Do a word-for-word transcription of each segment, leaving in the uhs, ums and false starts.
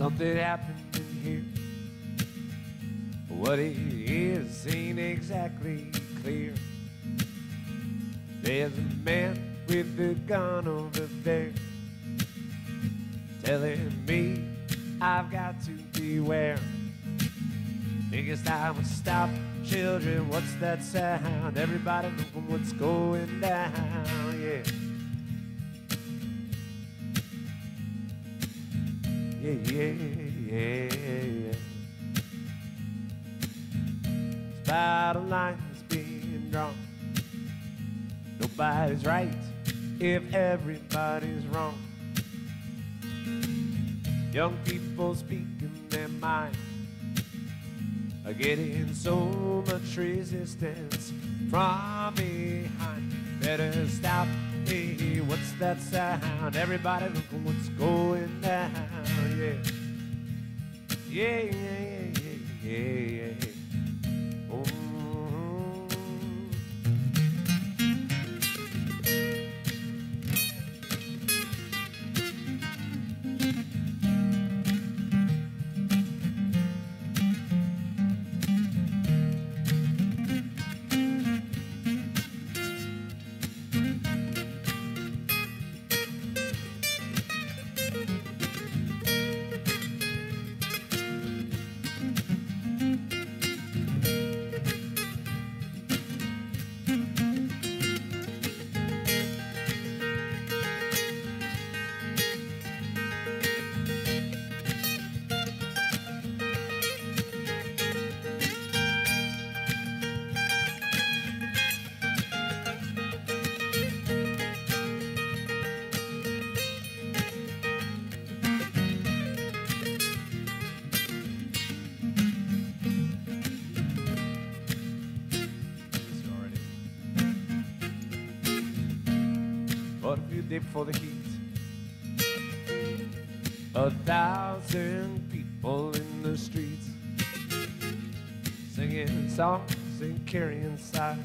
Something happened in here. What it is ain't exactly clear. There's a man with a gun over there telling me I've got to beware. Think it's time to stop, children. What's that sound? Everybody looking what's going down, yeah. Yeah, yeah, yeah, yeah. Battle lines being drawn. Nobody's right if everybody's wrong. Young people speaking their mind are getting so much resistance from behind. Better stop. Hey, what's that sound? Everybody looking what's going down. Yeah, yeah, yeah, yeah, yeah, yeah. Oh. What if you did for the heat? A thousand people in the streets, singing songs and carrying signs.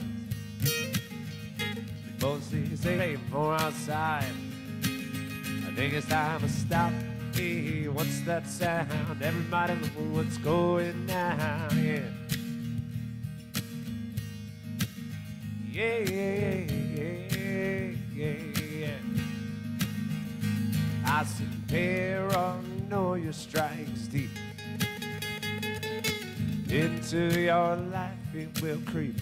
Mostly say for outside. I think it's time to stop. Hey, what's that sound? Everybody look what's going down. Yeah, yeah, yeah, yeah, yeah. I see paranoia strikes deep into your life. It will creep.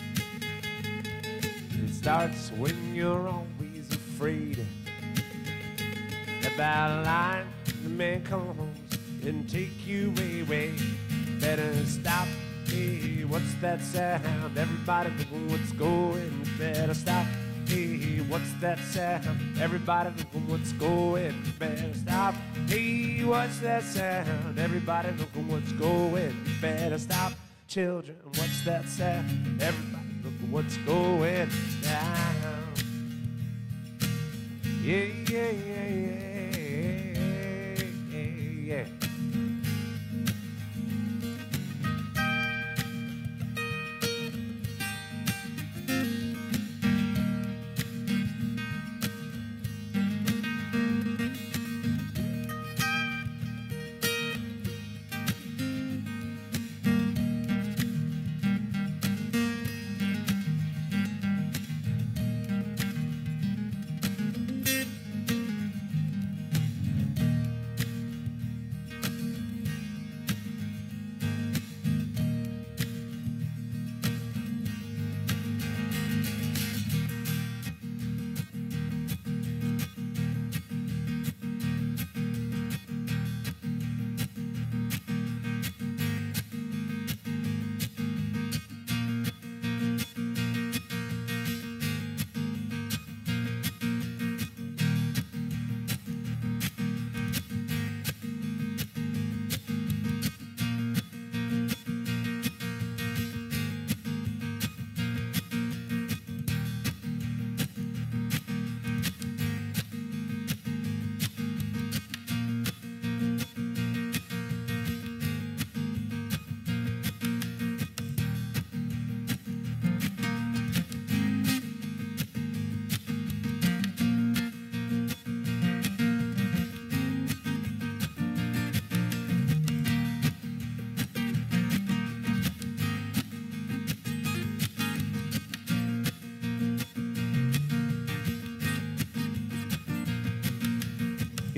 It starts when you're always afraid. The bad line, the man comes and take you away. Better stop. Hey, what's that sound? Everybody looking what's going. Better stop. Hey, what's that sound? Everybody looking what's going. Better stop. Hey, what's that sound? Everybody looking what's going. Better stop. Children, what's that sound? Everybody looking what's going down. Yeah, yeah, yeah, yeah, yeah, yeah.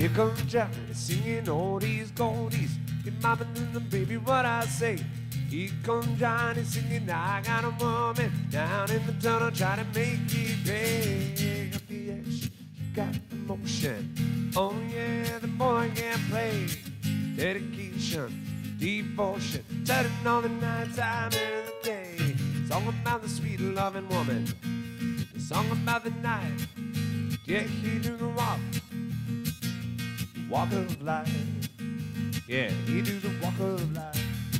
Here comes Johnny singing oldies, goldies. Give mama and the baby what I say. Here comes Johnny singing, I got a woman down in the tunnel trying to make it pay. Got the action, you got the motion. Oh yeah, the boy can play. Dedication, devotion, turning all the night time in the day. Song about the sweet loving woman. The song about the night. Yeah, he do the walk. Walk of life. Yeah, he do the walk of life.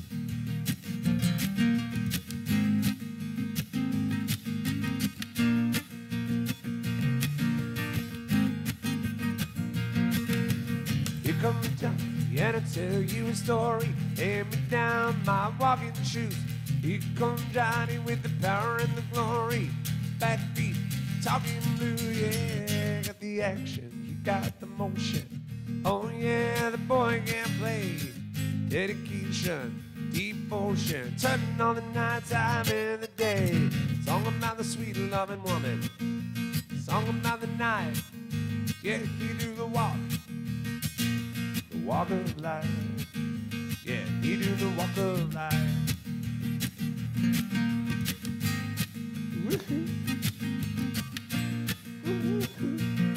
Here comes Johnny, and I'll tell you a story. Hand me down my walking shoes. Here comes Johnny with the power and the glory. Backbeat, talking blue, yeah. Got the action, you got the motion. Oh yeah, the boy can play. Dedication, devotion, turning on the night time in the day. Song about the sweet loving woman. Song about the night. Yeah, he do the walk. The walk of life. Yeah, he do the walk of life. Woo-hoo. Woo-hoo.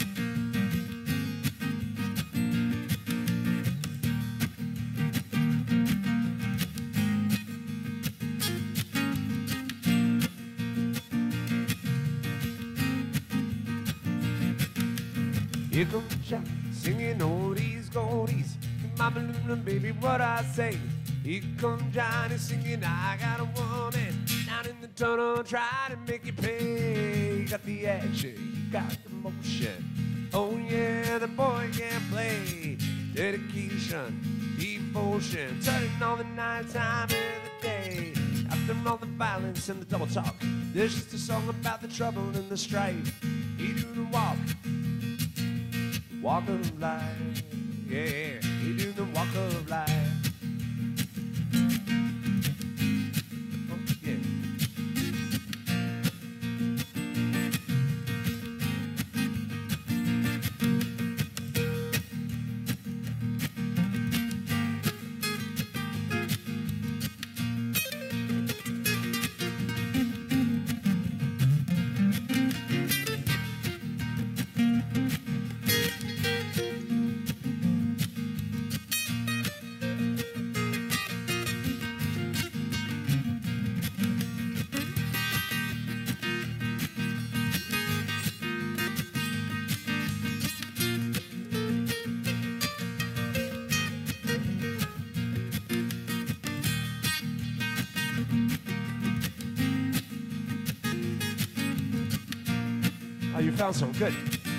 Here comes Jack singing oldies, goldies. Mama, little baby, what I say. Here comes Johnny singing, I got a woman down in the tunnel trying to make you pay. Got the action, you got the motion. Oh yeah, the boy can play. Dedication, devotion, turning on the night time in the day. After all the violence and the double talk, there's just a song about the trouble and the strife. He do the walk. Walk of life, yeah, he do the walk of life. Oh, yeah. Oh, you found some good.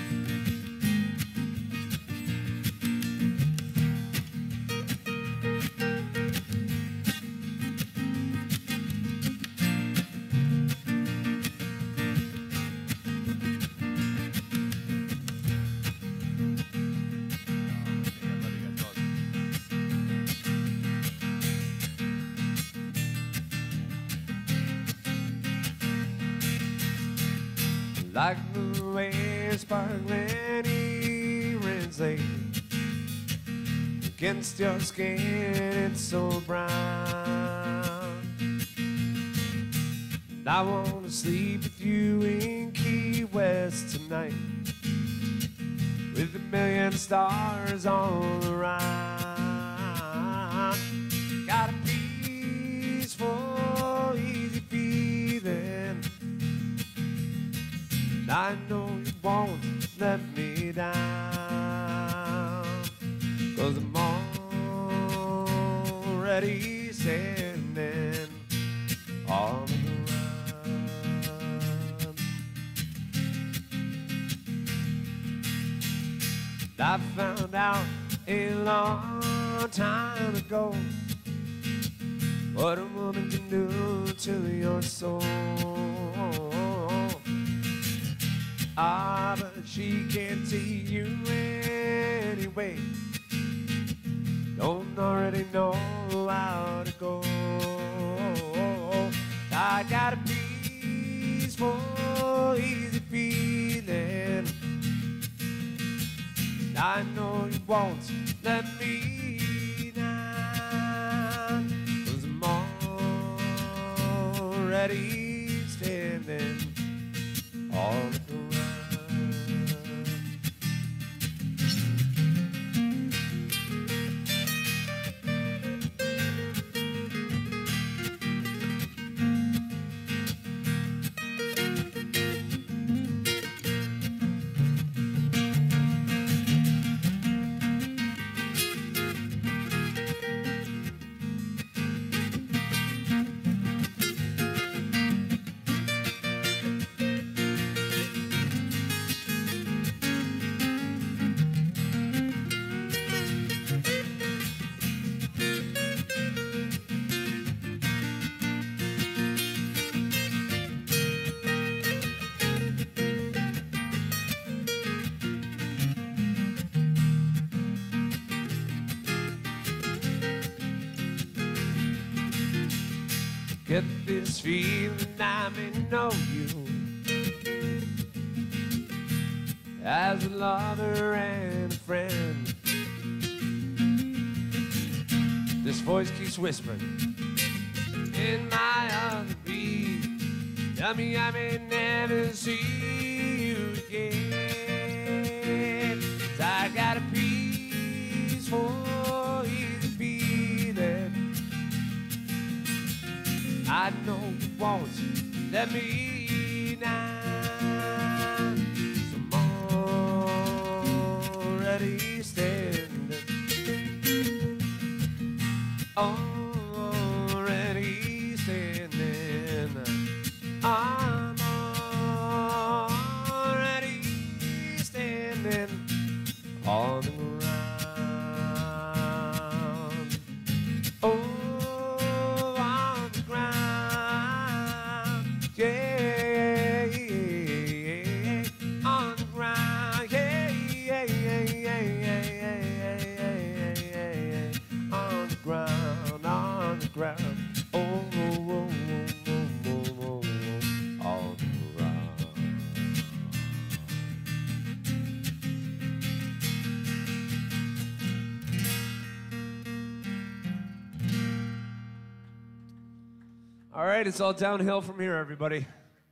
Like the way sparkling earrings lay against your skin, it's so brown. And I want to sleep with you in Key West tonight, with a million stars all around. Got a peaceful, easy feeling. I know you won't let me down, 'cause I'm already sending all around. I found out a long time ago what a woman can do to your soul. Ah, but she can't see you anyway. Don't already know how to go. I got a peaceful, easy feeling. I I know you won't let me down, 'cause I'm already standing on the ground. Get this feeling I may know you as a lover and a friend. This voice keeps whispering in my other beat. Tell me I may never see you again. 'Cause I got a peaceful, easy feeling. I know you won't let me down, 'cause I'm already standing, already standing, I'm already standing on the ground. Oh, yeah, on the ground, yeah, yeah, yeah, yeah, yeah, yeah, yeah, yeah, on the ground, on the ground, oh, oh, oh, oh, oh, oh, oh, on the ground. All right, it's all downhill from here, everybody.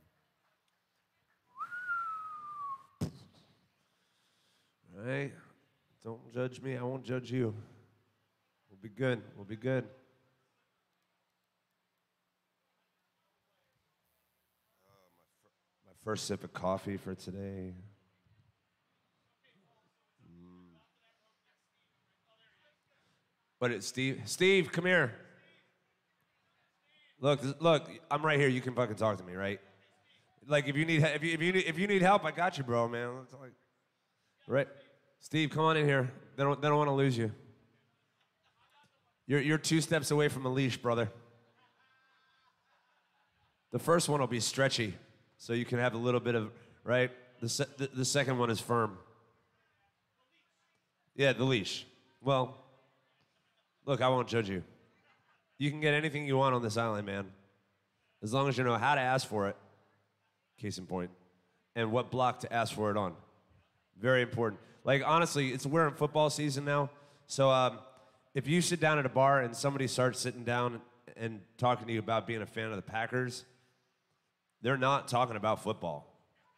All right, don't judge me, I won't judge you. We'll be good, we'll be good. Uh, my, fir my first sip of coffee for today. Mm. What is Steve? Steve, come here. Look, look, I'm right here. You can fucking talk to me, right? Like if you need, if you if you need, if you need help, I got you, bro, man. It's like, right? Steve, come on in here. They don't, they don't want to lose you. You're you're two steps away from a leash, brother. The first one will be stretchy, so you can have a little bit of, right? The se the, the second one is firm. Yeah, the leash. Well, look, I won't judge you. You can get anything you want on this island, man. As long as you know how to ask for it, case in point, and what block to ask for it on. Very important. Like, honestly, it's we're in football season now, so um, if you sit down at a bar and somebody starts sitting down and talking to you about being a fan of the Packers, they're not talking about football.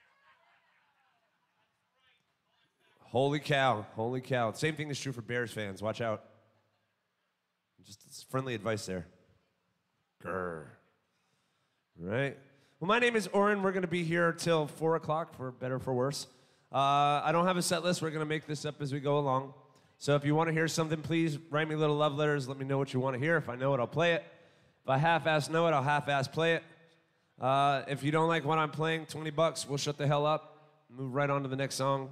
Holy cow, holy cow. Same thing is true for Bears fans. Watch out. Just friendly advice there. Grr. Right? Well, my name is Oren. We're going to be here till four o'clock, for better or for worse. Uh, I don't have a set list. We're going to make this up as we go along. So if you want to hear something, please write me little love letters. Let me know what you want to hear. If I know it, I'll play it. If I half-ass know it, I'll half-ass play it. Uh, if you don't like what I'm playing, twenty bucks, we'll shut the hell up. Move right on to the next song.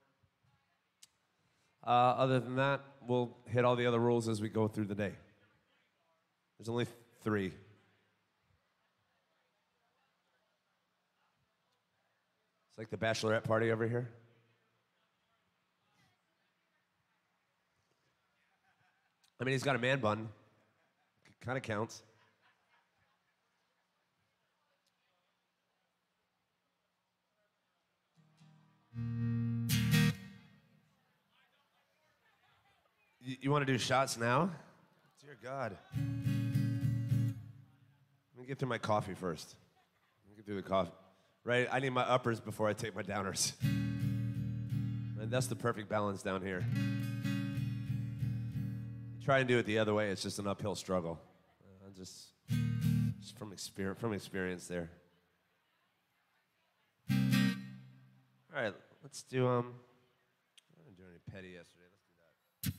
Uh, other than that, we'll hit all the other rules as we go through the day. There's only three. It's like the bachelorette party over here. I mean, he's got a man bun. Kind of counts. You, you want to do shots now? Dear God. Let me get through my coffee first. Let me get through the coffee. Right, I need my uppers before I take my downers. And that's the perfect balance down here. You try and do it the other way, it's just an uphill struggle. Uh, just, just from experience, from experience there. All right, let's do, um, I didn't do any petty yesterday. Let's do that.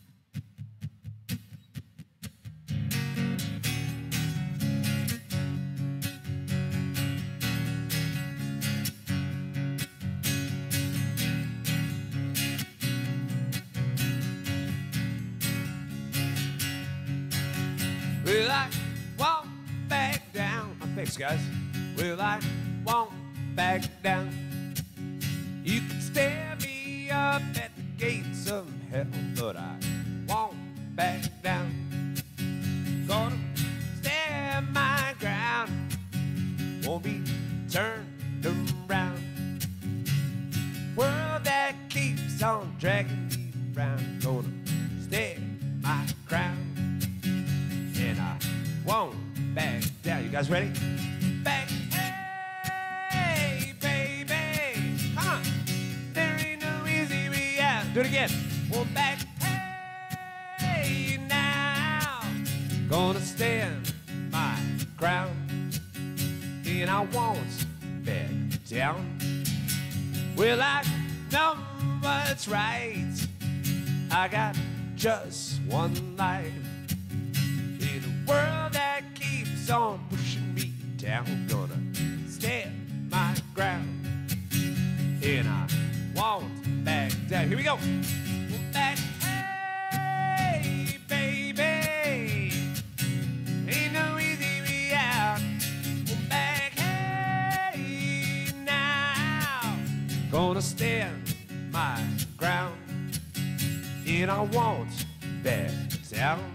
Well, I won't back down. Oh, thanks, guys. Well, I won't back down. You can stare me up at the gates of hell, but I won't back down. Gonna stand my ground, won't be turned around. World that keeps on dragging me around, gonna stand my ground. And I won't back down. You guys ready? Back, hey, baby. Come on. There ain't no easy way out. Do it again. Well, back, hey, now. Gonna stand my ground. And I won't back down. Well, I know what's right. I got just one life. In a world that keeps on pushing me down, gonna stand my ground, and I won't back down. Here we go. Back, hey, baby. Ain't no easy way out. Back, hey, now. Gonna stand my ground, and I won't back down.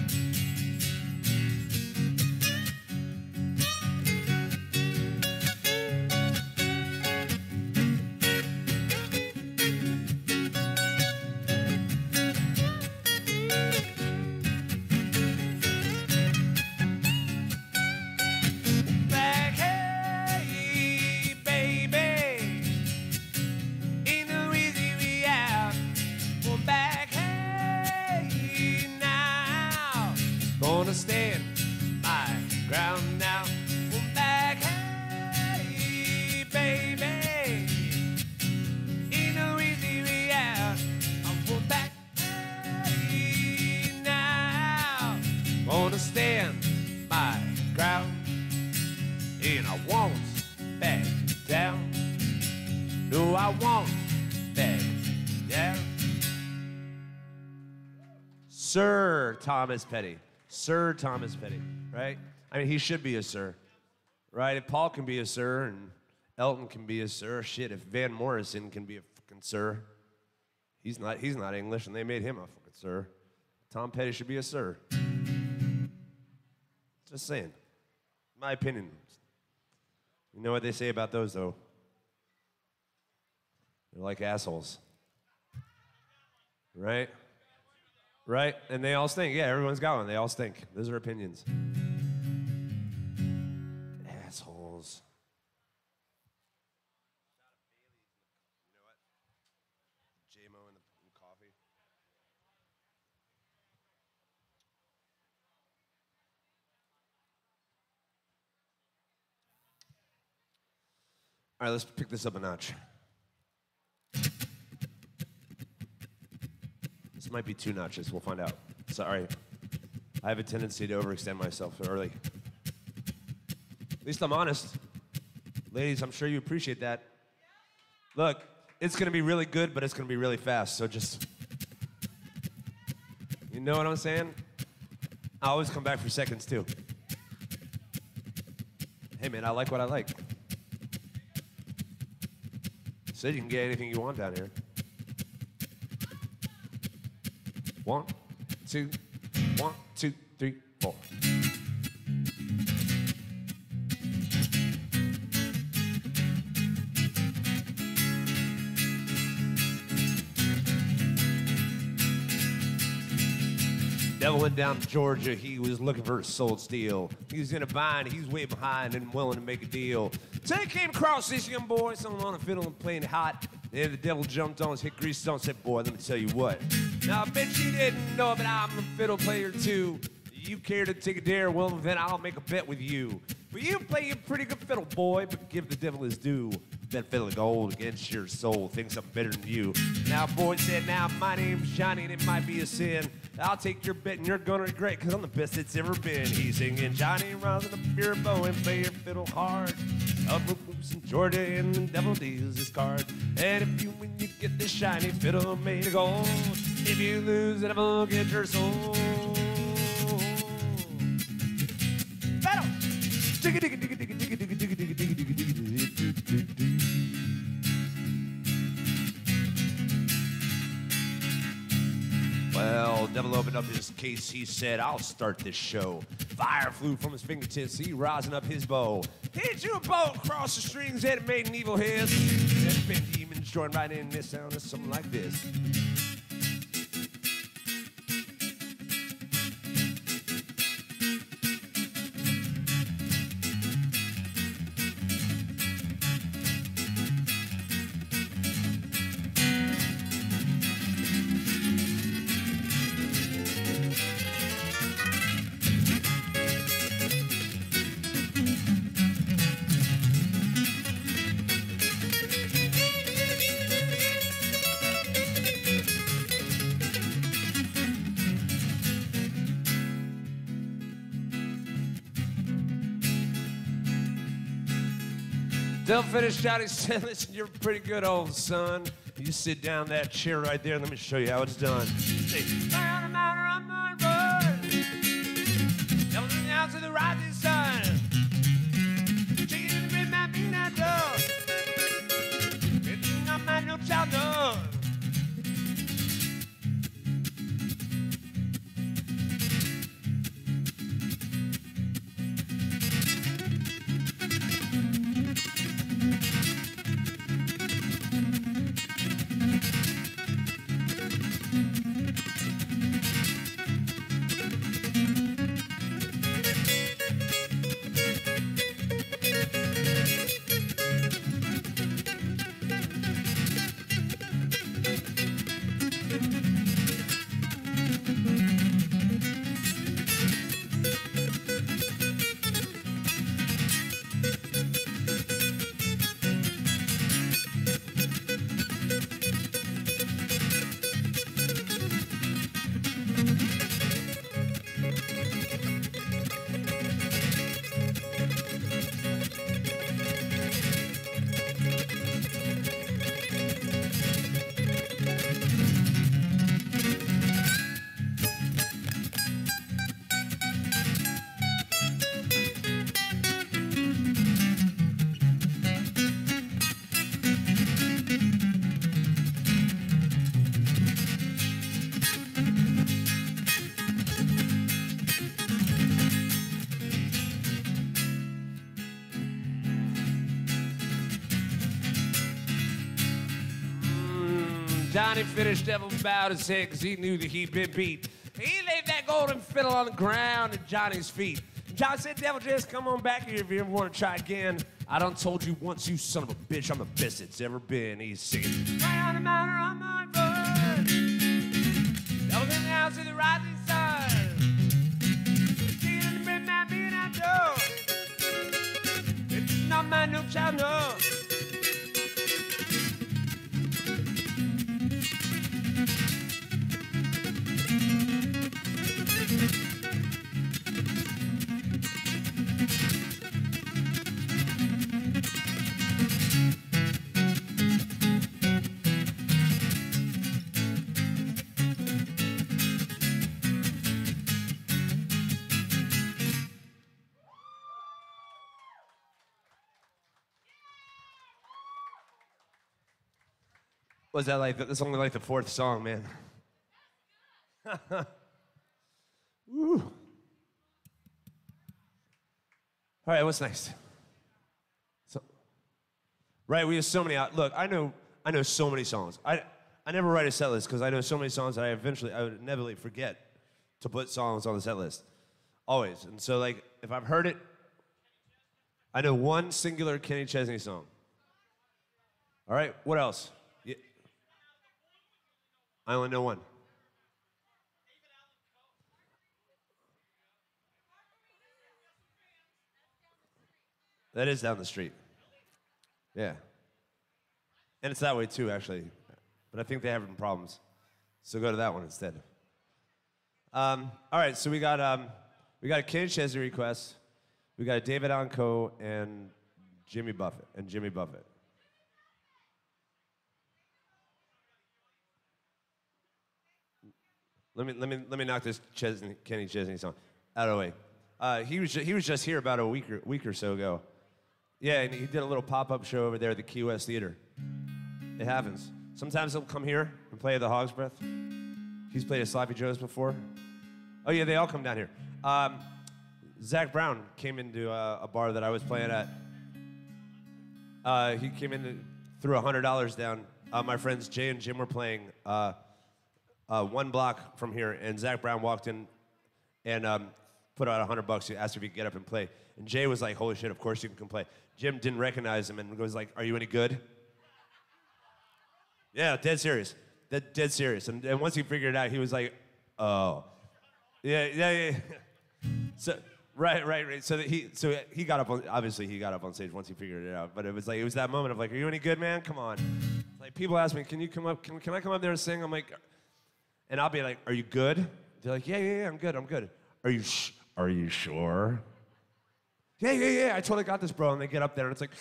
Gonna stand my ground now. Well, back, hey, baby. Ain't no easy way out. I'm going back, hey, now. Gonna stand my ground, and I won't back down. No, I won't back down. Sir Thomas Petty. Sir Thomas Petty, right? I mean, he should be a sir, right? If Paul can be a sir and Elton can be a sir, shit, if Van Morrison can be a fucking sir, he's not, he's not English and they made him a fucking sir. Tom Petty should be a sir. Just saying. My opinion. You know what they say about those, though? They're like assholes. Right? Right? And they all stink. Yeah, everyone's got one. They all stink. Those are opinions. Assholes. You know what? J M O in the in coffee. All right, let's pick this up a notch. This might be two notches. We'll find out. Sorry. I have a tendency to overextend myself early. At least I'm honest. Ladies, I'm sure you appreciate that. Look, it's going to be really good, but it's going to be really fast. So just, you know what I'm saying? I always come back for seconds, too. Hey, man, I like what I like. So you can get anything you want down here. One, two, one, two, three, four. Devil went down to Georgia, he was looking for a sold steel. He was in a bind, he was way behind and willing to make a deal. So he came across this young boy, someone on a fiddle and playing hot. Then the devil jumped on his hit grease stone and said, boy, let me tell you what. Now, I bet you didn't know, but I'm a fiddle player too. You care to take a dare, well, then I'll make a bet with you. But you play a pretty good fiddle, boy, but give the devil his due. That fiddle of gold against your soul thinks I'm better than you. Now, boy said, now, my name's Johnny, and it might be a sin. I'll take your bet, and you're gonna regret, because I'm the best it's ever been. He's singing, Johnny, rising up your bow and play your fiddle hard. Up moves in Georgia, and the devil deals his card. And if you win, you get this shiny fiddle made of gold. If you lose, the devil gets your soul. Fiddle! Digga, digga, digga, digga, digga, digga, digga, digga, digga, digga, digga, digga, digga. Well, devil opened up his case. He said, I'll start this show. Fire flew from his fingertips. He rising up his bow. He drew a bow across the strings and it made an evil hiss. And big demons joined right in. This sounded something like this. They'll finish, Johnny said, listen, you're pretty good, old son. You sit down that chair right there and let me show you how it's done. Say, down the mountain on my road. Down down to the rising sun. Chicken in the bread, my peanut dough. It's not my no child, no. Johnny finished, devil bowed his head because he knew that he'd been beat. He laid that golden fiddle on the ground at Johnny's feet. John said, devil, just come on back here if you ever want to try again. I done told you once, you son of a bitch, I'm the best it's ever been. He's singing, right on the mountain on my road. Devil's in the house of the rising sun. Chicken in the bread, my peanut dough. It's not my no child, no. Was that like, that's only like the fourth song, man. Woo. All right, what's next? So, right, we have so many, look, I know, I know so many songs. I, I never write a set list because I know so many songs that I eventually, I would inevitably forget. to put songs on the set list. Always. And so, like, if I've heard it, I know one singular Kenny Chesney song. All right, what else? Yeah. I only know one. That is down the street. Yeah. And it's that way too, actually. But I think they have some problems. So go to that one instead. Um, all right, so we got um, we got a Kenny Chesney request. We got a David Allan Coe and Jimmy Buffett and Jimmy Buffett. Let me let me let me knock this Chesney, Kenny Chesney song out of the way. Uh, he was ju- he was just here about a week or, week or so ago. Yeah, and he did a little pop-up show over there at the Key West Theater. It happens. Sometimes he'll come here and play at the Hogs Breath. He's played at Sloppy Joe's before. Oh yeah, they all come down here. Um, Zach Brown came into uh, a bar that I was playing at. Uh, he came in and threw a hundred dollars down. Uh, my friends Jay and Jim were playing uh, uh, one block from here, and Zach Brown walked in and um, put out a hundred bucks. He asked if he could get up and play, and Jay was like, "Holy shit! Of course you can come play." Jim didn't recognize him and was like, "Are you any good?" Yeah, dead serious. Dead, dead serious. And, and once he figured it out, he was like, "Oh, yeah, yeah, yeah." So. Right, right, right. So that he, so he got up on. Obviously, he got up on stage once he figured it out. But it was like it was that moment of like, "Are you any good, man? Come on." Like people ask me, "Can you come up? Can, can I come up there and sing?" I'm like, and I'll be like, "Are you good?" They're like, "Yeah, yeah, yeah. I'm good. I'm good." Are you? Sh- are you sure? Yeah, yeah, yeah. I totally got this, bro. And they get up there and it's like,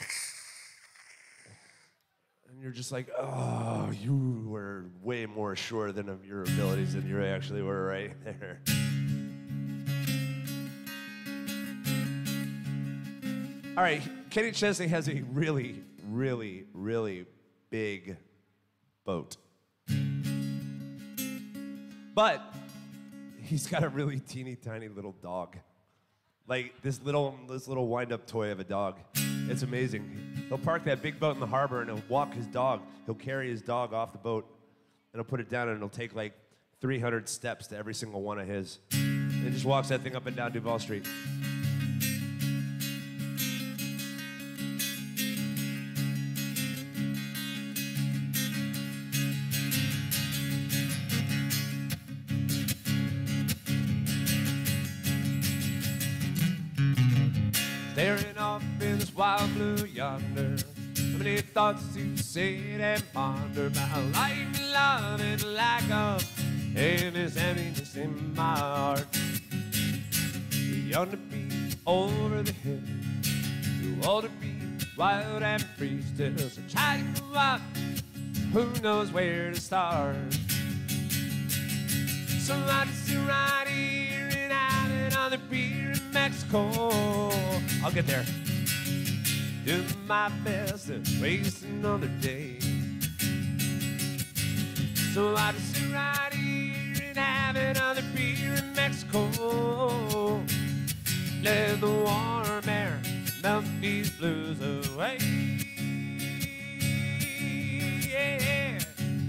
and you're just like, "Oh, you were way more sure than of your abilities than you actually were right there." All right, Kenny Chesney has a really, really, really big boat. But he's got a really teeny tiny little dog. Like this little this little wind-up toy of a dog. It's amazing. He'll park that big boat in the harbor and he'll walk his dog. He'll carry his dog off the boat and he'll put it down and it'll take like three hundred steps to every single one of his. And he just walks that thing up and down Duval Street. Staring off in this wild blue yonder, so many thoughts to sit and ponder about life, love, and lack of, and this emptiness in my heart. Young to be over the hill, too old to be wild and free still. So try to go out, who knows where to start. So I just sit right here and have another beer in Mexico. I'll get there. Do my best to waste another day. So I just sit right here and have another beer in Mexico. Let the warm air melt these blues away. Yeah.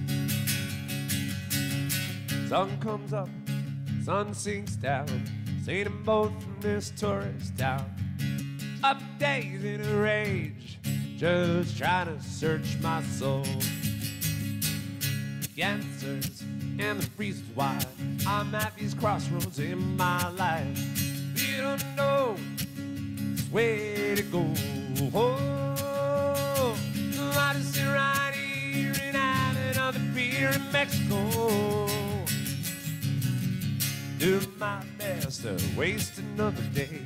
Sun comes up, sun sinks down. Seen them both from this tourist town. Up days in a rage, just trying to search my soul. The answers and the reasons why I'm at these crossroads in my life. We don't know which way to go. Oh, I just sit right here and have another beer in Mexico. Do my best to waste another day.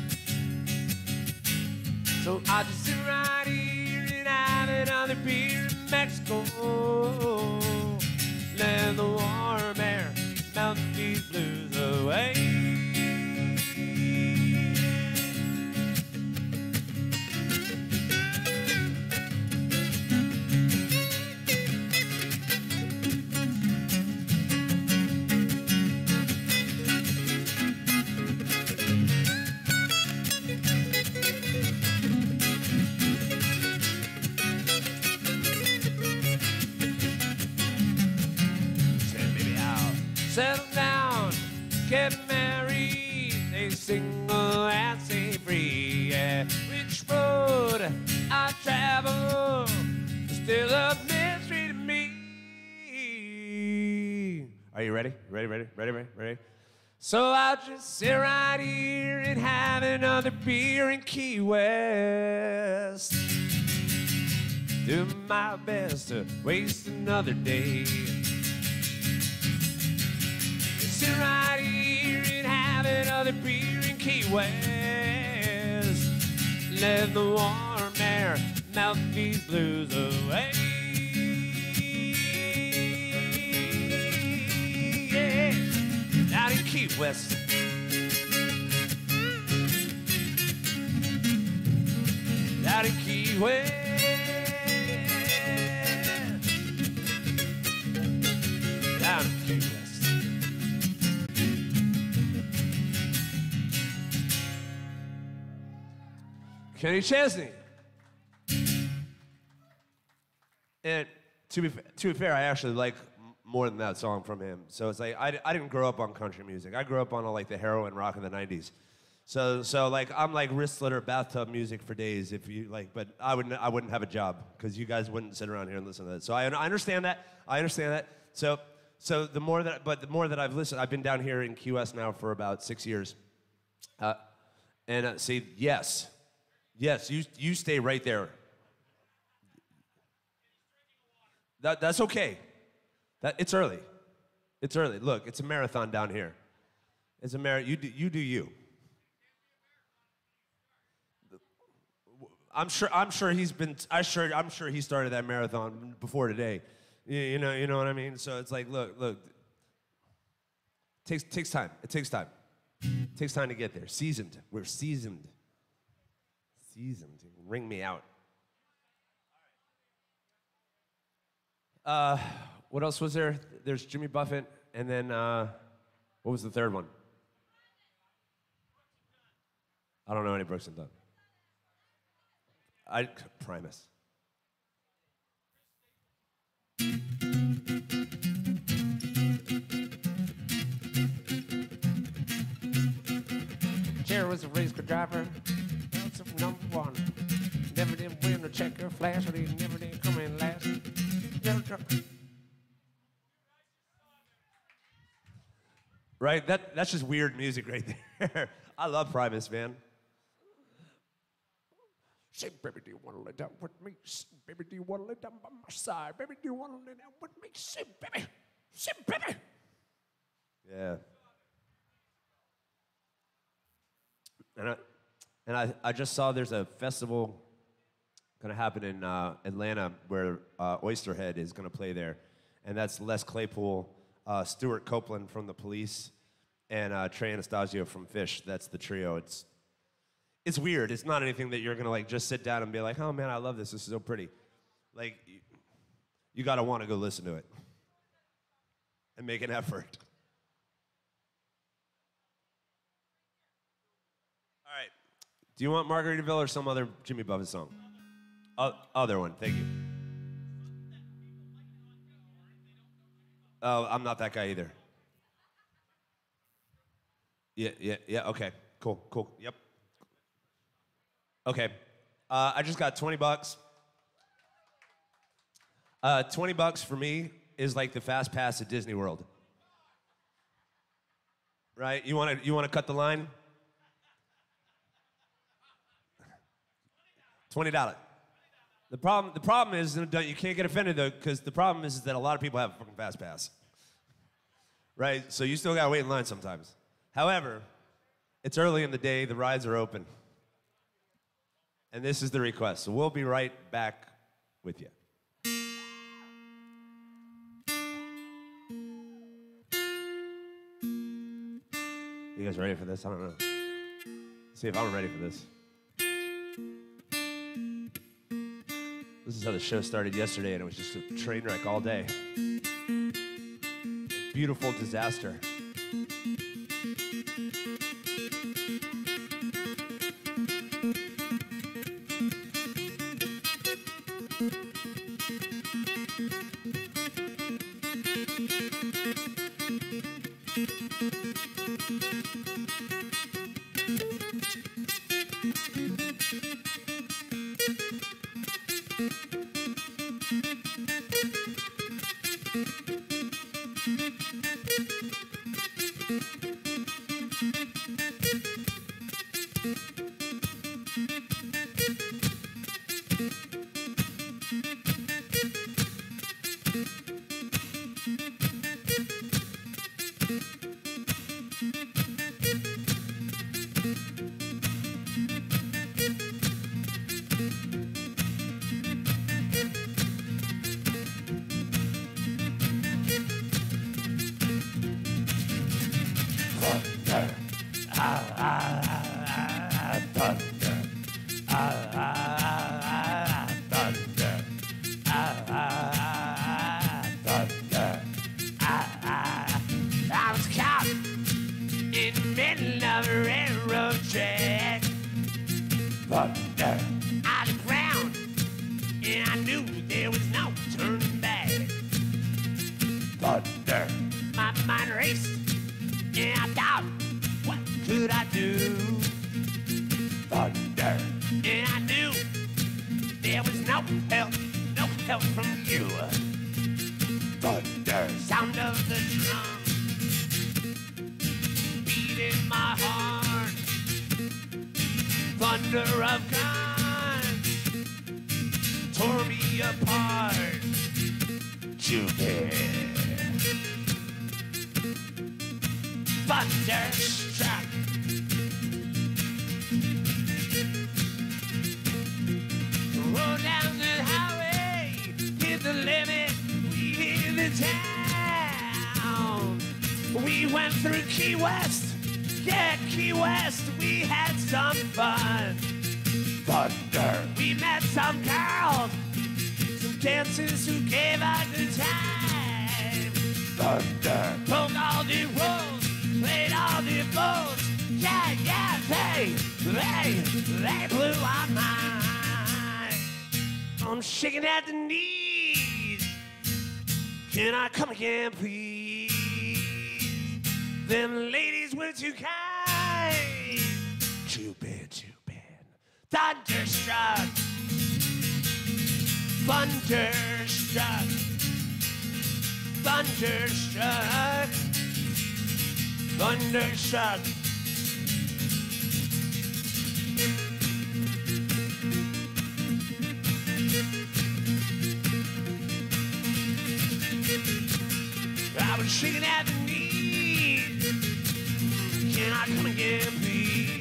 So I just sit right here and have another beer in Mexico. Let the warm air melt these blues away. Settle down get married, they single and say free. Yeah. Which road I travel, still a mystery to me. Are you ready? Ready, ready, ready, ready, ready? So I'll just sit right here and have another beer in Key West. Do my best to waste another day. Sit right here and have another beer in Key West. Let the warm air melt these blues away. Yeah, out in Key West. Out in Key West. Out in Key West. Kenny Chesney. And to be, to be fair, I actually like more than that song from him. So it's like, I, I didn't grow up on country music. I grew up on like the heroin rock of the nineties. So, so like, I'm like wrist slitter, bathtub music for days if you like, but I wouldn't, I wouldn't have a job because you guys wouldn't sit around here and listen to that. So I, I understand that, I understand that. So, so the more that, but the more that I've listened, I've been down here in Q S now for about six years. Uh, and uh, see, yes, yes, you, you stay right there. That, that's okay. That, it's early. It's early. Look, it's a marathon down here. It's a marathon. You do, you do you. I'm sure. I'm sure he's been. I sure. I'm sure he started that marathon before today. You, you know. You know what I mean. So it's like, look, look. Takes takes time. It takes time. It takes time to get there. Seasoned. We're seasoned. Seasoned. Ring me out. Uh, what else was there? There's Jimmy Buffett, and then uh, what was the third one? I don't know any Brooks and Dunn. I Primus. Jerry was a race car driver. That's number one. Never did win a checker flash, but he never did come in last. Right? That that's just weird music right there. I love Primus, man. Say, baby, do you want to lay down with me? Say, baby, do you want to lay down by my side? Baby, do you want to lay down with me? Say, baby. Say, baby. Yeah. And I, and I, I just saw there's a festival going to happen in uh, Atlanta where uh, Oysterhead is going to play there. And that's Les Claypool, uh, Stuart Copeland from The Police, and uh, Trey Anastasio from Fish. That's the trio. It's It's weird. It's not anything that you're gonna like just sit down and be like, oh man, I love this. This is so pretty. Like, you, you gotta want to go listen to it and make an effort. All right. Do you want Margaritaville or some other Jimmy Buffett song? Uh, other one. Thank you. Oh, I'm not that guy either. Yeah, yeah, yeah. Okay. Cool. Cool. Yep. Okay, uh, I just got twenty bucks. Uh, twenty bucks for me is like the fast pass at Disney World. Right? You want to you want to cut the line? Twenty dollars. The problem the problem is you can't get offended though, because the problem is, is that a lot of people have a fucking fast pass. Right? So you still gotta wait in line sometimes. However, it's early in the day. The rides are open. And this is the request. So we'll be right back with you. You guys ready for this? I don't know. Let's see if I'm ready for this. This is how the show started yesterday, and it was just a train wreck all day. A beautiful disaster. Thunderstruck. I was shaking at the knees. Can I come again, please?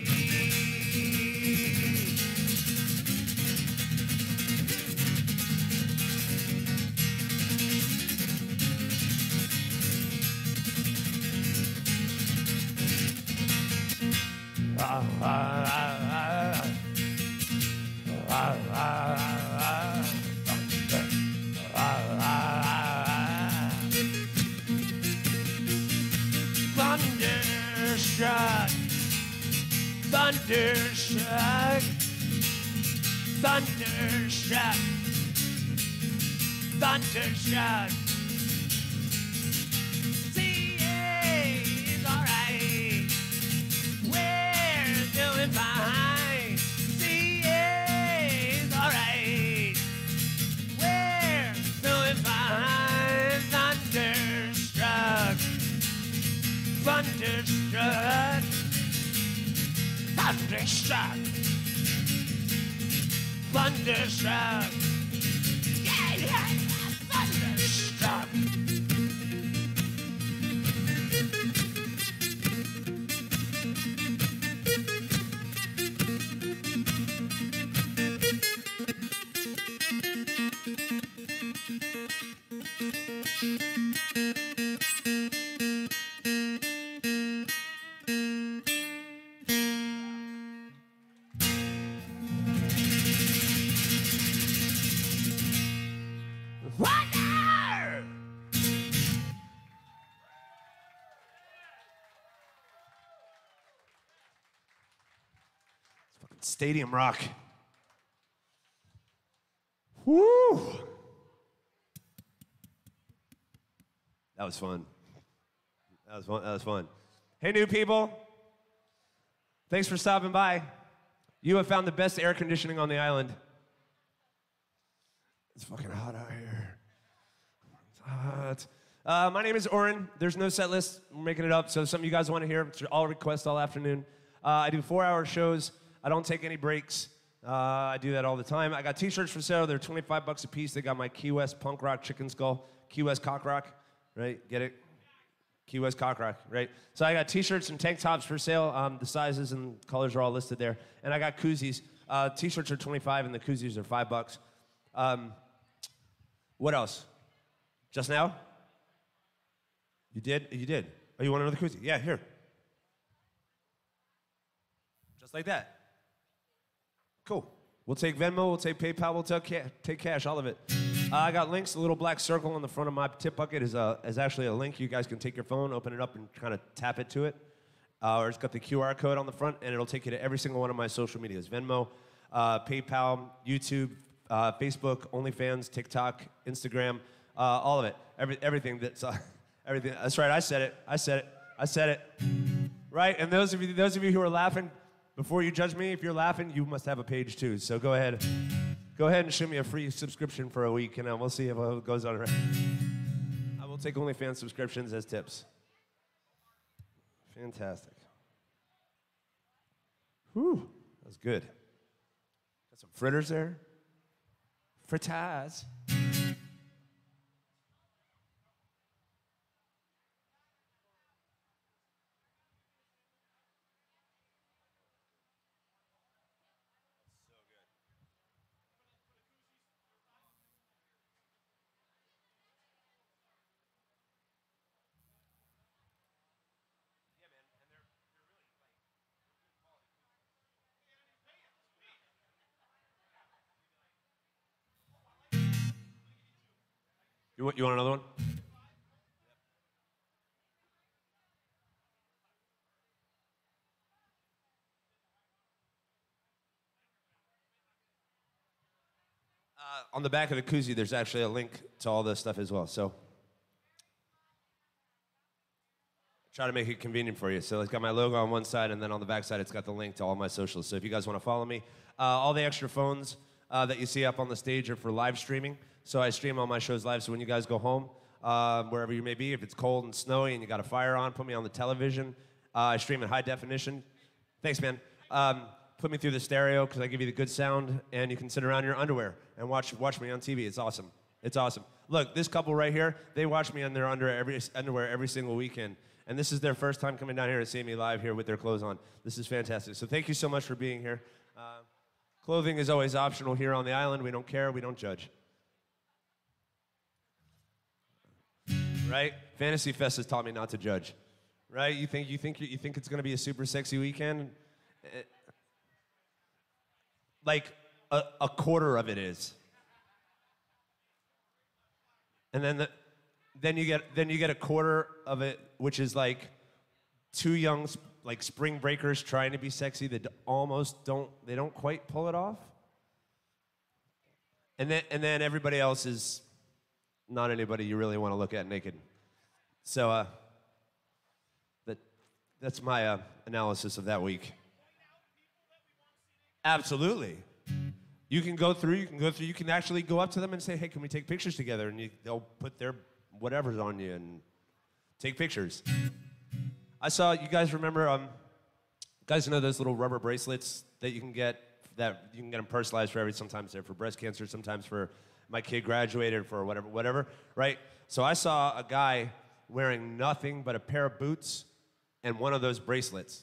Thunderstruck, thunderstruck, thunderstruck, thunderstruck. C A is alright. We're doing fine. C A is alright. We're doing fine. Thunderstruck, thunderstruck, thunderstruck, thunderstruck. Yeah, yeah, thunderstruck. Stadium rock. Woo! That was fun. That was fun. That was fun. Hey, new people. Thanks for stopping by. You have found the best air conditioning on the island. It's fucking hot out here. It's hot. Uh, my name is Oren. There's no set list. We're making it up. So something you guys want to hear, all requests all afternoon. Uh, I do four-hour shows. I don't take any breaks. Uh, I do that all the time. I got T-shirts for sale. They're twenty-five bucks a piece. They got my Key West punk rock chicken skull, Key West cock rock, right? Get it? Key West cock rock, right? So I got T-shirts and tank tops for sale. Um, the sizes and colors are all listed there. And I got koozies. Uh, T-shirts are twenty-five, and the koozies are five bucks. Um, what else? Just now? You did? You did. Oh, you want another koozie? Yeah, here. Just like that. Cool. We'll take Venmo, we'll take PayPal, we'll take, ca take cash, all of it. Uh, I got links. The little black circle on the front of my tip bucket is, a, is actually a link. You guys can take your phone, open it up, and kind of tap it to it. Uh, or it's got the Q R code on the front, and it'll take you to every single one of my social medias. Venmo, uh, PayPal, YouTube, uh, Facebook, OnlyFans, TikTok, Instagram, uh, all of it. Every, everything that's... Uh, everything. That's right, I said it. I said it. I said it. Right? And those of you, those of you who are laughing, before you judge me, if you're laughing, you must have a page too. So go ahead. Go ahead and shoot me a free subscription for a week, and uh, we'll see if it goes on. I will take OnlyFans subscriptions as tips. Fantastic. Whew, that was good. Got some fritters there. Fritters. You want, you want another one? Uh, on the back of the koozie, there's actually a link to all this stuff as well. So try to make it convenient for you. So it's got my logo on one side, and then on the back side, it's got the link to all my socials. So if you guys want to follow me, uh, all the extra phones uh, that you see up on the stage are for live streaming. So I stream all my shows live. So when you guys go home, uh, wherever you may be, if it's cold and snowy and you got a fire on, put me on the television. Uh, I stream in high definition. Thanks, man. Um, put me through the stereo because I give you the good sound, and you can sit around in your underwear and watch watch me on T V. It's awesome. It's awesome. Look, this couple right here, they watch me in their underwear every, underwear every single weekend. And this is their first time coming down here to see me live here with their clothes on. This is fantastic. So thank you so much for being here. Uh, clothing is always optional here on the island. We don't care. We don't judge. Right? Fantasy Fest has taught me not to judge. Right? You think you think you think it's going to be a super sexy weekend? Like a, a quarter of it is. And then the, then you get then you get a quarter of it, which is like two young like spring breakers trying to be sexy that almost don't they don't quite pull it off. And then and then everybody else is not anybody you really want to look at naked. So uh, that that's my uh, analysis of that week. Absolutely. You can go through, you can go through, you can actually go up to them and say, hey, can we take pictures together? And you, they'll put their whatever's on you and take pictures. I saw, you guys remember, um, you guys know those little rubber bracelets that you can get, that you can get them personalized for every, sometimes they're for breast cancer, sometimes for my kid graduated, for whatever, whatever, right? So I saw a guy wearing nothing but a pair of boots and one of those bracelets.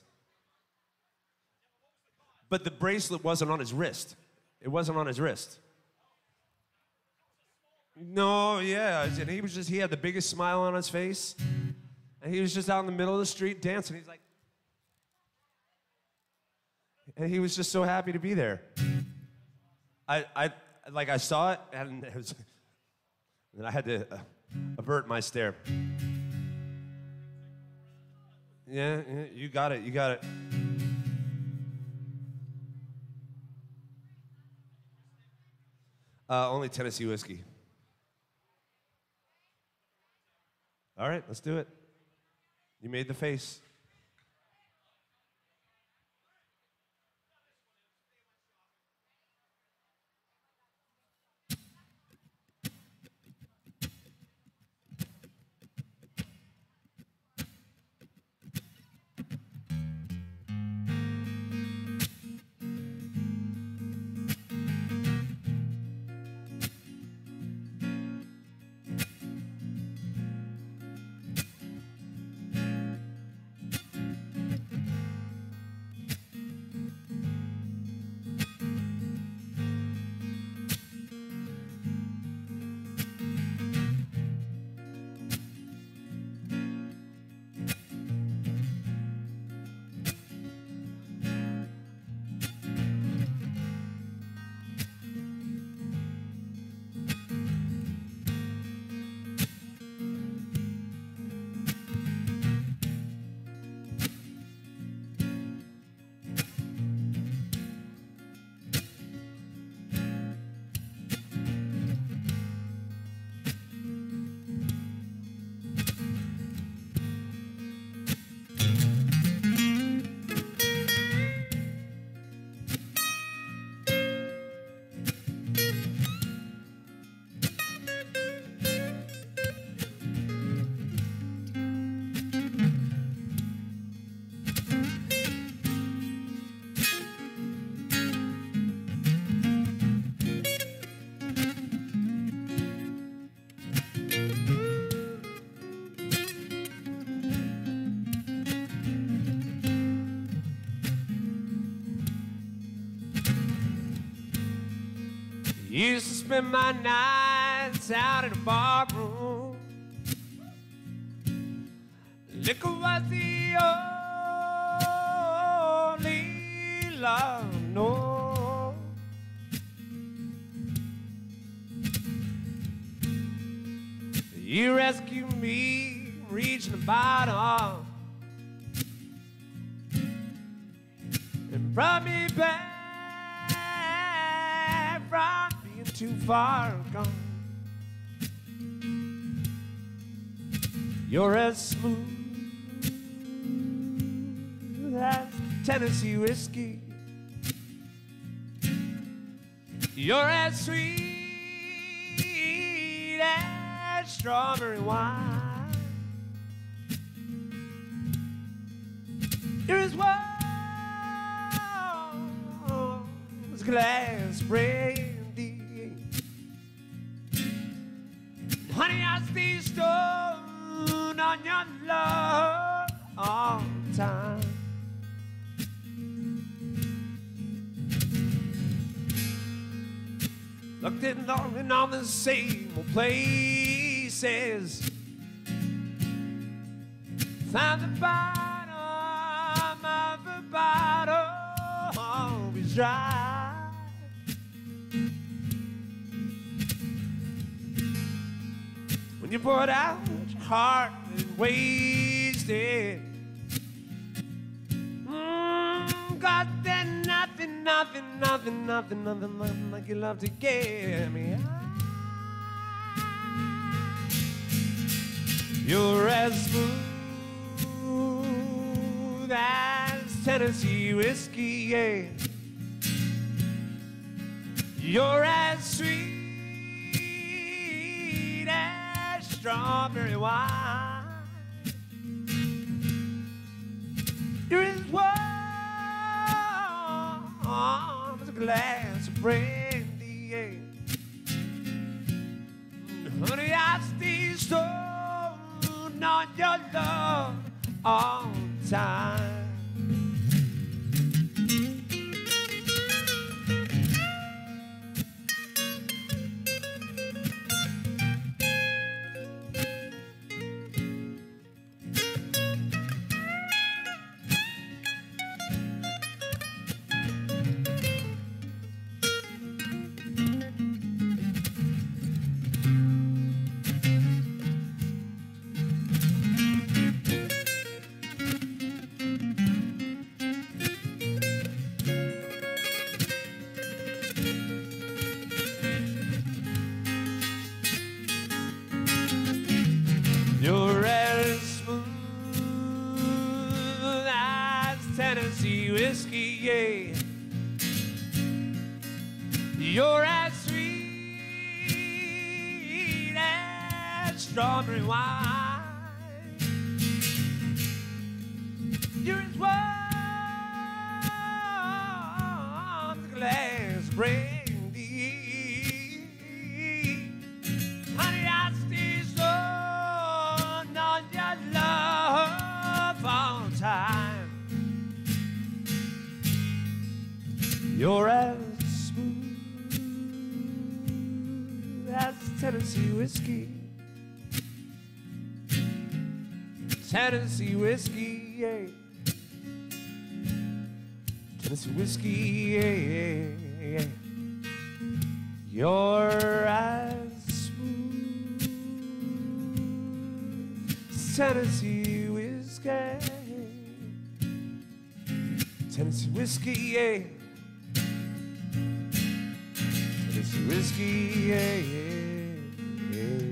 But the bracelet wasn't on his wrist. It wasn't on his wrist. No, yeah, and he was just, he had the biggest smile on his face, and he was just out in the middle of the street dancing. He's like, and he was just so happy to be there. I, I, like, I saw it, and it was, and I had to uh, avert my stare. Yeah, yeah, you got it, you got it. Uh, only Tennessee whiskey. All right, let's do it. You made the face. Used to spend my nights out in a bar room. Liquor was the only love, no. You rescued me from reaching the bottom and brought me back from being too far gone. You're as smooth as Tennessee whiskey. You're as sweet as strawberry wine. You're as warm as glass brandy. Honey, I stay stoned on your love all the time. Looked at longing on the same old places. Found the bottom of the bottle always dry. When you poured out your heart and wasted, mm, got that nothing, nothing, nothing, nothing, nothing, nothing like you love to give me. You're as smooth as Tennessee whiskey, yeah. You're as sweet as strawberry wine. You're as warm as a glass of brandy, yeah. Honey, I stay stoned on your love all the time. You're as smooth as Tennessee whiskey, yeah. You're as sweet as strawberry wine. You're as warm as a glass of brandy. Honey, I stay so on your love all the time. You're as smooth as Tennessee whiskey. Tennessee whiskey, yeah. Tennessee whiskey, yeah, yeah, yeah. You're as smooth as Tennessee whiskey. Tennessee whiskey, yeah. Tennessee whiskey, yeah, yeah, yeah.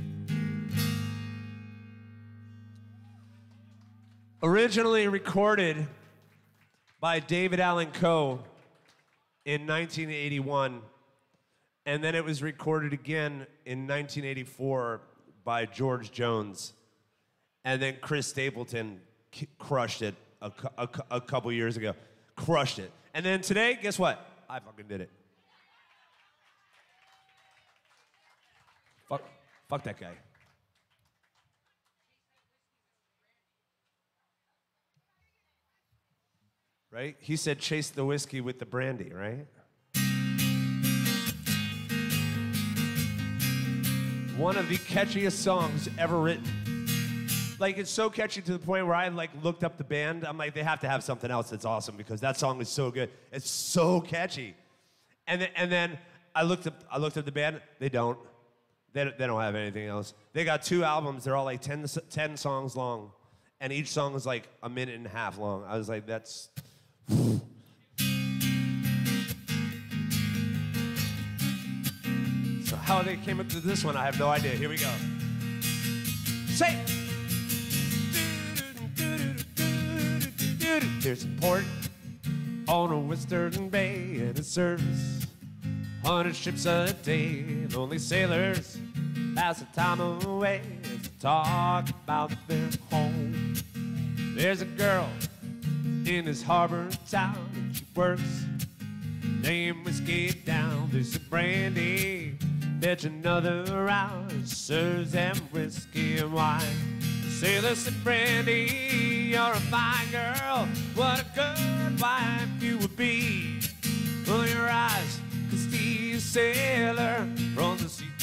Originally recorded by David Allan Coe in nineteen eighty-one, and then it was recorded again in nineteen eighty-four by George Jones, and then Chris Stapleton c- crushed it a, cou- a, cou- a couple years ago. Crushed it. And then today, guess what? I fucking did it. Fuck, fuck that guy. Right? He said chase the whiskey with the brandy, right? one of the catchiest songs ever written. Like, it's so catchy to the point where I, like, looked up the band. I'm like, they have to have something else that's awesome because that song is so good. It's so catchy. And then, and then I looked up I looked up the band. They don't. They, don't- they don't have anything else. They got two albums. They're all like ten, ten songs long. And each song is like a minute and a half long. I was like, that's... So how they came up to this one, I have no idea. Here we go. Say it. There's a port on a western bay, and it serves hundred ships a day. Lonely sailors pass the time away as they talk about their home. There's a girl in this harbor town, and she works laying whiskey down. There's a brandy, fetch another round, serves them whiskey and wine. Sailor said, Brandy, you're a fine girl. What a good wife you would be. Pull your eyes, cause the sailor from the sea.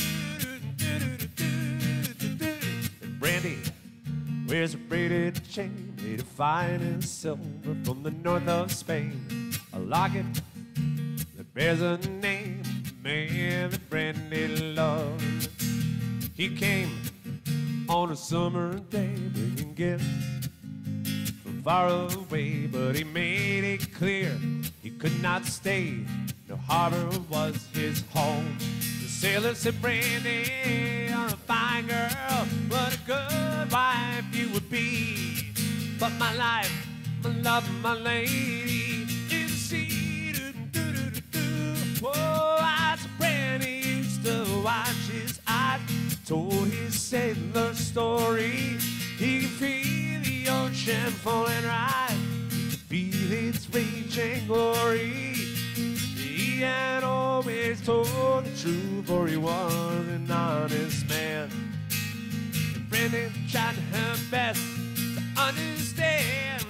And Brandy wears a braided chain made of finest silver from the north of Spain. A locket that bears a name, man that Brandy loved. He came on a summer day, bringing gifts from far away, but he made it clear he could not stay. No harbor was his home. The sailor said, Brandy, you're a fine girl. What a good wife you would be. But my life, my love, my lady, is the sea. Whoa, I said, Brandy used to watch his eyes, told his sailor story. He can feel the ocean falling right, he can feel its raging glory. He had always told the truth, for he was an honest man. And Brandy tried her best to understand.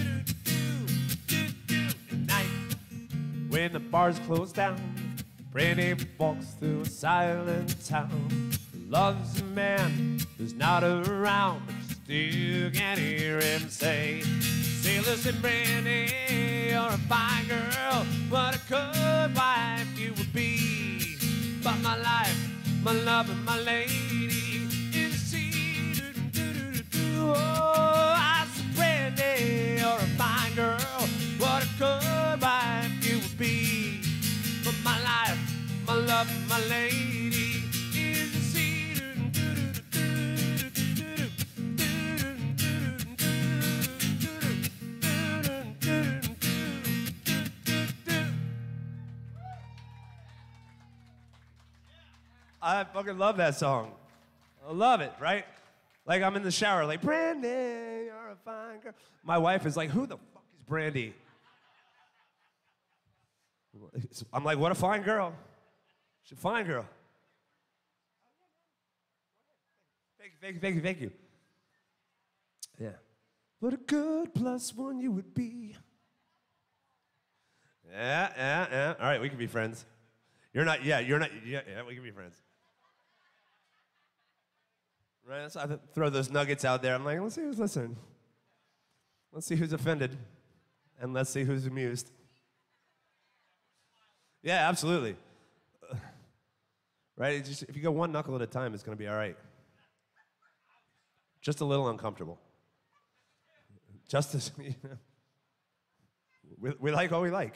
At night, when the bars close down, Brandy walks through a silent town. Loves a man who's not around, but you still can hear him say, Sailor said, Brandy, you're a fine girl. What a good wife you would be. But my life, my love, and my lady is the sea. Oh, I said, Brandy, you're a fine girl. What a good wife you would be. But my life, my love, and my lady is the sea. I fucking love that song. I love it, right? Like I'm in the shower, like, Brandy, you're a fine girl. My wife is like, who the fuck is Brandy? I'm like, what a fine girl. She's a fine girl. Thank you, thank you, thank you, thank you. Yeah. What a good plus one you would be. Yeah, yeah, yeah. All right, we can be friends. You're not, yeah, you're not, yeah, yeah, we can be friends. Right, so I throw those nuggets out there. I'm like, let's see who's listening. Let's see who's offended. And let's see who's amused. Yeah, absolutely. Uh, right, it's just, if you go one knuckle at a time, it's going to be all right. Just a little uncomfortable. Just as, you know, we, we like what we like.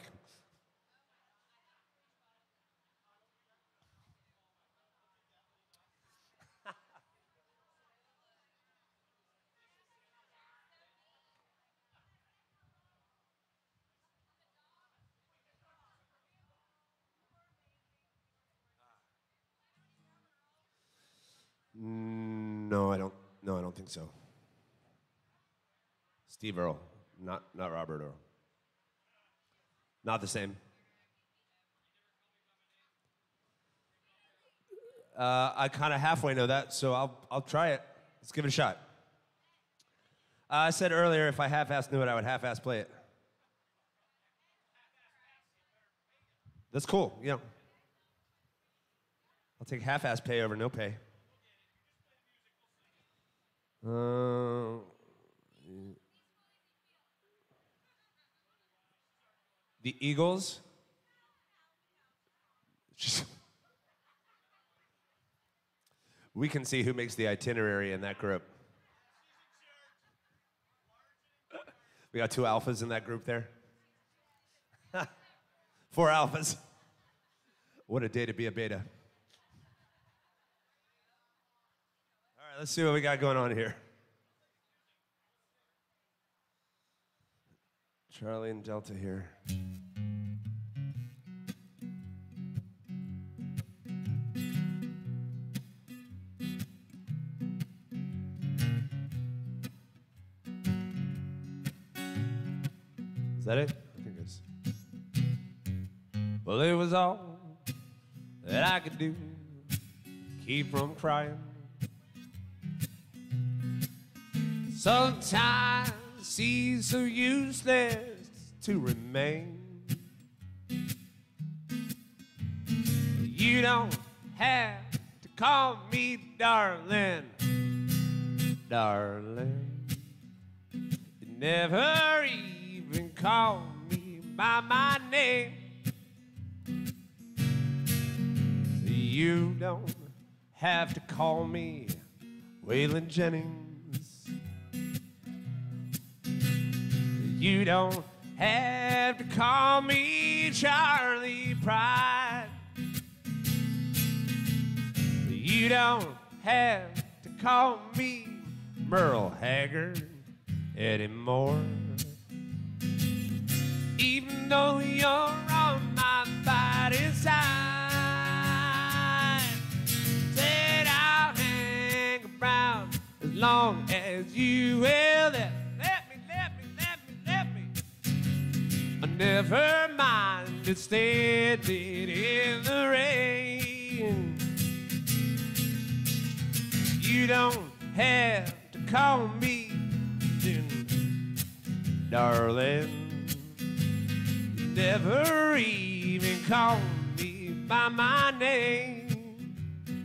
No, I don't. No, I don't think so. Steve Earle, not not Robert Earle. Not the same. Uh, I kind of halfway know that, so I'll I'll try it. Let's give it a shot. Uh, I said earlier, if I half-assed knew it, I would half-ass play it. That's cool. You know, I'll take half-ass pay over no pay. Uh, the Eagles. We can see who makes the itinerary in that group. We got two alphas in that group there. Four alphas. What a day to be a beta. All right, let's see what we got going on here. Charlie and Delta here. Is that it? I think it's. Well, it was all that I could do to keep from crying. Sometimes it seems so useless to remain. You don't have to call me darling, darling. You never even call me by my name. So you don't have to call me Waylon Jennings. You don't have to call me Charlie Pride. You don't have to call me Merle Haggard anymore. Even though you're on my fighting side, said I'll hang around as long as you will. Let, let me, let me, let me, let me. I never minded standing in the rain. You don't have to call me darling. Never even call me by my name.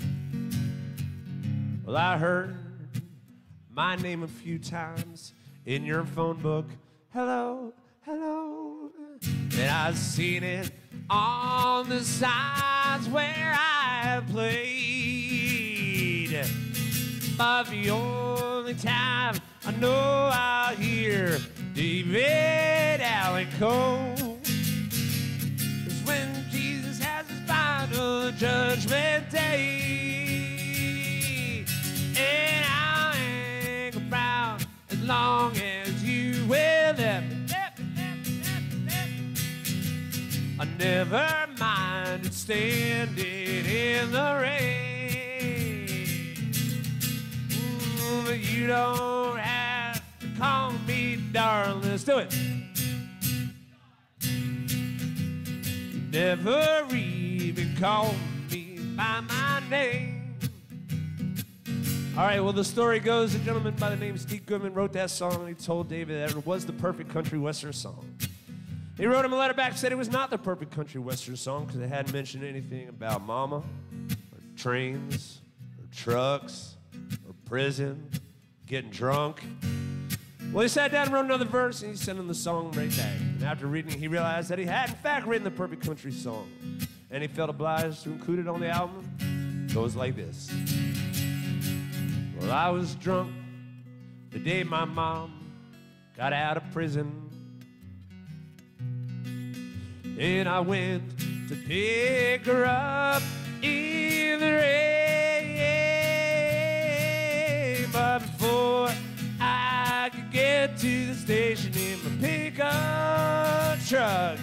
Well, I heard my name a few times in your phone book. Hello, hello. And I've seen it on the signs where I played. But the only time I know I'll hear David Allen Coe is when Jesus has his final judgment day. And I'll hang around as long as you will let me, let me, let me, let me, let me. I never minded standing in the rain. Ooh, but you don't have to call me darling. Let's do it. Never even call me by my name. All right, well, the story goes, a gentleman by the name of Steve Goodman wrote that song, and he told David that it was the perfect country western song. He wrote him a letter back, said it was not the perfect country western song because it hadn't mentioned anything about mama, or trains, or trucks, or prison, getting drunk. Well, he sat down and wrote another verse, and he sent him the song right back. And after reading it, he realized that he had, in fact, written the perfect country song. And he felt obliged to include it on the album. It goes like this. Well, I was drunk the day my mom got out of prison. And I went to pick her up in the rain. But before I could get to the station in my pickup truck,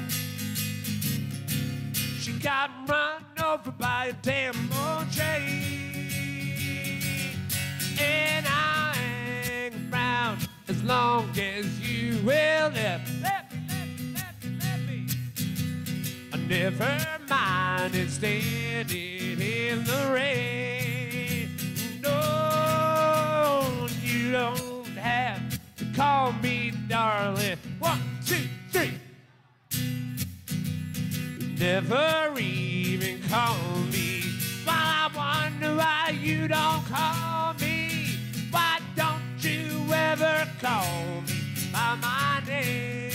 she got run over by a damn old train. And I'll hang around as long as you will let me, let me, let me, let me, let me. I never minded standing in the rain. No, you don't have to call me darling. One, two, three. Never even call me. While I wonder why you don't call me. Why don't call me by my name.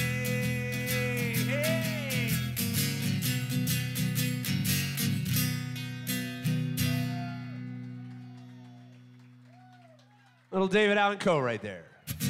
Hey. Little David Allan Coe right there.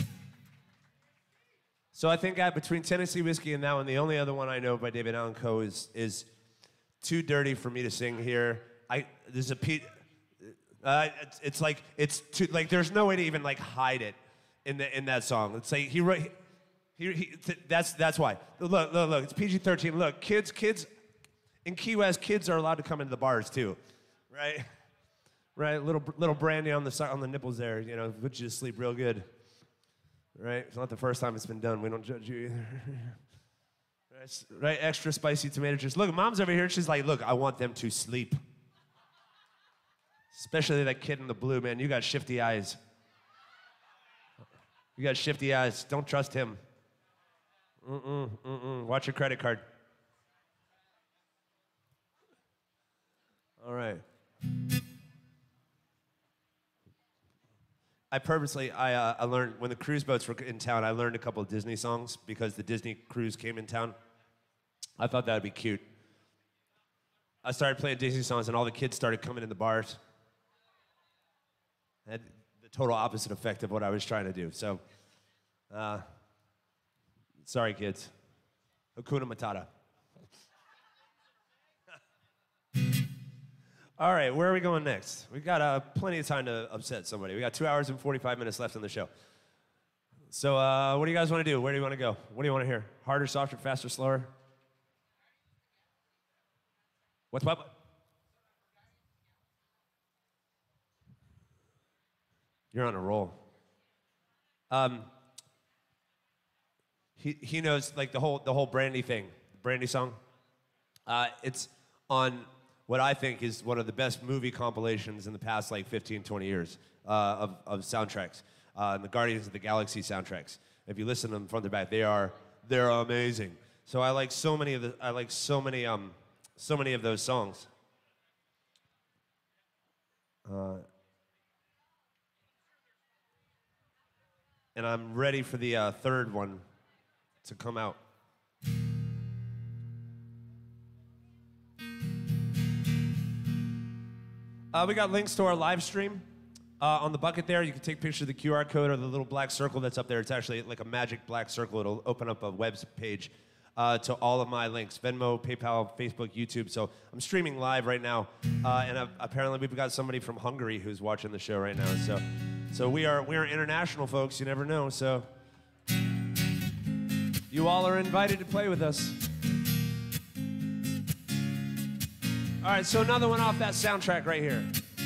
So I think I, between Tennessee Whiskey and that one, the only other one I know by David Allan Coe is is Too Dirty for Me to Sing Here. I there's a Pete. Uh, it's, it's like it's too like there's no way to even like hide it in the in that song. It's like he wrote. He, he, th- that's that's why. Look look look. It's P G thirteen. Look, kids kids in Key West, kids are allowed to come into the bars too, right? Right. Little little brandy on the si- on the nipples there. You know, puts you to sleep real good. Right? It's not the first time it's been done. We don't judge you either. Right? Right? Extra spicy tomato juice. Look, Mom's over here. She's like, look, I want them to sleep. Especially that kid in the blue, man. You got shifty eyes. You got shifty eyes. Don't trust him. Mm-mm, mm-mm. Watch your credit card. All right. I purposely, I, uh, I learned, when the cruise boats were in town, I learned a couple of Disney songs because the Disney cruise came in town. I thought that would be cute. I started playing Disney songs and all the kids started coming in the bars. I had the total opposite effect of what I was trying to do. So, uh, sorry kids. Hakuna Matata. All right, where are we going next? We've got uh, plenty of time to upset somebody. We got two hours and forty-five minutes left on the show. So uh, what do you guys want to do? Where do you want to go? What do you want to hear? Harder, softer, faster, slower? What's what? You're on a roll. Um, he he knows like the whole the whole Brandy thing, the Brandy song. Uh, it's on what I think is one of the best movie compilations in the past like fifteen, twenty years uh, of, of soundtracks. Uh, and the Guardians of the Galaxy soundtracks. If you listen to them front to back, they are they're amazing. So I like so many of the I like so many um so many of those songs. Uh, and I'm ready for the uh, third one to come out. Uh, we got links to our live stream uh, on the bucket there. You can take pictures of the Q R code or the little black circle that's up there. It's actually like a magic black circle. It'll open up a web page uh, to all of my links. Venmo, PayPal, Facebook, YouTube. So I'm streaming live right now. Uh, and I've, apparently we've got somebody from Hungary who's watching the show right now. So so we are, we are international, folks. You never know. So you all are invited to play with us. All right, so another one off that soundtrack right here.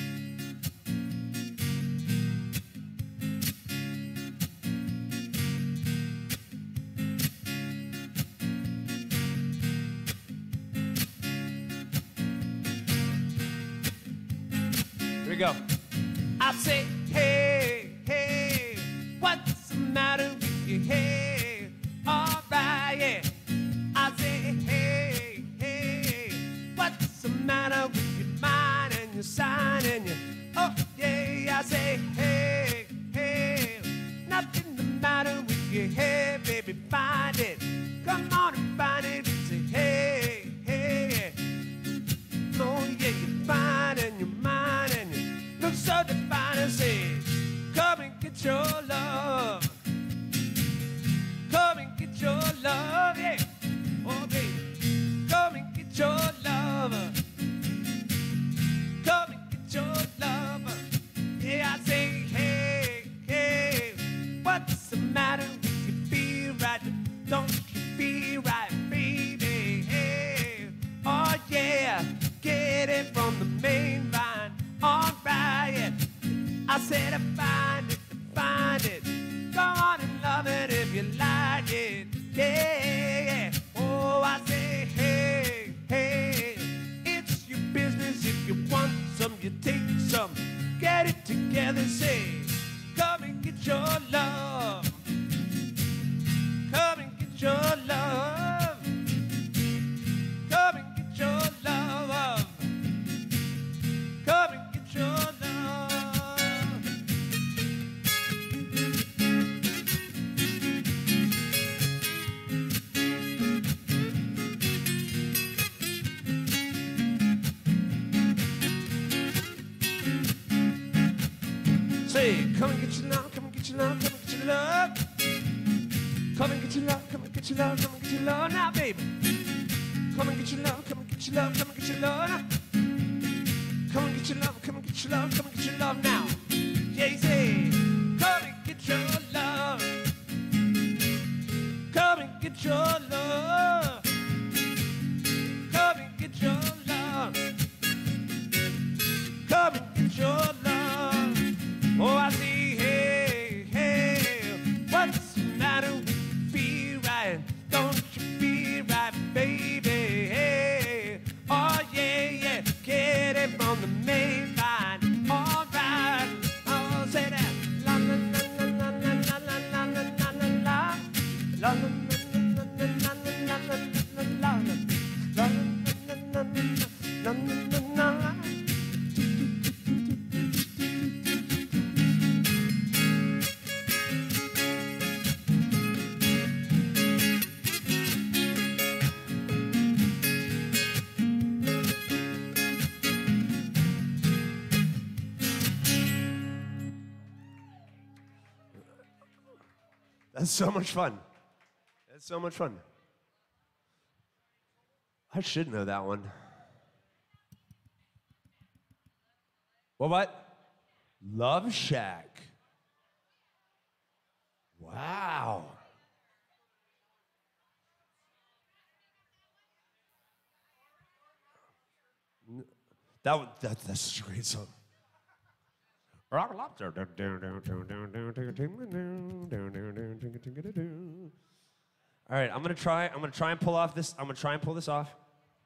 Here we go. I say, hey, hey, what's the matter with you? Hey, all right, yeah. I say, hey, hey, what's the matter with your mind and your sign and your, oh, yeah, I say, hey, hey, nothing the matter with your head, baby, find it. Come on and find it and say, hey, hey, oh, yeah, you're fine and you're mine and you look so divine and say, come and get your love. Come and get your love, yeah. Oh, baby, come and get your love. Come and get your love. Yeah, I say, hey, hey, what's the matter with you? Feel right, don't you feel right, baby? Hey, oh, yeah, get it from the main line. All right, I said I find it, I find it. Go on and love it if you like it. Yeah, oh, I say, hey, hey, it's your business. If you want some, you take some. Get it together, say, come and get your love. Come and get your love. Come and get your love. Come and get your love. Hey, come and get your love, come and get your love, come and get your love. Come and get your love, come and get your love, come and get your love now, baby. Come and get your love, come and get your love, come and get your love now. Come and get your love, come and get your love, come and get your love now. Yeah, he say, come and get your love. Come and get your love. Come and get your love. Come and get your love. Oh, I see, hey, hey, what's the matter with you? Feel right? Don't you feel right, baby? Hey, oh yeah, yeah, get it from the main line. All right, oh, say that. La la la la la la la la la la la la la la. That's so much fun. That's so much fun. I should know that one. Well, what? Love Shack. Wow. That, that that's such a great song. All right, I'm gonna try. I'm gonna try and pull off this. I'm gonna try and pull this off.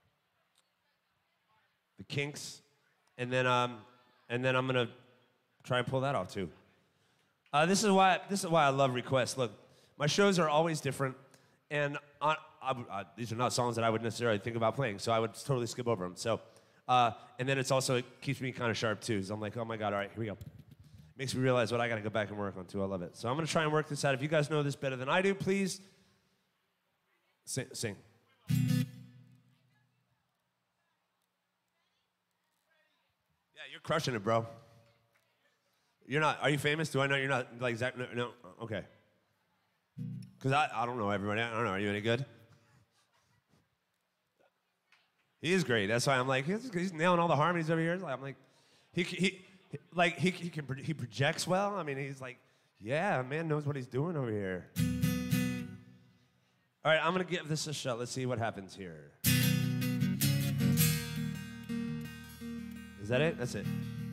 The Kinks, and then um, and then I'm gonna try and pull that off too. Uh, this is why. This is why I love requests. Look, my shows are always different, and on, I, I, these are not songs that I would necessarily think about playing, so I would totally skip over them. So, uh, and then it's also it keeps me kind of sharp too. So I'm like, oh my god, all right, here we go. Makes me realize what I gotta go back and work on too. I love it. So I'm gonna try and work this out. If you guys know this better than I do, please sing. sing. Yeah, you're crushing it, bro. You're not. Are you famous? Do I know you're not like Zach? No, no. Okay. Cause I I don't know everybody. I don't know. Are you any good? He is great. That's why I'm like he's, he's nailing all the harmonies over here. I'm like he he. Like, he, he, can, he projects well. I mean, he's like, yeah, man knows what he's doing over here. All right, I'm going to give this a shot. Let's see what happens here. Is that it? That's it.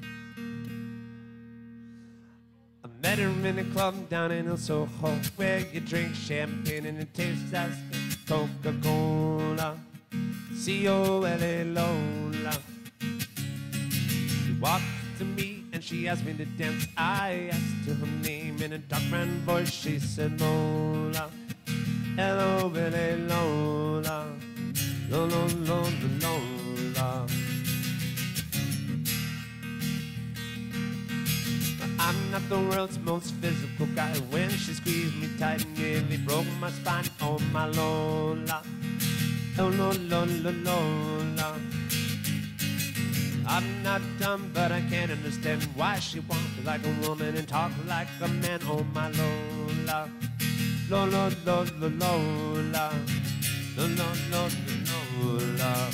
I met her in a club down in El Soho where you drink champagne and it tastes like Coca-Cola. C O L A Lola. You walk to me and she asked me to dance. I asked her her name in a dark brown voice. She said Lola, L O L A Lola, Lola, Lola, Lola. I'm not the world's most physical guy. When she squeezed me tight and nearly broke my spine. Oh my Lola, oh Lola, Lola, Lola. I'm not dumb, but I can't understand why she walked like a woman and talked like a man. Oh my Lola, Lola, Lola, Lola, Lola, Lola, Lola.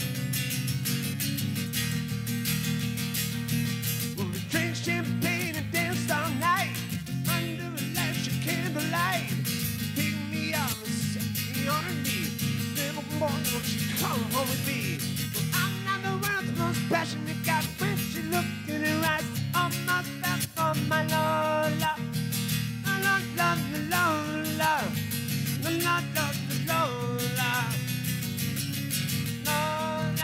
We drank champagne and danced all night under electric candlelight. Pick me up and set me on her knee. Little boy, won't you come home with me? Most passionate guy when she looked in her eyes, almost fell for my Lola, Lola, Lola, Lola, Lola, Lola, Lola,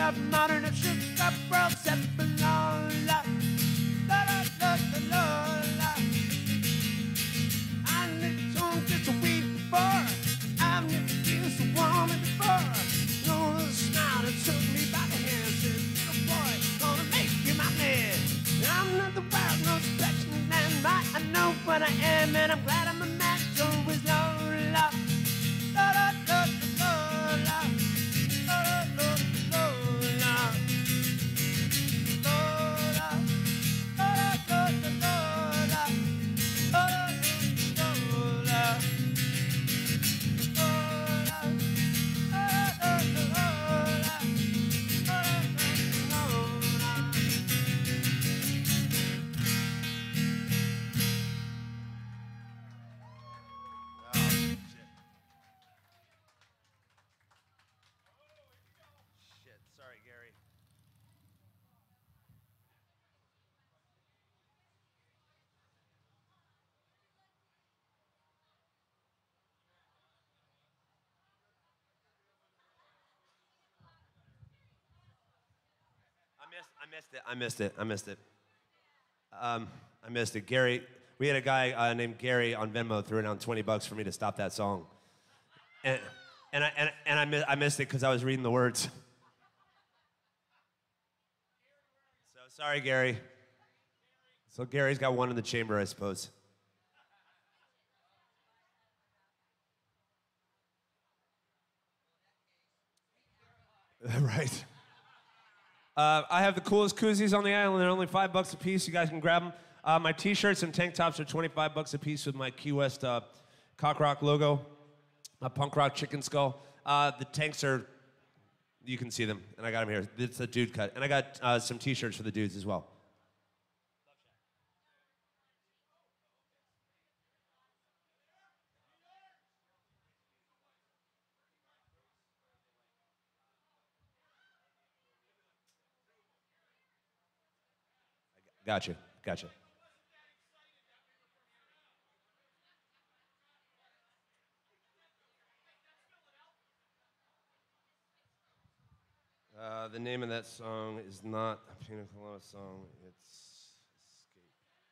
up modern and shook up world, seven la la la la la la la. I lived on just a week before. I've never been so warm before. No, the smile that took me by the hand said, little boy, gonna make you my man. I'm not the wild, no special man, but I know what I am, and I'm glad I'm a man. So it's la la la la la la la la la la la. Sorry, Gary. I missed, I missed it. I missed it. I missed it. Um, I missed it. Gary, we had a guy uh, named Gary on Venmo threw down twenty bucks for me to stop that song. And, and, I, and, and I, miss, I missed it because I was reading the words. So sorry, Gary. So Gary's got one in the chamber, I suppose. Right. Uh, I have the coolest koozies on the island. They're only five bucks a piece. You guys can grab them. Uh, my T-shirts and tank tops are twenty-five bucks a piece with my Key West uh, cock rock logo, a punk rock chicken skull. Uh, the tanks are, you can see them, and I got them here. It's a dude cut, and I got uh, some T-shirts for the dudes as well. Gotcha, gotcha. Uh, the name of that song is not a Pina Colada song. It's Escape.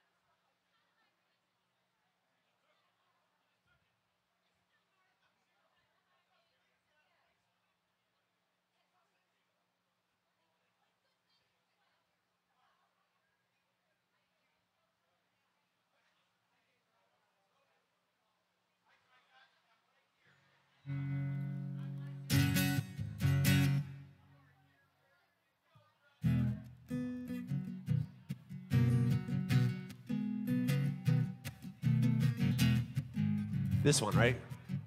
This one, right?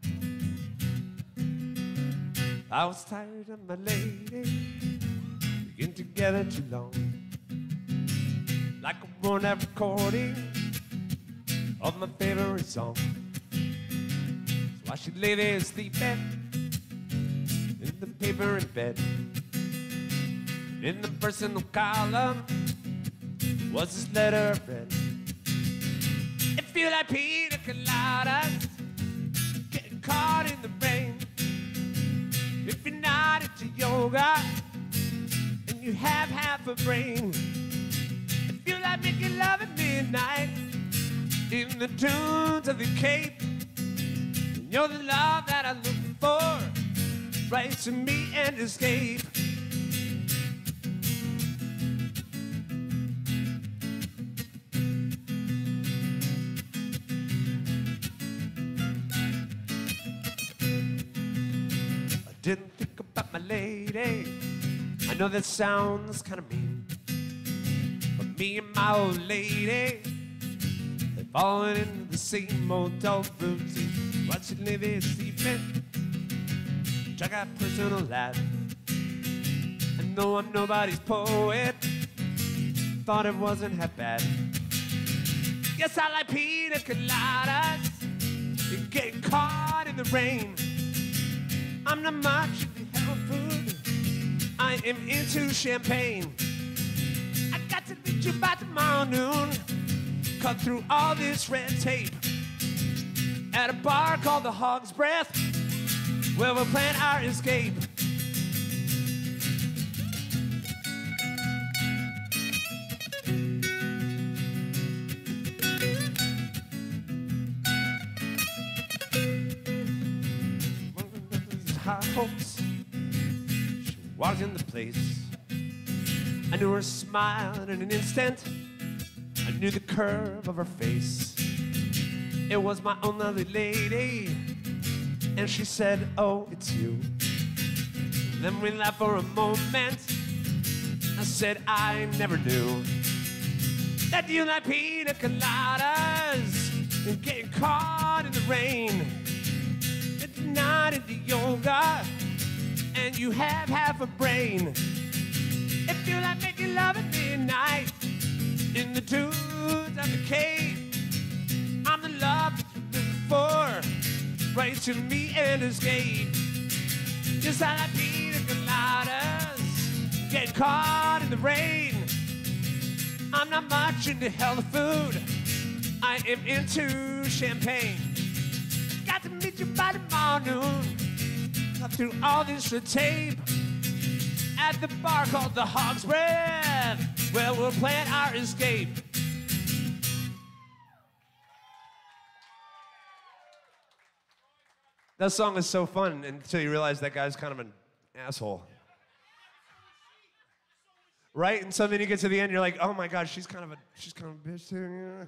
I was tired of my lady, getting together too long, like a worn out recording of my favorite song. So I should lay there sleeping in the paper in bed. In the personal column was this letter I read. It feel like pina coladas getting caught in the rain. If you're not into yoga and you have half a brain, it feel like making love at midnight in the dunes of the Cape. And you're the love that I look for, right to me and escape. Didn't think about my lady. I know that sounds kind of mean, but me and my old lady have fallen into the same old dull routine. Watching living, sleeping, I got personal life. I know I'm nobody's poet, thought it wasn't half bad. Yes, I like pina coladas and getting caught in the rain. I'm not much of the health food, I am into champagne. I got to meet you by tomorrow noon, cut through all this red tape at a bar called the Hogs Breath, where we'll plan our escape. high hopes. She walked in the place. I knew her smile in an instant. I knew the curve of her face. It was my own lovely lady. And she said, oh, it's you. Then we laughed for a moment. I said, I never knew that you like pina coladas and getting caught in the rain. That you're not into yoga and you have half a brain. If you like making love at midnight in the dunes of the cave, I'm the love that you're looking for. Right to me and escape. Just I like pina coladas, getting caught in the rain. I'm not much into healthy food. I am into champagne. Got to meet you by tomorrow noon. Got through all this red tape at the bar called the Hogs Breath, where we'll plan our escape. That song is so fun until you realize that guy's kind of an asshole. Right? And so then you get to the end, you're like, oh my God, she's kind of a she's kind of a bitch too.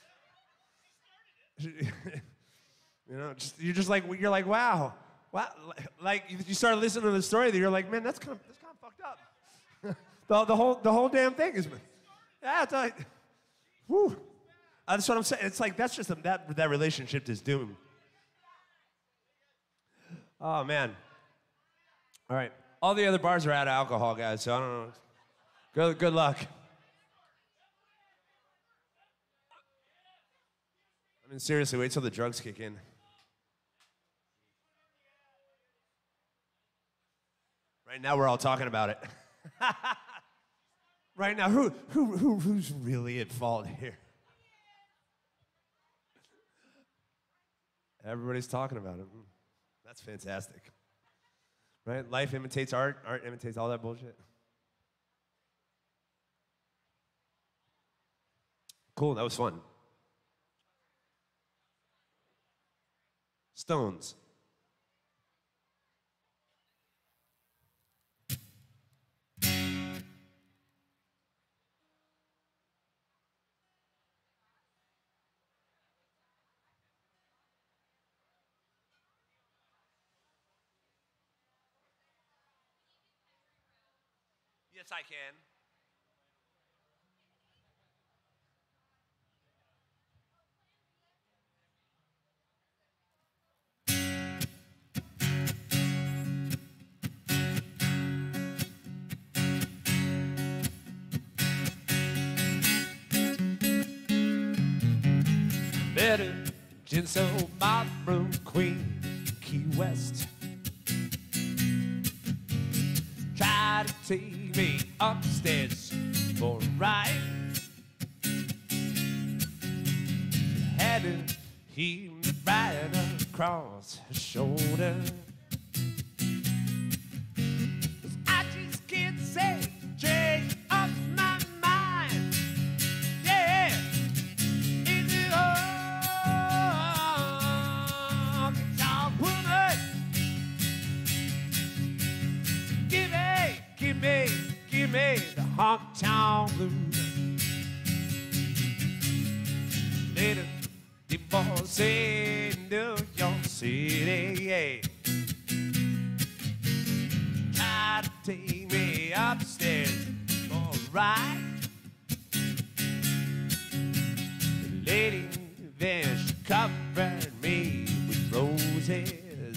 You know, just, you're just like you're like, wow, wow. Like you start listening to the story, that you're like, man, that's kind of that's kind of fucked up. the, the whole the whole damn thing is, yeah, it's like, whew. Uh, that's what I'm saying. It's like that's just a, that that relationship is doomed. Oh, man. All right. All the other bars are out of alcohol, guys, so I don't know. Good, good luck. I mean, seriously, wait till the drugs kick in. Right now, we're all talking about it. Right now, who, who, who, who's really at fault here? Everybody's talking about it. That's fantastic. Right? Life imitates art, art imitates all that bullshit. Cool, that was fun. Stones. Yes, I can. Better gin so my room queen, Key West. Try to take me upstairs for a ride. Had to heave me right across her shoulder. 'Cause I just can't say straight off my mind. Yeah, it's a honky-tonk woman. Give me, give me, give me the honky-tonk blues. Later, divorce in New York City, yeah. Try to take me upstairs for a ride. The lady then she covered me with roses.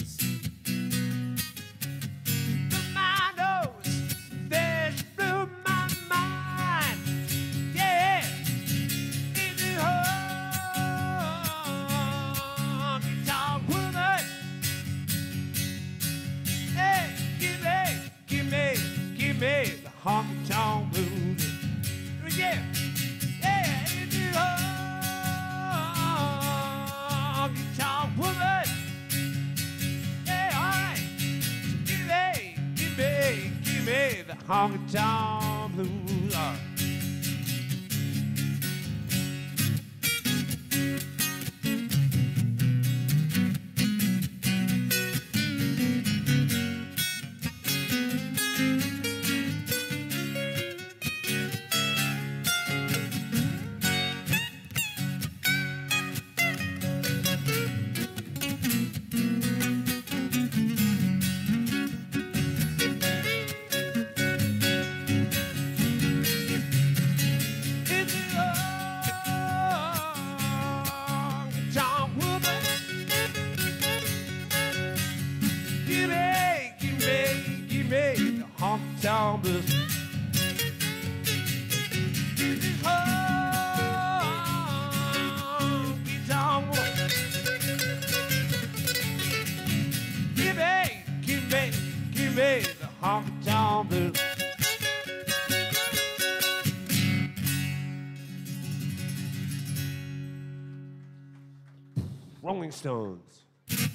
Blew my nose, then she blew my mind. Yeah, in the honky-tonk woman. Hey, give me, give me, give me the honky-tonk blues. Yeah, yeah, in the honky-tonk woman. Yeah, all right. So give me, give me, give me the honky-tonk blues. All right. honky-tonk blues. This is honky-tonk blues. Give me, give me, give me the honky-tonk blues. Rolling Stones.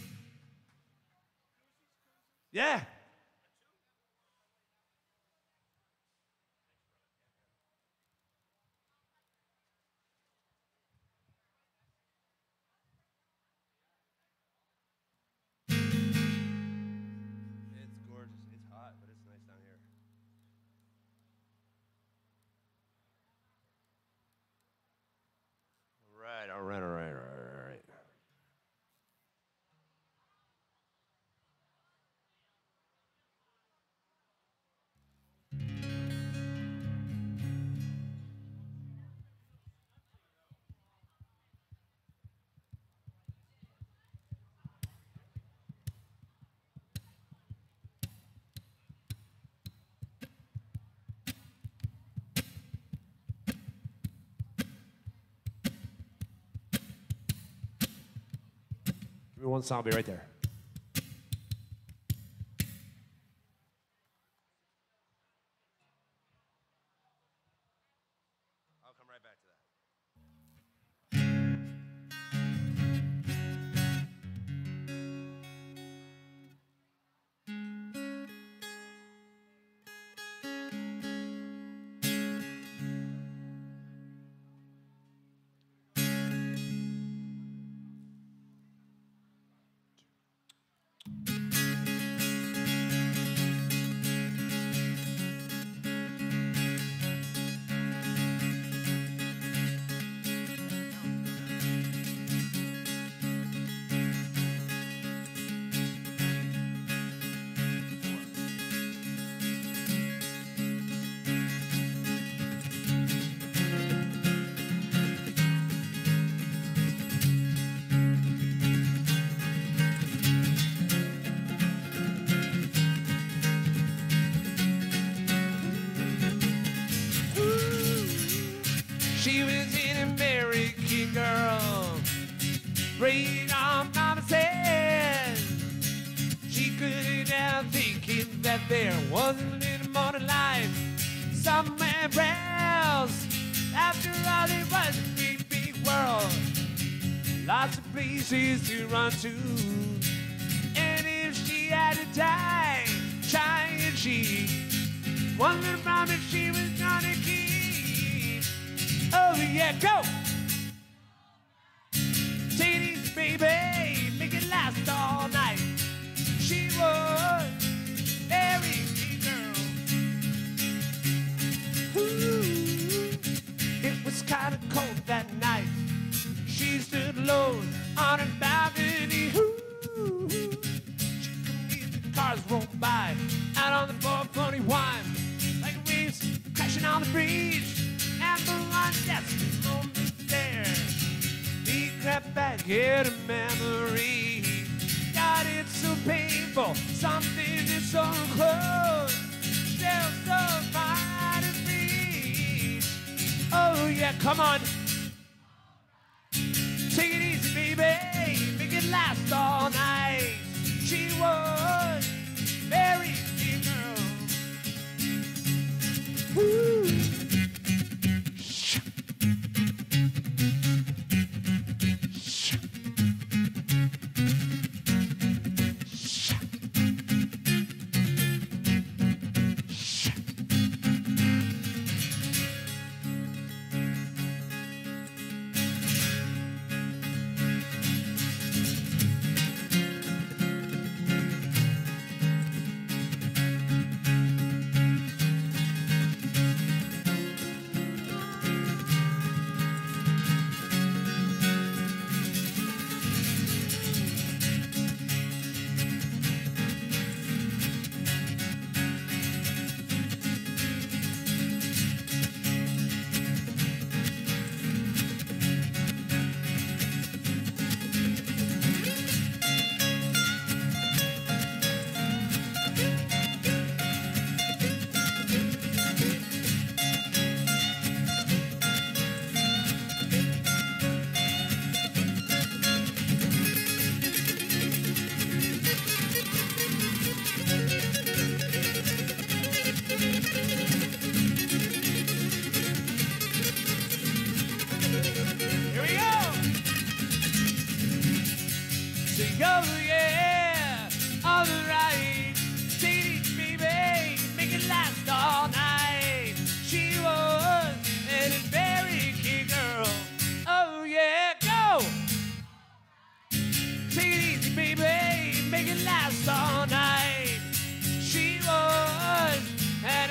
Yeah. It's gorgeous. It's hot, but it's nice down here. All right, all right, all right, all right, all right. Give me one song, I'll be right there. I'll come right back to that. She was an American girl, raised on mama's head. She couldn't help thinking that there wasn't any more to life somewhere else. After all, it was a big, big world, lots of places to run to. And if she had to die trying, she wondered promise she was gonna keep. Oh yeah, go! Take it easy, baby, make it last all night. She was very big girl. Ooh, it was kind of cold that night. She stood alone on a balcony. Ooh, she couldn't hear the cars roll by out on the four forty-one, like waves crashing on the bridge. And the line just a moment there, he crept back here to memory. God, it's so painful, something is so close, still so far to reach. Oh yeah, come on. Take it easy, baby, make it last all night. She was very big girl. Ooh. last all night. She was an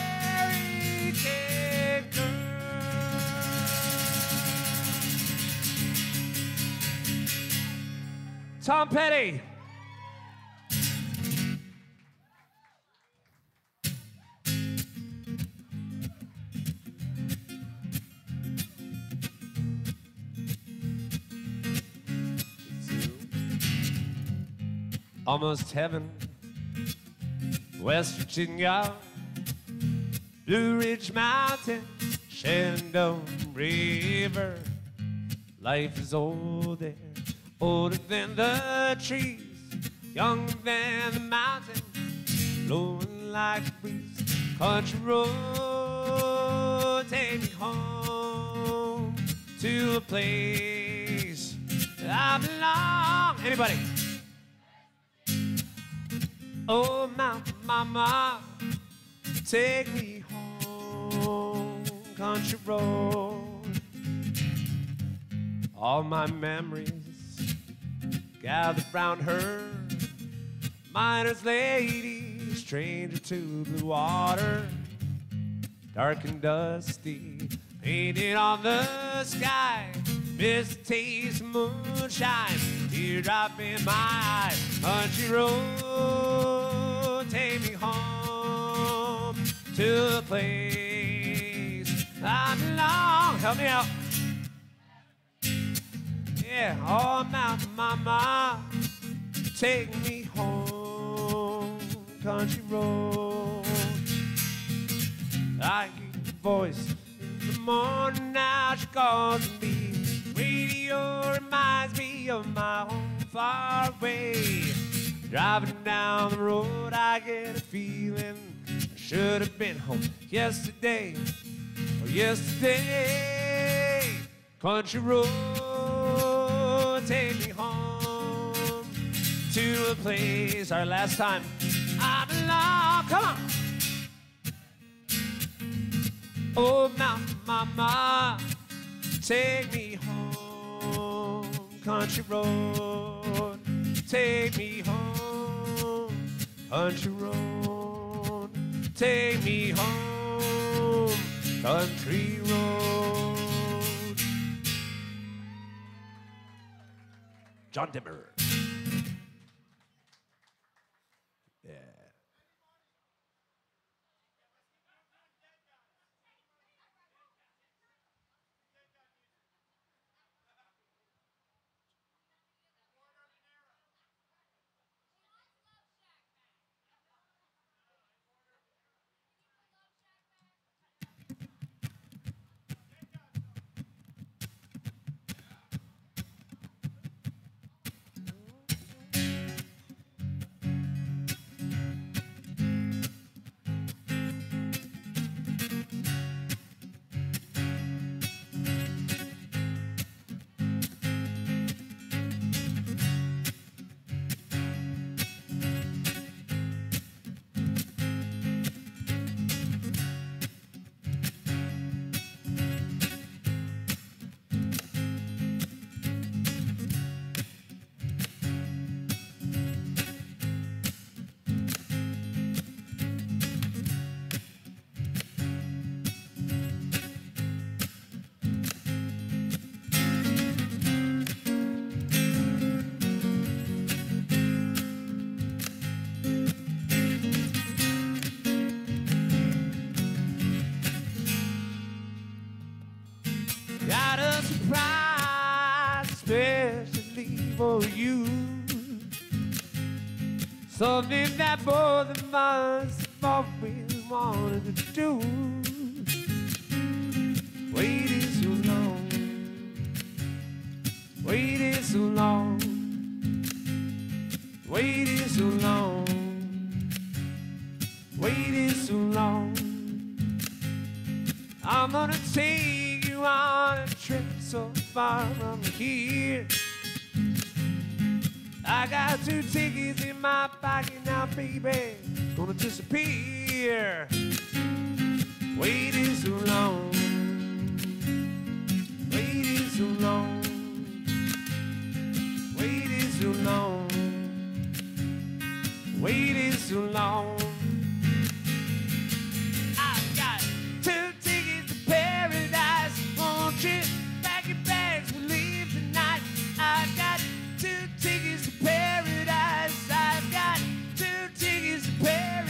American girl. Tom Petty. Almost heaven, West Virginia, Blue Ridge Mountain, Shenandoah River. Life is old there, older than the trees, younger than the mountain, blowing like a breeze. Country road, take me home to a place that I belong. Anybody? Oh, mountain mama, take me home, country road. All my memories gathered round her, miner's lady, stranger to blue water, dark and dusty, painted on the sky, miss the taste of moonshine, teardrop in my eye. Country road, take me home to a place I belong. Help me out. Yeah, oh, mountain mama, take me home, country road. I hear your voice in the morning, now she calls me. Radio reminds me of my home far away. Driving down the road, I get a feeling I should have been home yesterday. Oh, yesterday. Country road, take me home to a place. Our last time I belong. Come on. Oh, mountain mama, take me home, country road, take me home, country road, take me home, country road. John Dimmer. Yeah. Got a surprise especially for you. Something that both of us have always wanted to do. Waited so long, waited so long, waited so long, waited so long. I'm gonna take you on a trip so far from here. I got two tickets in my pocket now, baby, gonna disappear. Waited so long, waited so long, waited so long, waited so long. I've got two tickets to paradise. Won't you pack your bags, we'll leave tonight. I've got two tickets to paradise. I've got two tickets to paradise.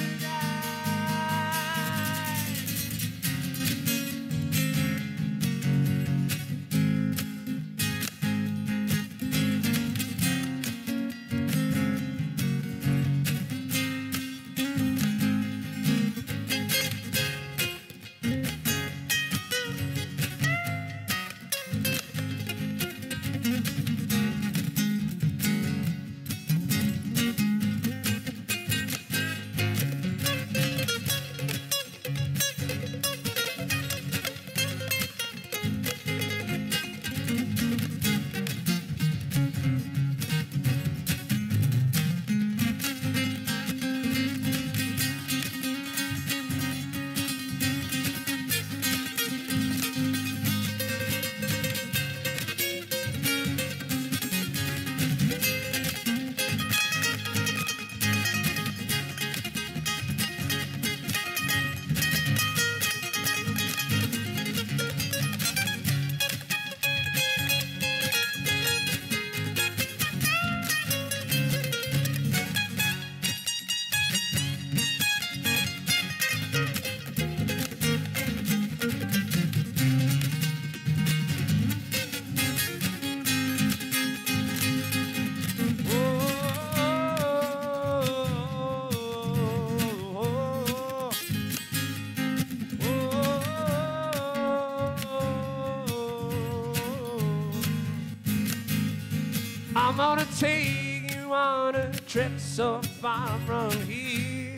I'm gonna take you on a trip so far from here.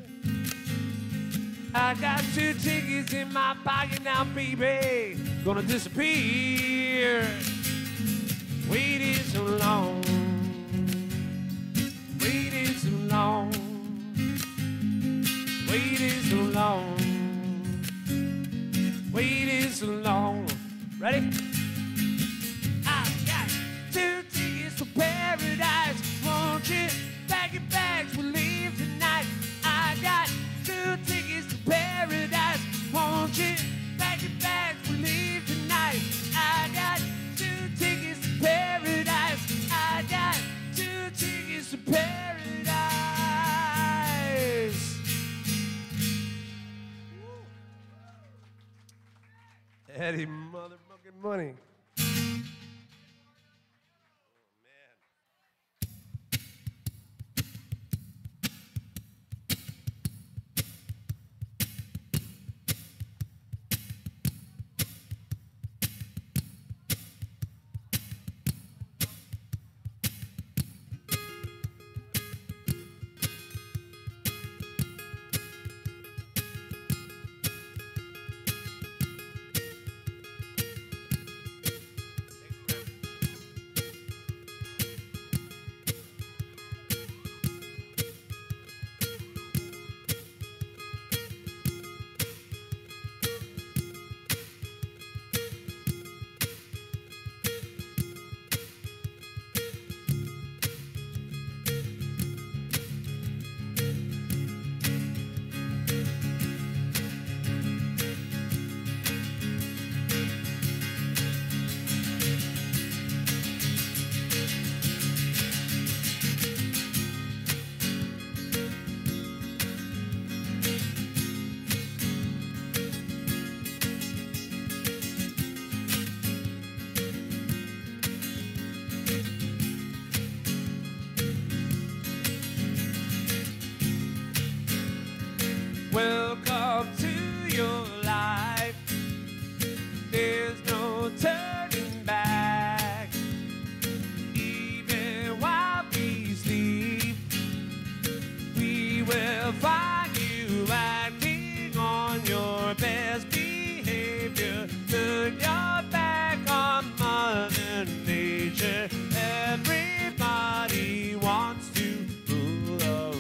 I got two tickets in my pocket now, baby. Gonna disappear. Waited so long. Waited so long. Waited so long. Waited so long. Ready? Paradise, won't you pack your bags, we'll leave tonight. I got two tickets to paradise, won't you pack your bags, we'll leave tonight. I got two tickets to paradise, I got two tickets to paradise. Eddie motherfucking Money. Welcome to your life. There's no turning back. Even while we sleep, we will find you acting on your best behavior. Turn your back on Mother Nature. Everybody wants to rule the world.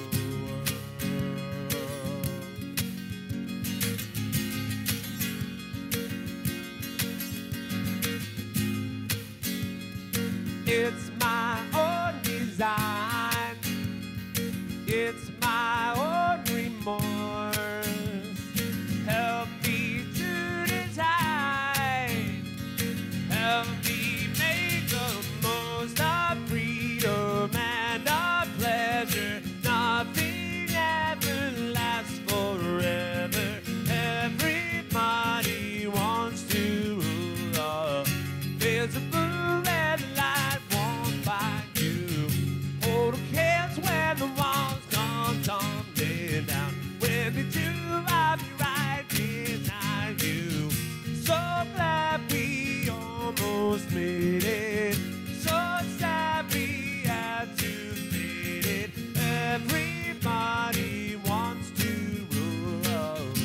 It's my own design. It's my own remorse. Help me to decide. Help me make the most of freedom and of pleasure. Nothing ever lasts forever. Everybody wants to rule up. There's a blue red light won't find you. Hold hands when the walls come tumbling down. When they do, I'll be right behind you. So glad we almost made it. So sad we had to fade it. Everybody wants to rule the world.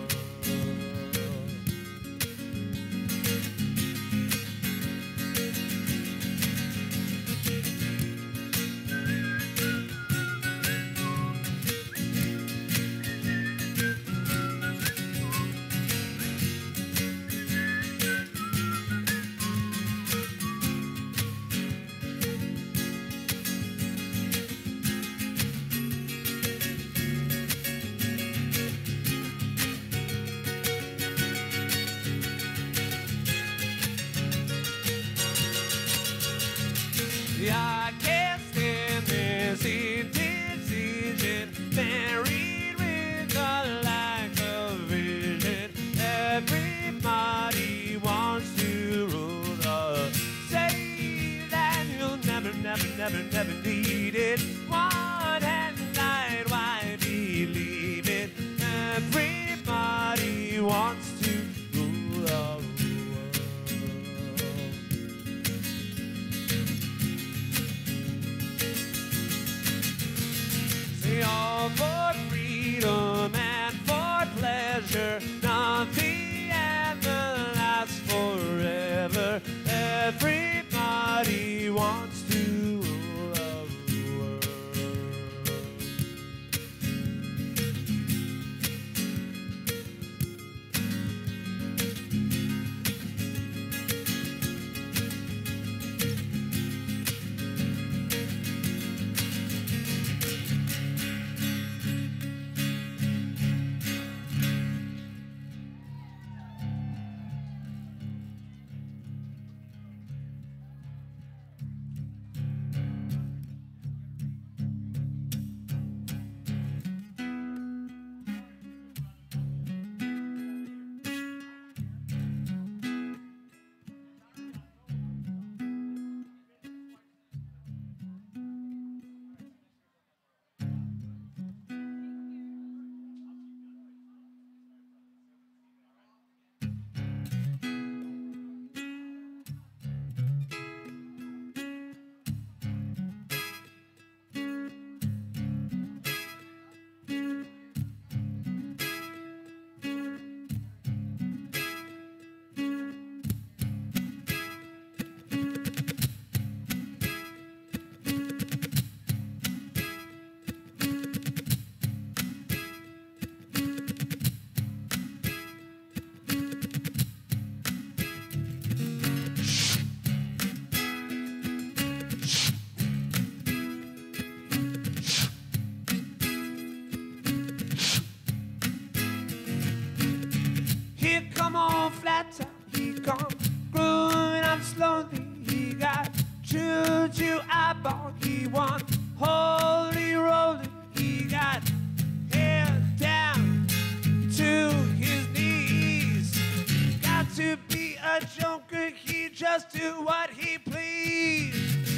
I can't stand this indecision, married with a lack of vision. Everybody wants to rule the say that you'll never, never, never, never need it. One hand light, why believe it? Everybody wants to rule the world. All for freedom and for pleasure. Nothing ever lasts forever. Everybody wants to rule the world. Come on, flat top, he come growing up slowly. He got choo-choo eyeball, he want holy rolling. He got hair down to his knees. Got to be a joker, he just do what he please.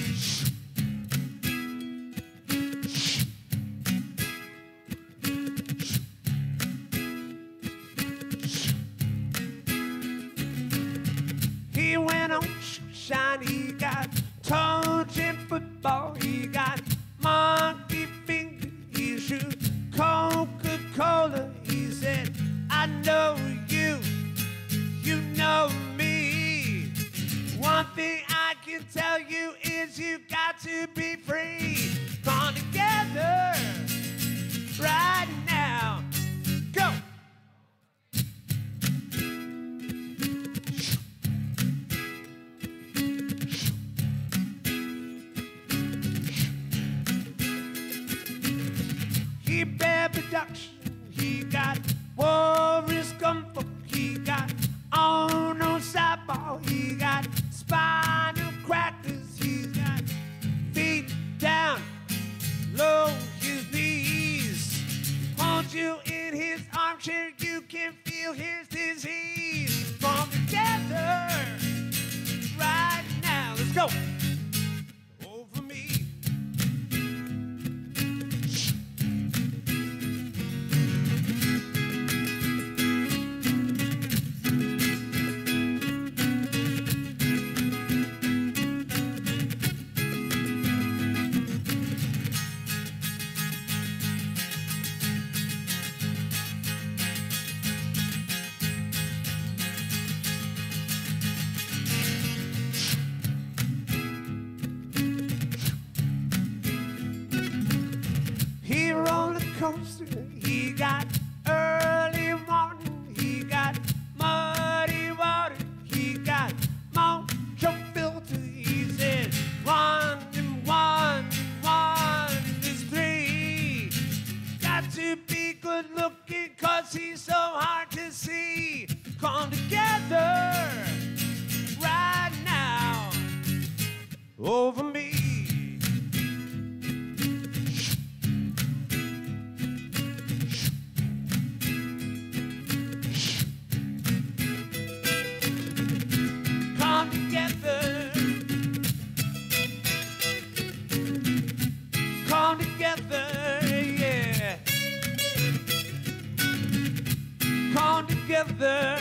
He went on shine, he got touch in football, he got monkey finger, he shoot Coca-Cola. He said, I know you, you know me. One thing I can tell you is you got to be free. Come together right now, go. seduction. He got Warriors Comfort. He got on no sideball. He got spinal crackers. He's got feet down, low his knees. Hold you in his armchair. You can feel his disease. Come together right now. Let's go. Over me. He got early morning, he got muddy water, he got mojo filter. He said one and one and one is three. Got to be good looking cause he's so hard to see. Come together right now over me. Come together, yeah. Come together.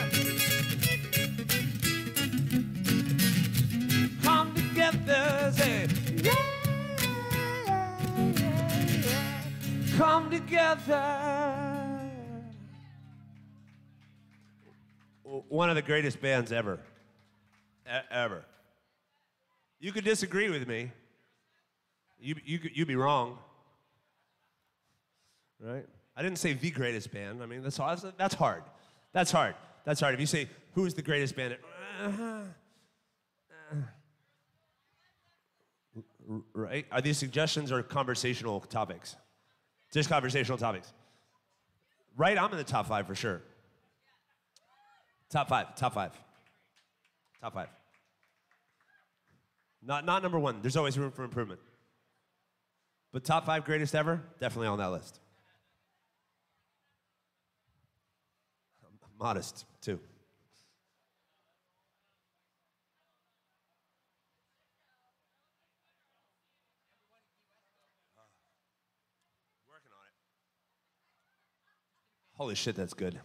Come together, say, yeah, yeah, yeah. Come together. One of the greatest bands ever. E- ever. You could disagree with me. You, you, you'd be wrong, right? I didn't say the greatest band. I mean, that's, that's hard. That's hard. That's hard. If you say, who's the greatest band? Uh, uh, right? Are these suggestions or conversational topics? Just conversational topics. Right, I'm in the top five for sure. Top five, top five. Top five. Not, not number one. There's always room for improvement. But top five greatest ever, definitely on that list. Modest, too. Working on it. Holy shit, that's good. And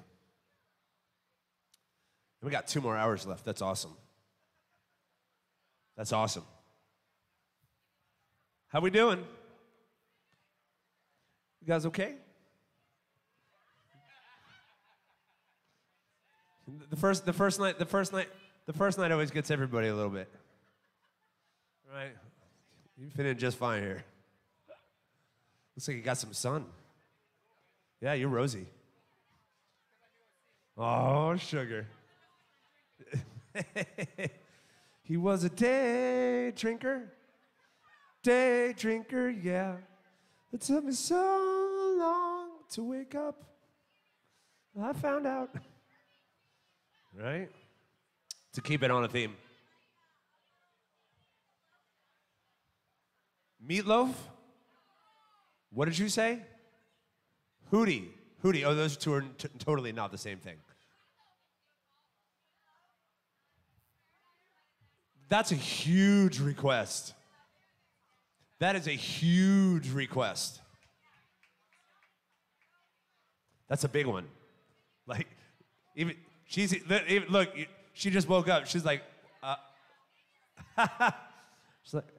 we got two more hours left. That's awesome. That's awesome. How we doing? You guys okay? The first, the first night, the first night, the first night always gets everybody a little bit. Right? You fit in just fine here. Looks like you got some sun. Yeah, you're rosy. Oh, sugar. He was a day drinker. Day drinker, yeah. It took me so long to wake up. I found out. Right? To keep it on a theme. Meatloaf? What did you say? Hootie. Hootie. Oh, those two are t- totally not the same thing. That's a huge request. That is a huge request. That's a big one. Like, even she's even, look. She just woke up. She's like, uh, she's like,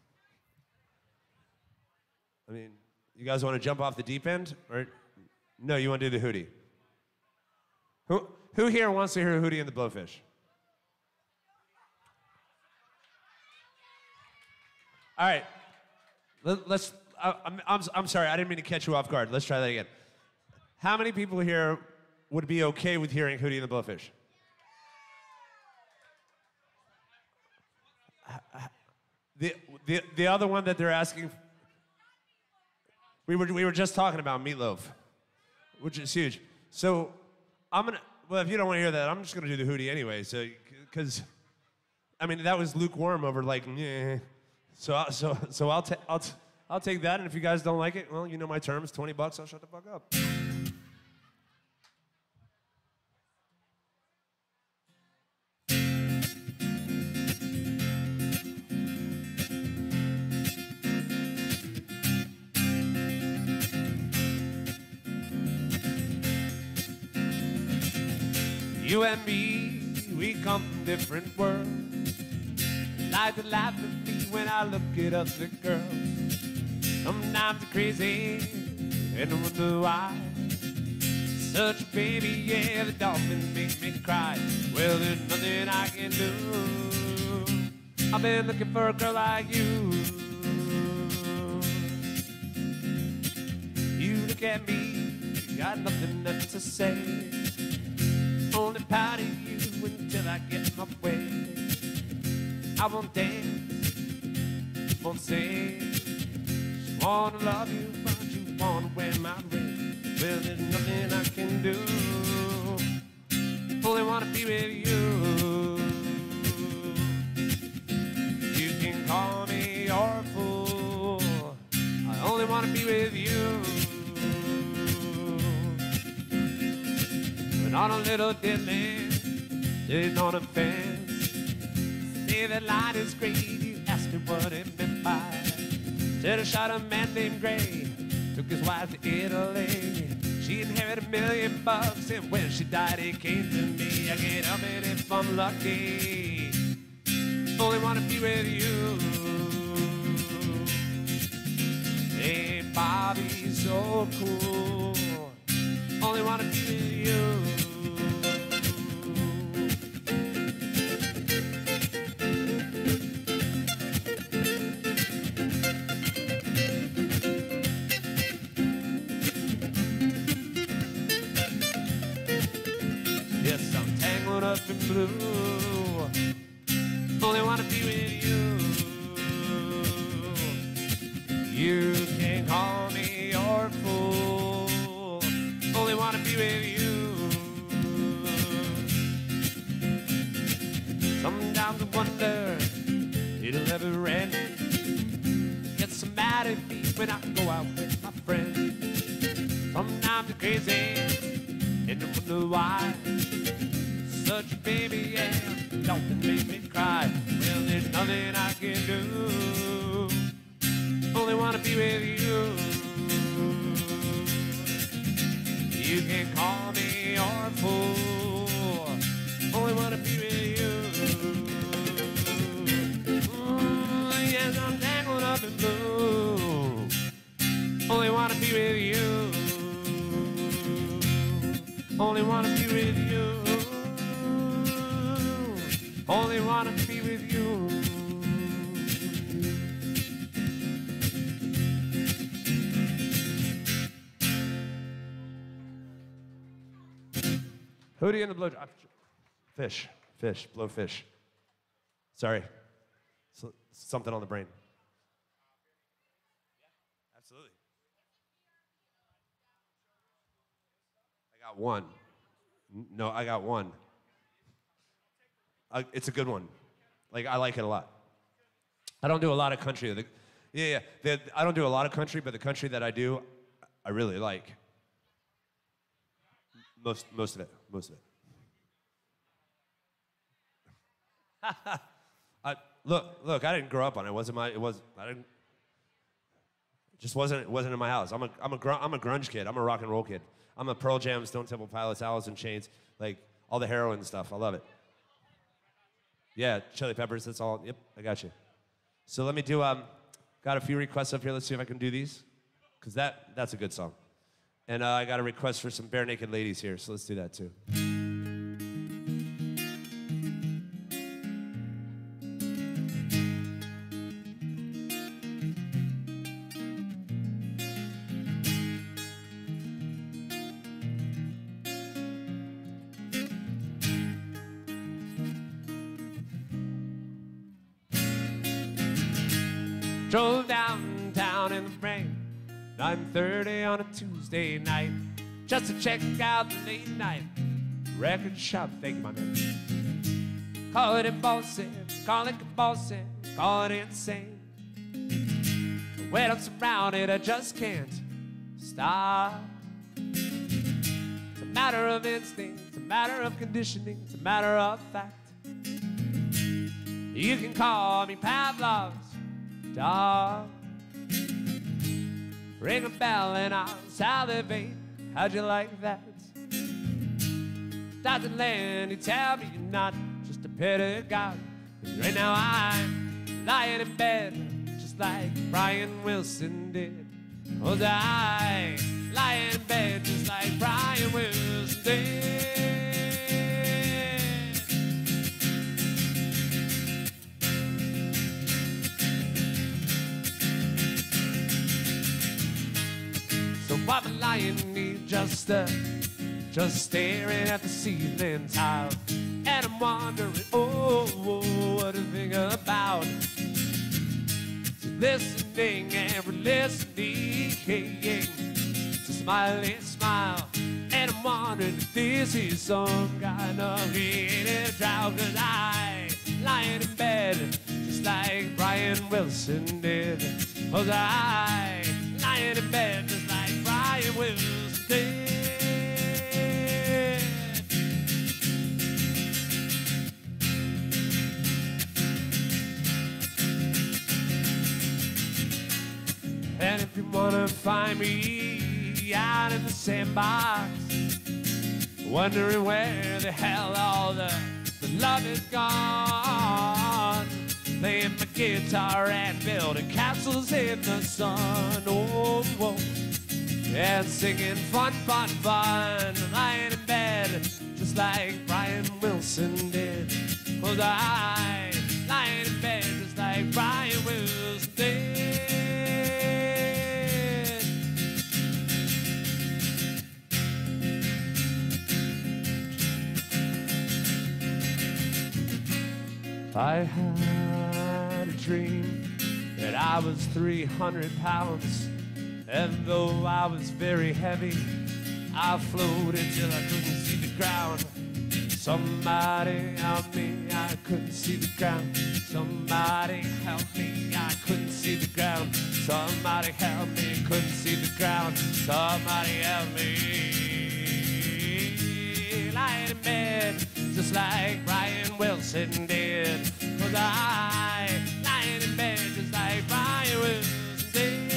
I mean, you guys want to jump off the deep end, or no? You want to do the Hootie? Who who here wants to hear Hootie and the Blowfish? All right. Let's, I'm, I'm, I'm sorry, I didn't mean to catch you off guard. Let's try that again. How many people here would be okay with hearing Hootie and the Blowfish? The, the, the other one that they're asking, we were, we were just talking about Meatloaf. which is huge. So I'm gonna. Well, if you don't want to hear that, I'm just gonna do the hootie anyway. So, because I mean that was lukewarm over like. Nyeh. So I- so so I'll ta- I'll t- I'll take that. And if you guys don't like it, well, you know my terms. Twenty bucks. I'll shut the fuck up. You and me, we come from different worlds. Life to laugh at me when I look at other girls. Sometimes I'm crazy and I wonder why. Such a baby, yeah, the dolphins make me cry. Well, there's nothing I can do. I've been looking for a girl like you. You look at me, got nothing left to say. Only proud of you until I get my way. I won't dance, won't sing. Just wanna love you, but you wanna wear my ring. Well, there's nothing I can do. Only wanna be with you. You can call me your fool. I only wanna be with you. On a little diddly, sitting on a fence. Say that line is great, you asked me what it meant by. Said I shot a man named Gray, took his wife to Italy. She inherited a million bucks, and when she died, it came to me. I can't help it if I'm lucky. Only wanna be with you. Hey, Bobby's so cool. Only wanna be with you. Yes, I'm tangled up in blue. Only wanna be with you. You can call me your fool. Only wanna be with you. Sometimes I wonder it'll ever end. Get so mad at me when I go out with my friends. Sometimes I'm crazy and I wonder why. Such a baby, yeah, don't make me cry. Well, there's nothing I can do. Only wanna be with you. You can call me your fool. Only wanna be with you. Ooh, yes, I'm tangled up in blue. Only wanna be with you. Only wanna be with you. Only wanna be with you. Hootie and the blow. Fish, fish, blow fish. Sorry, so, something on the brain. Yeah, absolutely. I got one. No, I got one. I, it's a good one. Like, I like it a lot. I don't do a lot of country. The, yeah, yeah. The, I don't do a lot of country, but the country that I do, I really like. Most, most of it. Most of it. I, look, look. I didn't grow up on it. It wasn't my. It was. I didn't. It just wasn't. It wasn't in my house. I'm a. I'm a. Gr- I'm a grunge kid. I'm a rock and roll kid. I'm a Pearl Jam, Stone Temple Pilots, Alice in Chains, like all the heroin stuff. I love it. Yeah, Chili Peppers. That's all. Yep, I got you. So let me do. Um, got a few requests up here. Let's see if I can do these, cause that that's a good song. And uh, I got a request for some bare naked ladies here, so let's do that too. Drove downtown in the rain, nine thirty on a Tuesday night. just to check out the late night record shop. Thank you, my man. Call it impulsive, call it compulsive, call it insane. When I'm surrounded, I just can't stop. It's a matter of instinct, it's a matter of conditioning, it's a matter of fact. You can call me Pavlov's dog. Ring a bell and I'll salivate. How'd you like that? Doctor Land, you tell me you're not just a pedagogue. Right now I'm lying in bed, just like Brian Wilson did. Oh, I lying in bed, just like Brian Wilson did. So I've been lying here just uh, just staring at the ceiling tile, and I'm wondering, oh, oh what to think about. So listening and listening to smiley smile, and I'm wondering if this is some kind of creative drought. Cause I lying in bed just like Brian Wilson did. Cause I lying in bed just like Brian Wilson did. And if you wanna find me out in the sandbox, wondering where the hell all the, the love is gone, playing my guitar and building castles in the sun, oh, oh, and singing fun, fun, fun, lying in bed just like Brian Wilson did. Cause I lying in bed just like Brian Wilson did. I had a dream that I was three hundred pounds, and though I was very heavy, I floated till I couldn't see the ground. Somebody help me, I couldn't see the ground. Somebody help me, I couldn't see the ground. Somebody help me, couldn't see the ground. Somebody help me. Lying in bed, just like Brian Wilson did. Cause I, lying in bed, just like Brian Wilson did.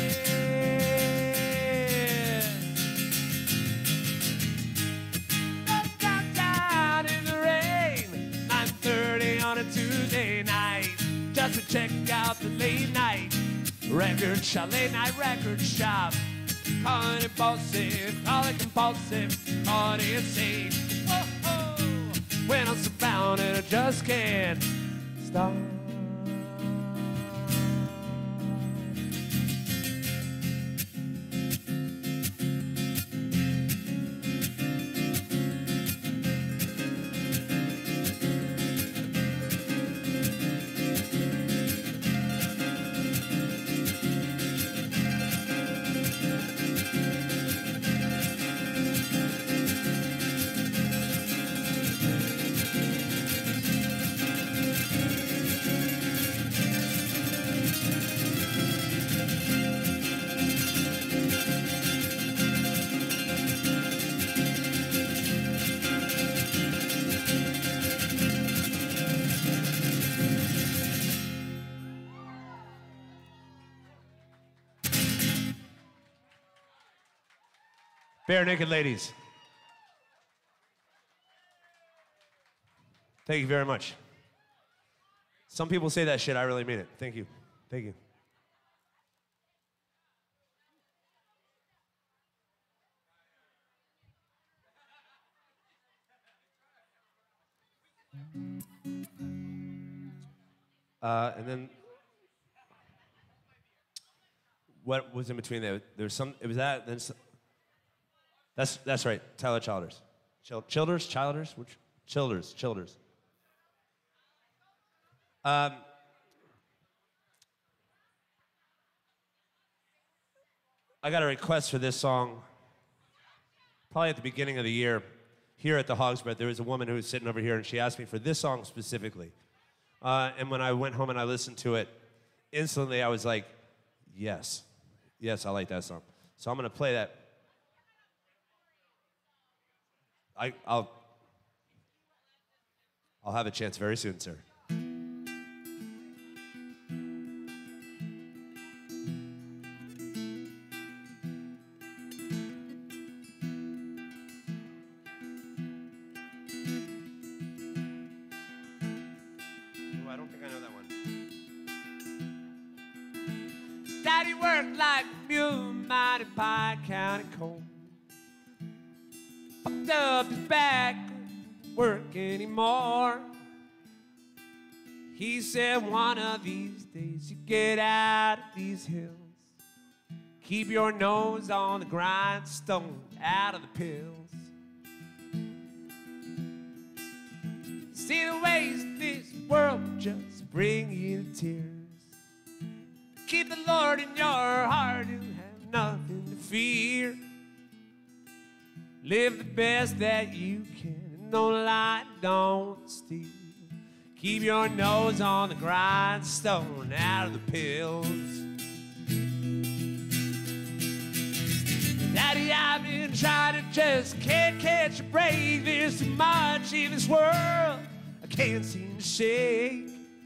Down, down in the rain, nine thirty on a Tuesday night, just to check out the late night record shop, late night record shop. Call it impulsive, call it compulsive, call it insane. Oh, oh, when I'm surrounded, I just can't stop. Bare Naked Ladies. Thank you very much. Some people say that shit, I really mean it. Thank you. Thank you. Uh, and then, what was in between there? There's some, it was that, then some, that's, that's right, Tyler Childers. Chil Childers? Childers? Which? Childers, Childers. Um, I got a request for this song probably at the beginning of the year, here at the Hogs Breath, there was a woman who was sitting over here, and she asked me for this song specifically. Uh, and when I went home and I listened to it, instantly I was like, yes, yes, I like that song. So I'm gonna play that. I, I'll, I'll have a chance very soon, sir. I don't think I know that one. Daddy worked like a mule, mighty Pike County coal. Fucked up his back, couldn't work anymore. He said one of these days you get out of these hills. Keep your nose on the grindstone, out of the pills. See the ways of this world just bring you to tears. Keep the Lord in your heart, you have nothing to fear. Live the best that you can, no lie, don't steal. Keep your nose on the grindstone, out of the pills. Daddy, I've been trying to just can't catch a break. There's too much in this world I can't seem to shake.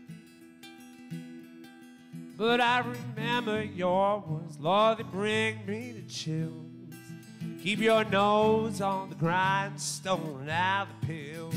But I remember your words, Lord, they bring me to chills. Keep your nose on the grindstone, out of the pills.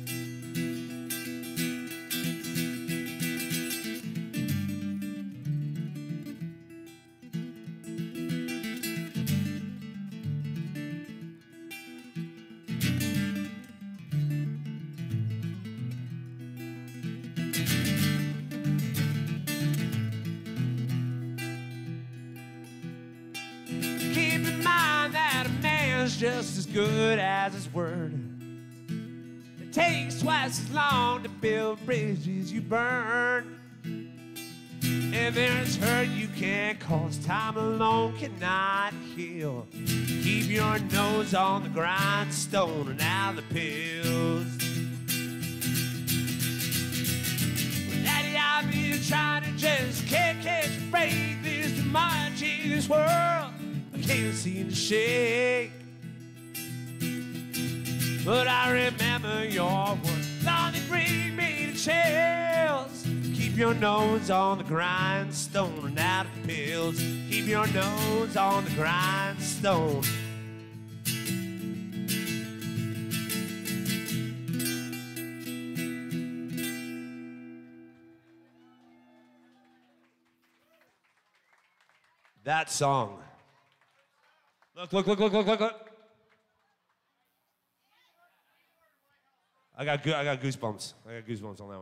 Just as good as his word. It takes twice as long to build bridges you burn. If there's hurt you can't cause, time alone cannot heal. Keep your nose on the grindstone and out of the pills. Daddy, I've been trying to just can't catch a break. There's too much in this world I can't seem to shake. But I remember your words, Lord, they bring me to chills. Keep your nose on the grindstone and out of the pills. Keep your nose on the grindstone. That song. Look, look, look, look, look, look, look. I got, I got goosebumps. I got goosebumps on that one.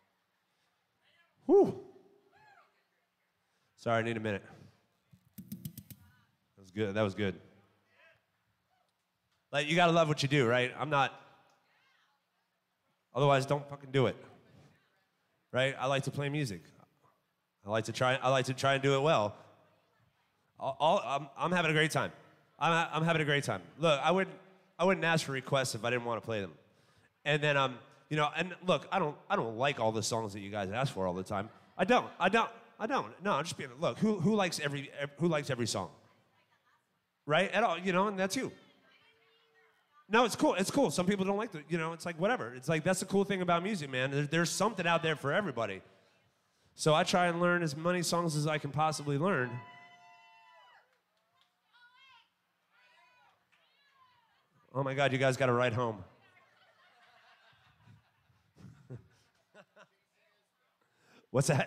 Whew. Sorry, I need a minute. That was good. That was good. Like, you gotta love what you do, right? I'm not. Otherwise, don't fucking do it. Right? I like to play music. I like to try. I like to try and do it well. All, all, I'm, I'm having a great time. I'm, I'm having a great time. Look, I wouldn't. I wouldn't ask for requests if I didn't want to play them. And then, um, you know, and look, I don't, I don't like all the songs that you guys ask for all the time. I don't, I don't, I don't. No, I'm just being. Look, who, who likes every, who likes every song? Right? At all, you know, and that's you. No, it's cool. It's cool. Some people don't like the, you know, it's like whatever. It's like that's the cool thing about music, man. There, there's something out there for everybody. So I try and learn as many songs as I can possibly learn. Oh my God, you guys got to ride home. What's that?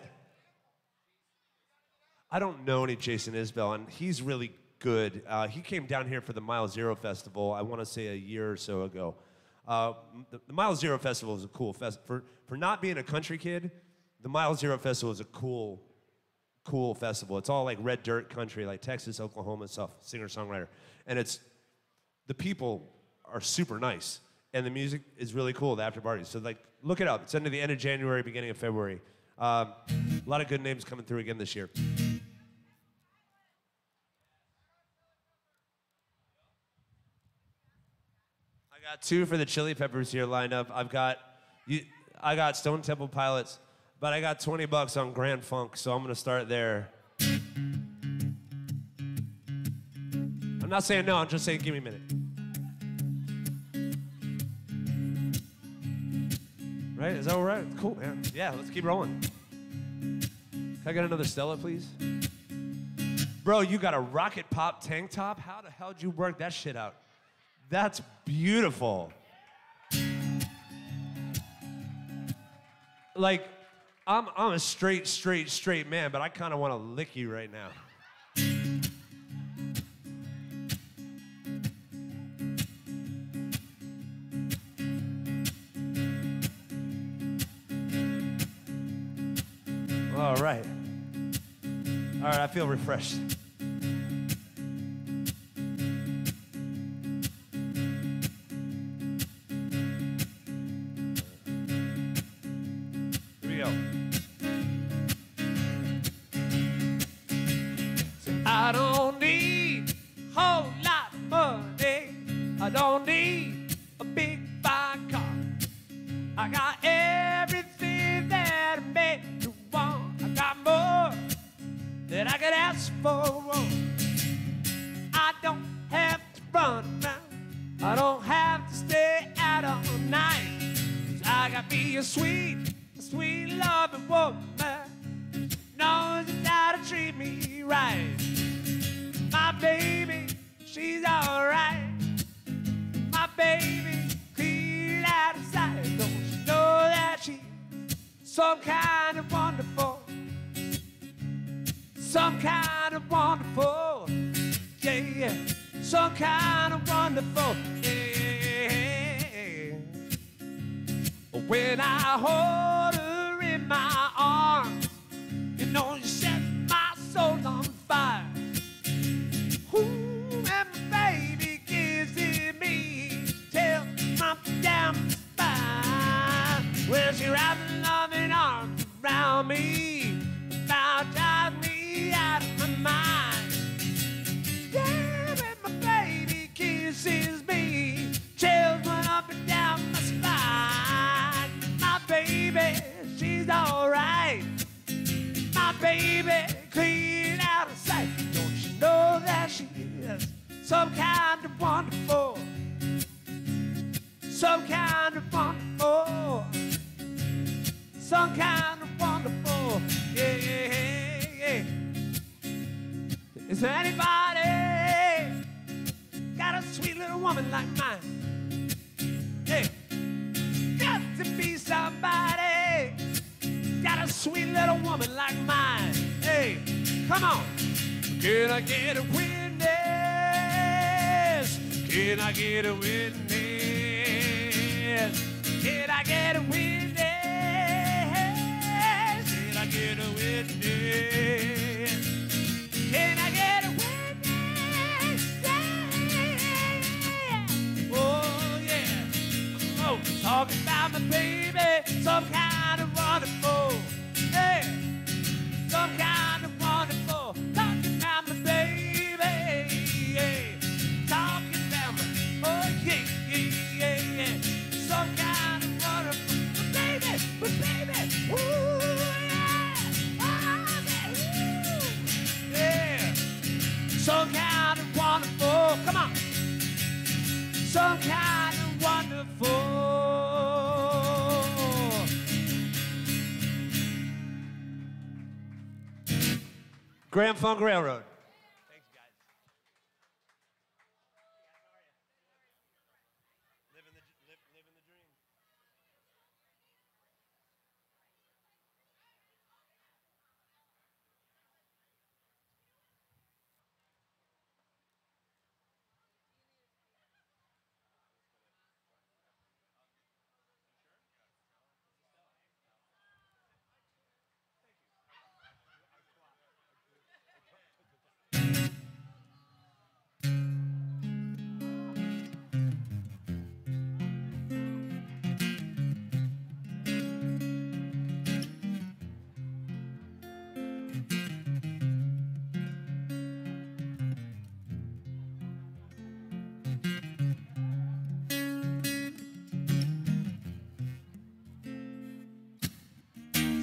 I don't know any Jason Isbell, and he's really good. Uh, he came down here for the Mile Zero Festival, I want to say a year or so ago. Uh, the, the Mile Zero Festival is a cool festival. For, for not being a country kid, the Mile Zero Festival is a cool, cool festival. It's all like red dirt country, like Texas, Oklahoma stuff, singer-songwriter. And it's, the people are super nice, and the music is really cool, the after parties. So like, look it up. It's into the end of January, beginning of February. Um, a lot of good names coming through again this year. got two for the Chili Peppers here lined up. I've got you. I got Stone Temple Pilots, but I got twenty bucks on Grand Funk, so I'm gonna start there. I'm not saying no. I'm just saying give me a minute. Right? Is that all right? Cool, man. Yeah, let's keep rolling. Can I get another Stella, please? Bro, you got a rocket pop tank top? How the hell did you work that shit out? That's beautiful. Like, I'm, I'm a straight, straight, straight man, but I kind of want to lick you right now. All right. All right, I feel refreshed. Here we go. So I don't need a whole lot of money. I don't need a big fine car. I got everything that I made you want. I got more than I could ask for. I don't have to run around. I don't have to stay out all night. 'Cause I got me a sweet, a sweet loving woman. Knows how to treat me right. My baby, she's alright. My baby, clean out of sight. Don't you know that she's some kind of wonderful? Some kind of wonderful, yeah, yeah. Some kind of wonderful, yeah. When I hold her in my arms, you know you set my soul on fire. Ooh, and my baby kissing me till I'm down the spine. Well, she wraps her loving arms around me, about drives me out of my mind. Yeah, when my baby kisses me, chills run up and down my spine. My baby, she's alright. My baby, clean out of sight. Don't you know that she is some kind of wonderful? Some kind of wonderful. Some kind of wonderful. Yeah, yeah, yeah. Is there anybody got a sweet little woman like mine? Yeah. Got to be somebody got a sweet little woman like mine. Hey, come on. Can I get a witness? Can I get a witness? Can I get a witness? Can I get a witness? Can I get a witness? Yeah. Oh, yeah. Oh, talking about my baby, some kind of wonderful. Hey, some kind of wonderful. Talking about my baby. Yeah. Talking about my, oh, yeah, yeah, yeah, yeah. Some kind of wonderful. My baby, my baby. Ooh, yeah. Oh, yeah. Yeah. Some kind of wonderful. Come on. Some kind of wonderful. Grand Funk Railroad. Thanks, guys. Living the, live, living the dream.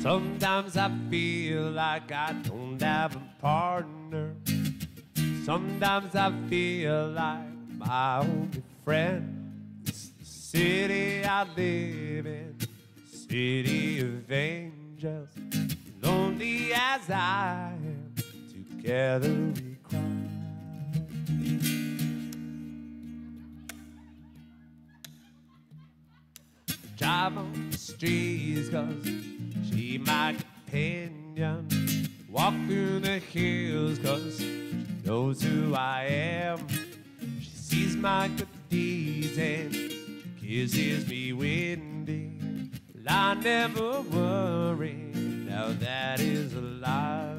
Sometimes I feel like I don't have a partner. Sometimes I feel like my only friend is the city I live in, city of angels. Lonely as I am, together we cry. Drive on the streets 'cause she my companion. Walk through the hills 'cause she knows who I am. She sees my good deeds and kisses me windy. Well, I never worry, now that is a lie.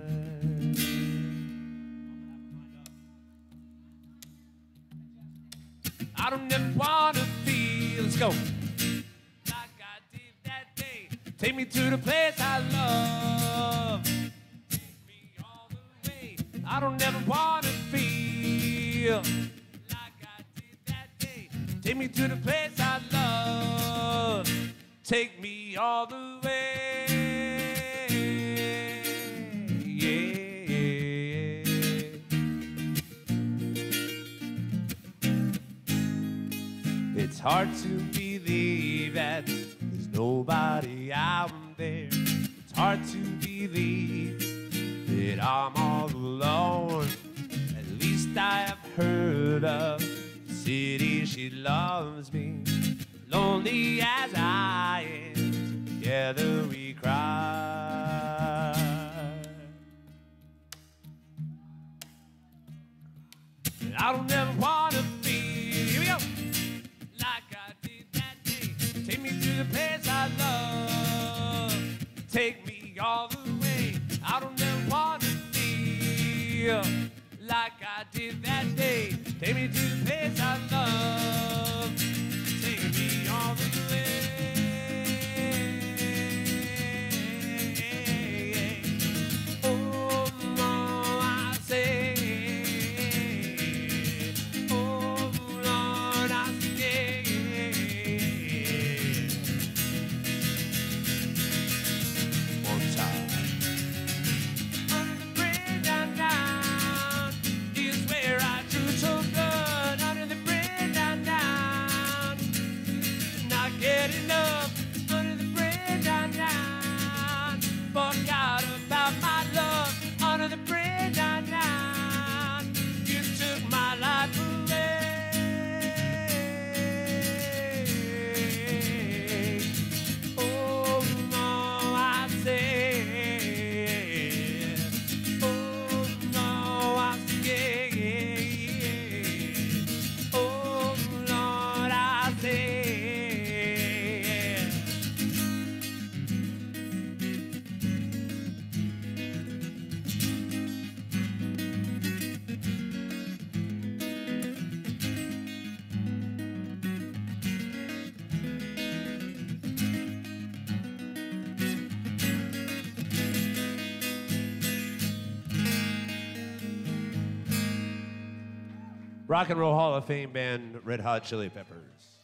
I don't ever wanna feel, let's go, like I did that day. Take me to the place I love. Take me all the way. I don't ever wanna feel like I did that day. Take me to the place I love. Take me all the way. Yeah. It's hard to believe that there's nobody out there. It's hard to believe that I'm all alone. At least I have heard of the city she loves me. Lonely as I am, together we cry. And I don't ever wanna feel, here we go, like I did that day. Take me to the place I love. Take me all the way. I don't ever wanna feel like I did that day. Take me to the place I love. Take me all the way. Oh, Lord, I say. Oh, Lord, I say. One time. Under the bridge down, down is where I drew some blood. Under the bridge down, down, not getting up. Under the bridge down, down, forgot about my love. Under the bridge down, down, you took my life away. Oh, no, I say. Oh, no, I say. Oh, Lord, I say. Rock and Roll Hall of Fame band, Red Hot Chili Peppers.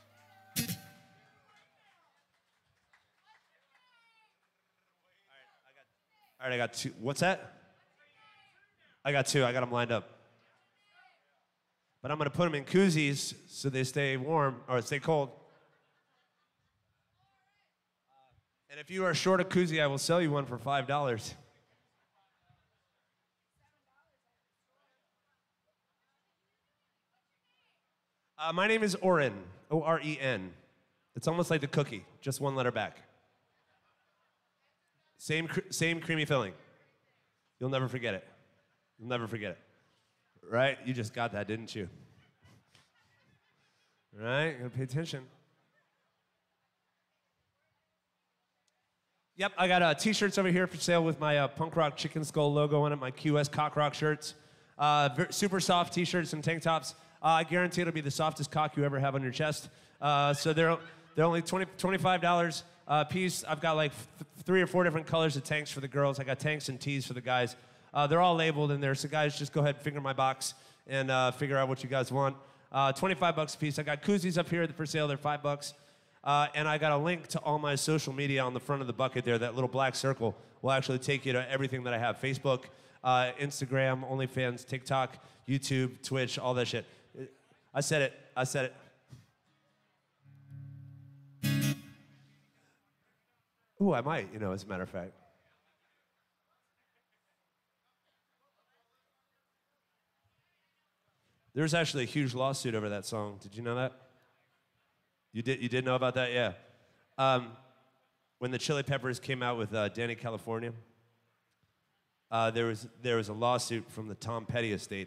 All right, I got two. What's that? I got two. I got them lined up. But I'm going to put them in koozies so they stay warm or stay cold. And if you are short a koozie, I will sell you one for five dollars. Uh, my name is Oren, O R E N. It's almost like the cookie, just one letter back. Same, cr same creamy filling. You'll never forget it. You'll never forget it. Right? You just got that, didn't you? Right? You gotta pay attention. Yep, I got uh, t-shirts over here for sale with my uh, punk rock chicken skull logo on it, my Q S cock rock shirts. Uh, super soft t-shirts and tank tops. Uh, I guarantee it'll be the softest cock you ever have on your chest. Uh, so they're, they're only twenty, twenty-five dollars a piece. I've got like th three or four different colors of tanks for the girls. I got tanks and tees for the guys. Uh, they're all labeled in there, so guys, just go ahead and finger my box and uh, figure out what you guys want. Uh, twenty-five bucks a piece. I got koozies up here for sale. They're five bucks. Uh, and I got a link to all my social media on the front of the bucket there. That little black circle will actually take you to everything that I have. Facebook, uh, Instagram, OnlyFans, TikTok, YouTube, Twitch, all that shit. I said it. I said it. Ooh, I might, you know, as a matter of fact. There's actually a huge lawsuit over that song. Did you know that? You did, you did know about that? Yeah. Um, when the Chili Peppers came out with uh, Danny California, uh, there, was, there was a lawsuit from the Tom Petty estate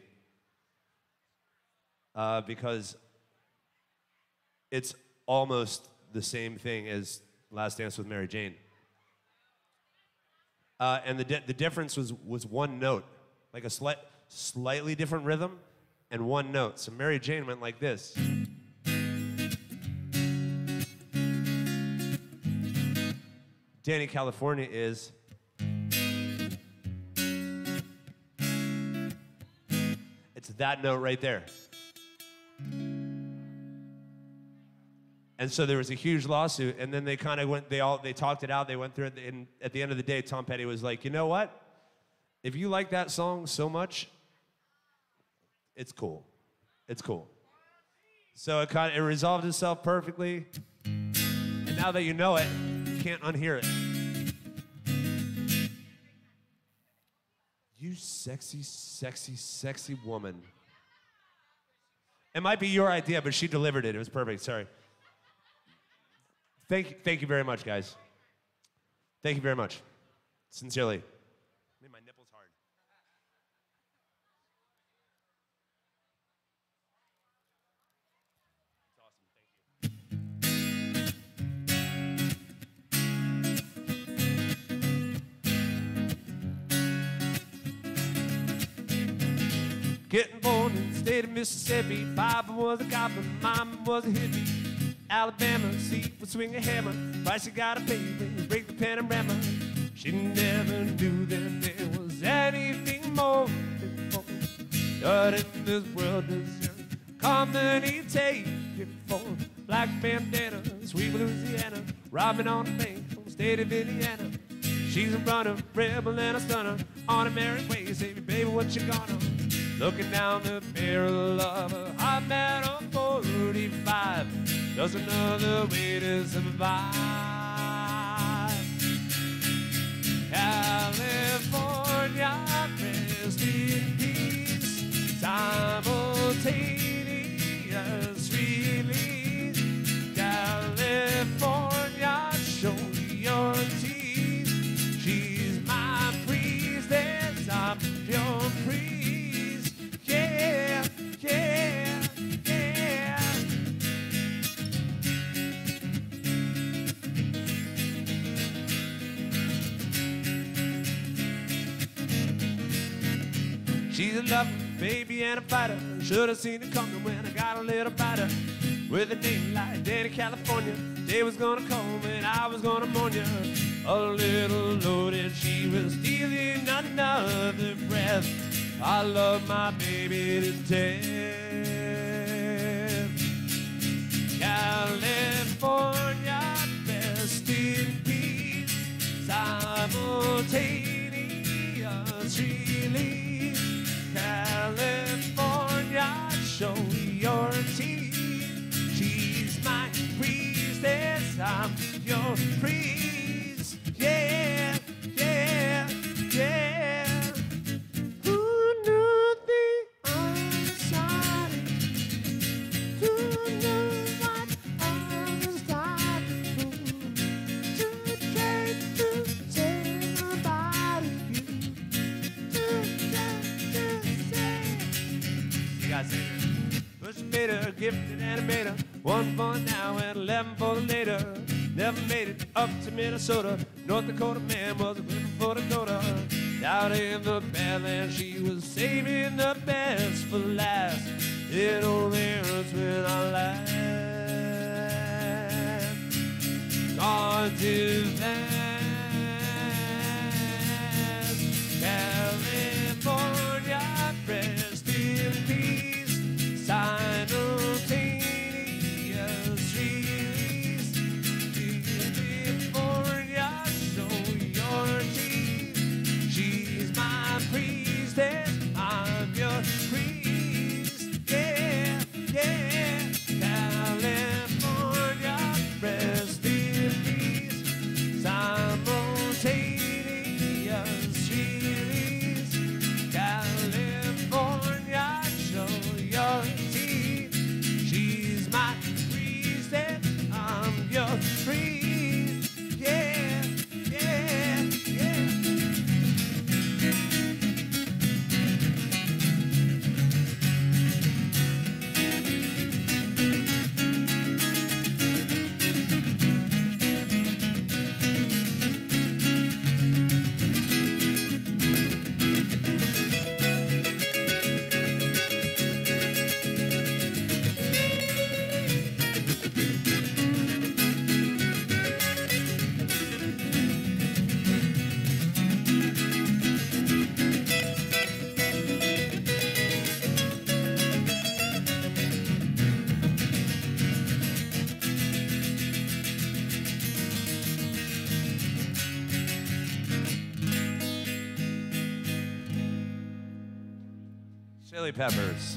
uh, because it's almost the same thing as Last Dance with Mary Jane. Uh, and the, di the difference was, was one note, like a slight, slightly different rhythm and one note. So Mary Jane went like this. Danny California is. It's that note right there. And so there was a huge lawsuit, and then they kind of went, they all, they talked it out, they went through it, and at the end of the day, Tom Petty was like, you know what? If you like that song so much, it's cool. It's cool. So it kind of, it resolved itself perfectly, and now that you know it, you can't unhear it. You sexy, sexy, sexy woman. It might be your idea, but she delivered it. It was perfect, sorry. Thank you, thank you very much, guys. Thank you very much. Sincerely. Made my nipples hard. It's awesome, thank you. Getting born in the state of Mississippi. Papa was a goblin, Mama was a hippie. Alabama, see, would swing a hammer. Price you gotta pay when you break the panorama. She never knew that there was anything more than fun. But in this world, there's comedy taken for black bandana, sweet Louisiana, robbing on the bank from the state of Indiana. She's a runner, rebel and a stunner, on a merry way. Say, baby, what you gonna? Looking down the barrel of a hot metal forty-five. Just another way to survive. California, rest in peace. Simultaneous release. California, show your teeth. She's my priestess, I'm your priest. Yeah, yeah, yeah. She's a lover, baby, and a fighter. Should have seen it coming when I got a little biter. With a name like Danny California, day was gonna come and I was gonna mourn you. A little loaded, she was stealing another breath. I love my baby to death. California, rest in peace. Simultaneous release. California, show your teeth. She's my priestess, I'm your priest. Yeah, yeah, yeah. Who knew the other side? Who knew what I was dying for? To try to say about you. To try to say. You guys sing it. But she made her, gifted and made her. One for now and eleven for later. Never made it up to Minnesota. North Dakota man was living for Dakota. Down in the Badlands, she was saving the best for last. It only hurts when I laugh. God is last. California, rest in peace. Simultaneous release. Chili Peppers.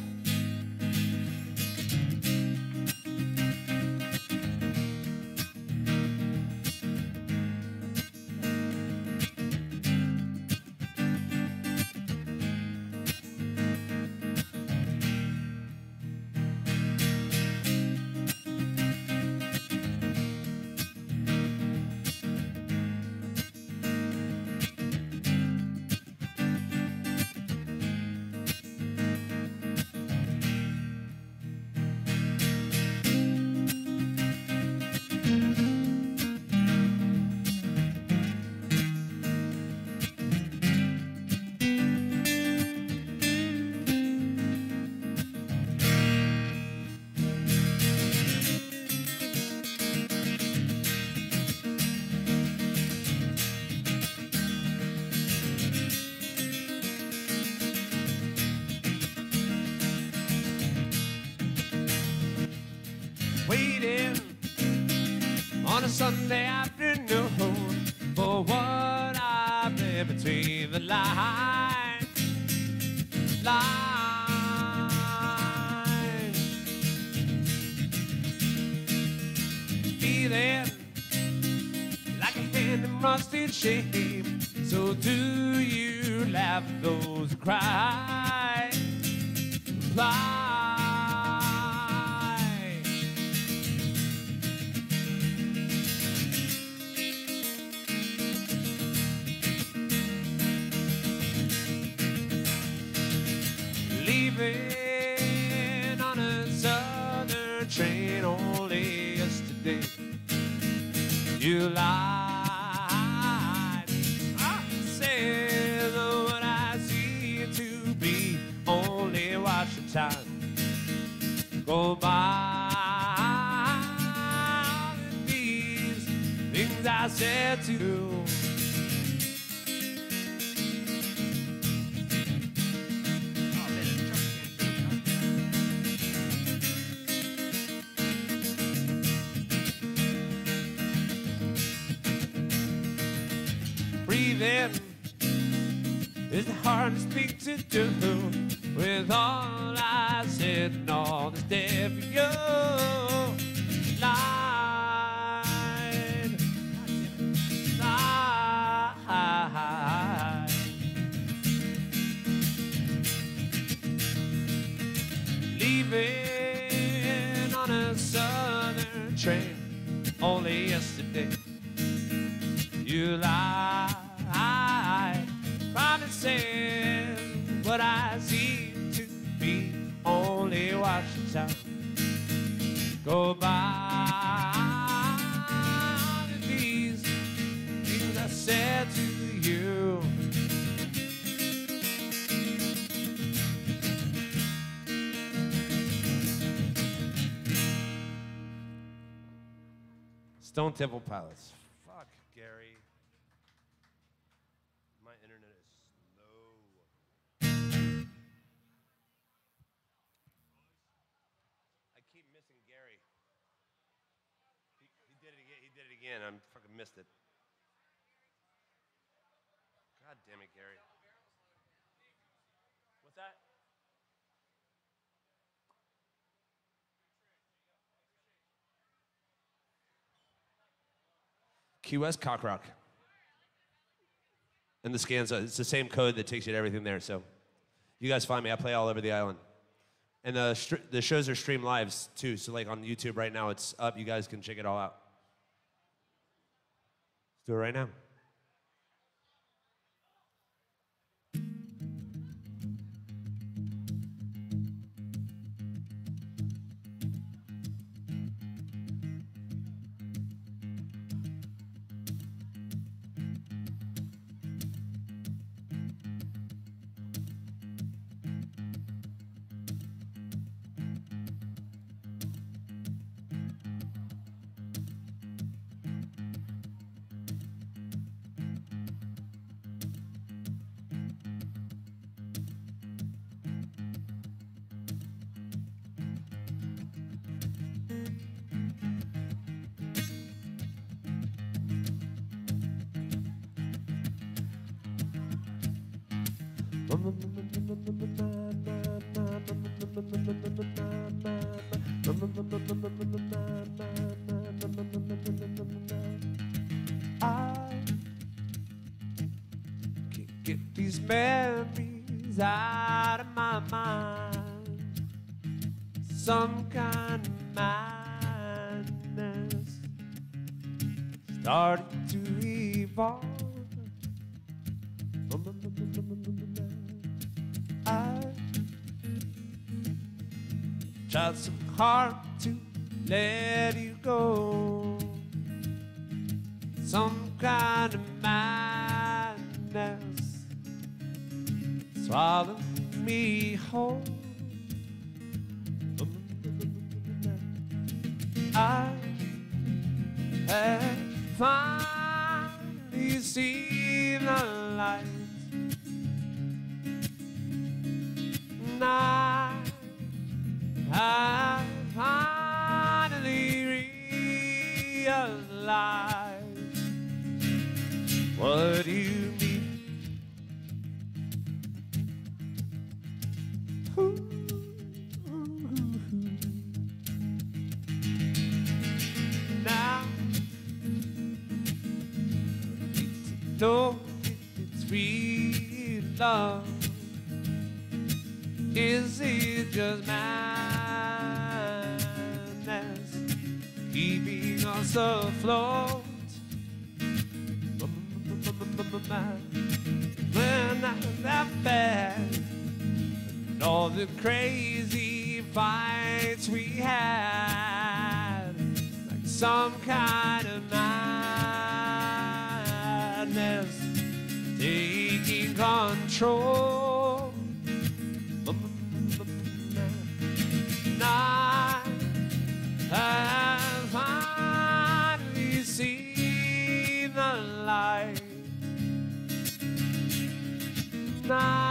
Waiting on a Sunday afternoon for what I read between the lines. Lines. Feeling like a hand in rusted shame. So do you laugh at those who cry? Reply. Leaving on a southern train only yesterday. You lied. I said what I see it to be. Only watch the time go by. These things I said to you. Breathing is hard to speak to do with all I said and all that's there for you. Lied, lied. Leaving on a southern train only yesterday. You lied. Promises what I see to be. Only watch the time go by. These things I said to you. Stone Temple Pilots. Fuck, Gary. My internet is slow. I keep missing Gary. He, he did it again. He did it again. I fucking missed it. God damn it, Gary. What's that? Q S Cockrock. And the Scanza, it's the same code that takes you to everything there. So you guys find me. I play all over the island. And the, the shows are streamed live too. So like on YouTube right now, it's up. You guys can check it all out. Let's do it right now. I can't get these memories out of my mind. Some kind of madness starting to evolve. I tried so hard to let you go. Some kind of madness swallowed me whole. I have finally seen the light. And I have finally realized what you mean. Ooh. Now know it's real love. Is it just madness keeping us afloat? When I that bad and all the crazy fights we had, like some kind of madness taking control. I have finally seen the light. I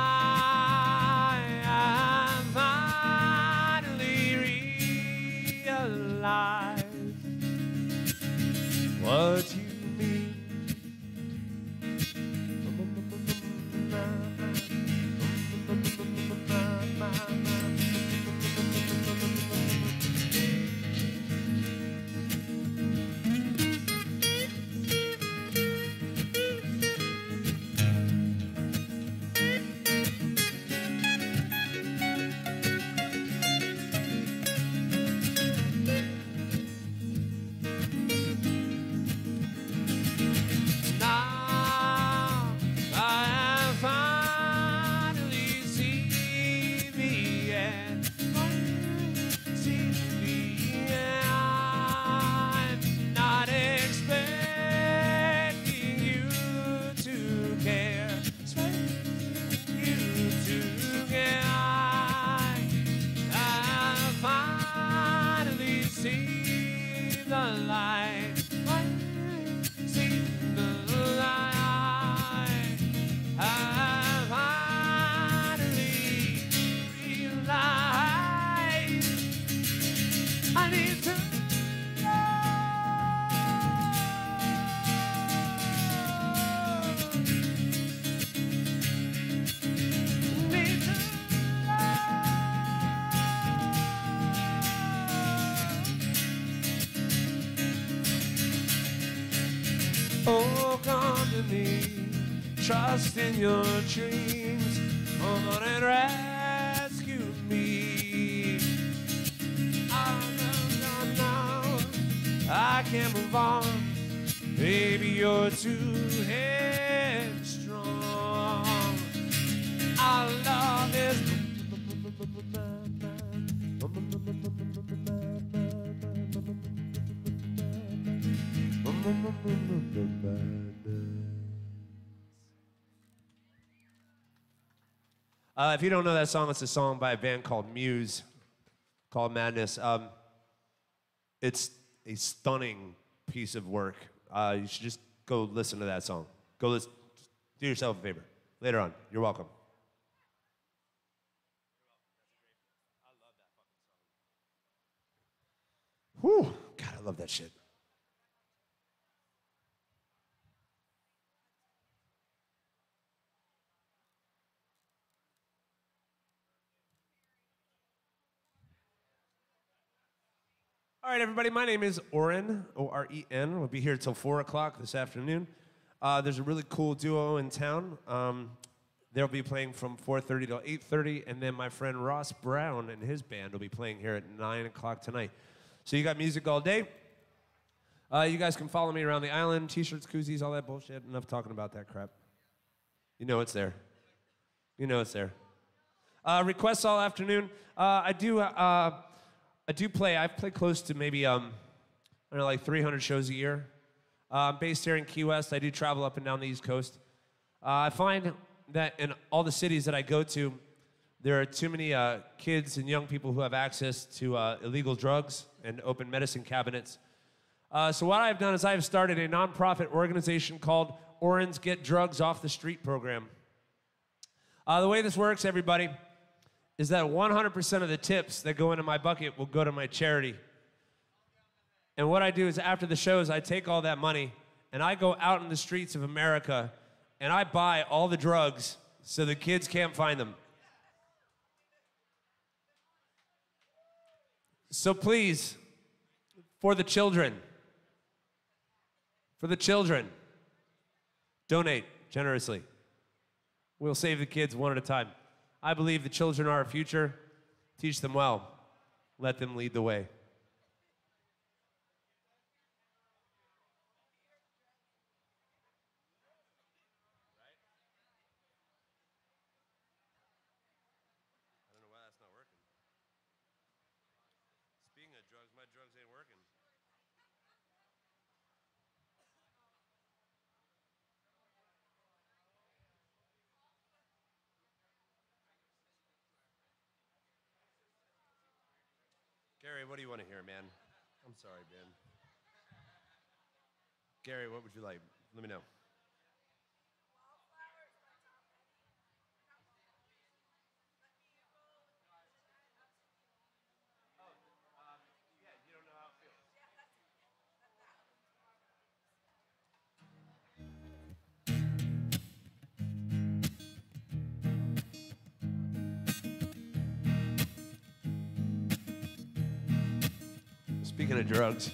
have finally realized what you mean. Oh, come to me, trust in your dreams, come on and rescue me. I'm done now, I can't move on, baby, you're too headstrong. Our love is Uh, if you don't know that song, it's a song by a band called Muse, called Madness. Um, it's a stunning piece of work. Uh, you should just go listen to that song. Go listen. Do yourself a favor. Later on. You're welcome. Whew. God, I love that shit. All right, everybody, my name is Oren, O R E N. We'll be here till four o'clock this afternoon. Uh, there's a really cool duo in town. Um, they'll be playing from four thirty till eight thirty, and then my friend Ross Brown and his band will be playing here at nine o'clock tonight. So you got music all day. Uh, you guys can follow me around the island, t-shirts, koozies, all that bullshit. Enough talking about that crap. You know it's there. You know it's there. Uh, requests all afternoon. Uh, I do. Uh, I do play. I've played close to maybe um, I don't know, like three hundred shows a year. Uh, I'm based here in Key West. I do travel up and down the East Coast. Uh, I find that in all the cities that I go to, there are too many uh, kids and young people who have access to uh, illegal drugs and open medicine cabinets. Uh, so what I've done is I've started a nonprofit organization called Oren's Get Drugs Off the Street program. Uh, the way this works, everybody, is that one hundred percent of the tips that go into my bucket will go to my charity. And what I do is after the shows, I take all that money and I go out in the streets of America and I buy all the drugs so the kids can't find them. So please, for the children, for the children, donate generously. We'll save the kids one at a time. I believe the children are our future. Teach them well. Let them lead the way. I don't know why that's not working. Speaking of drugs, my drugs ain't working. Gary, what do you want to hear, man? I'm sorry, man. Gary, what would you like? Let me know. Speaking of drugs,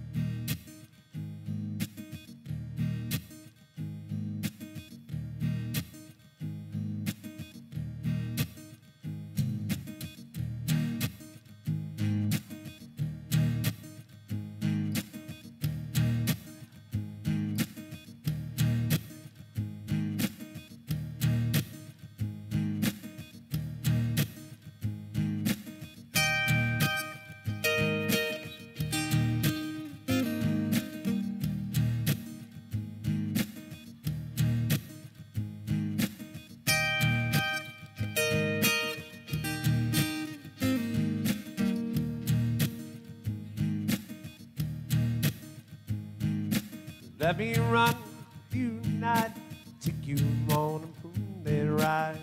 let me run you tonight, take you on a moonlit ride.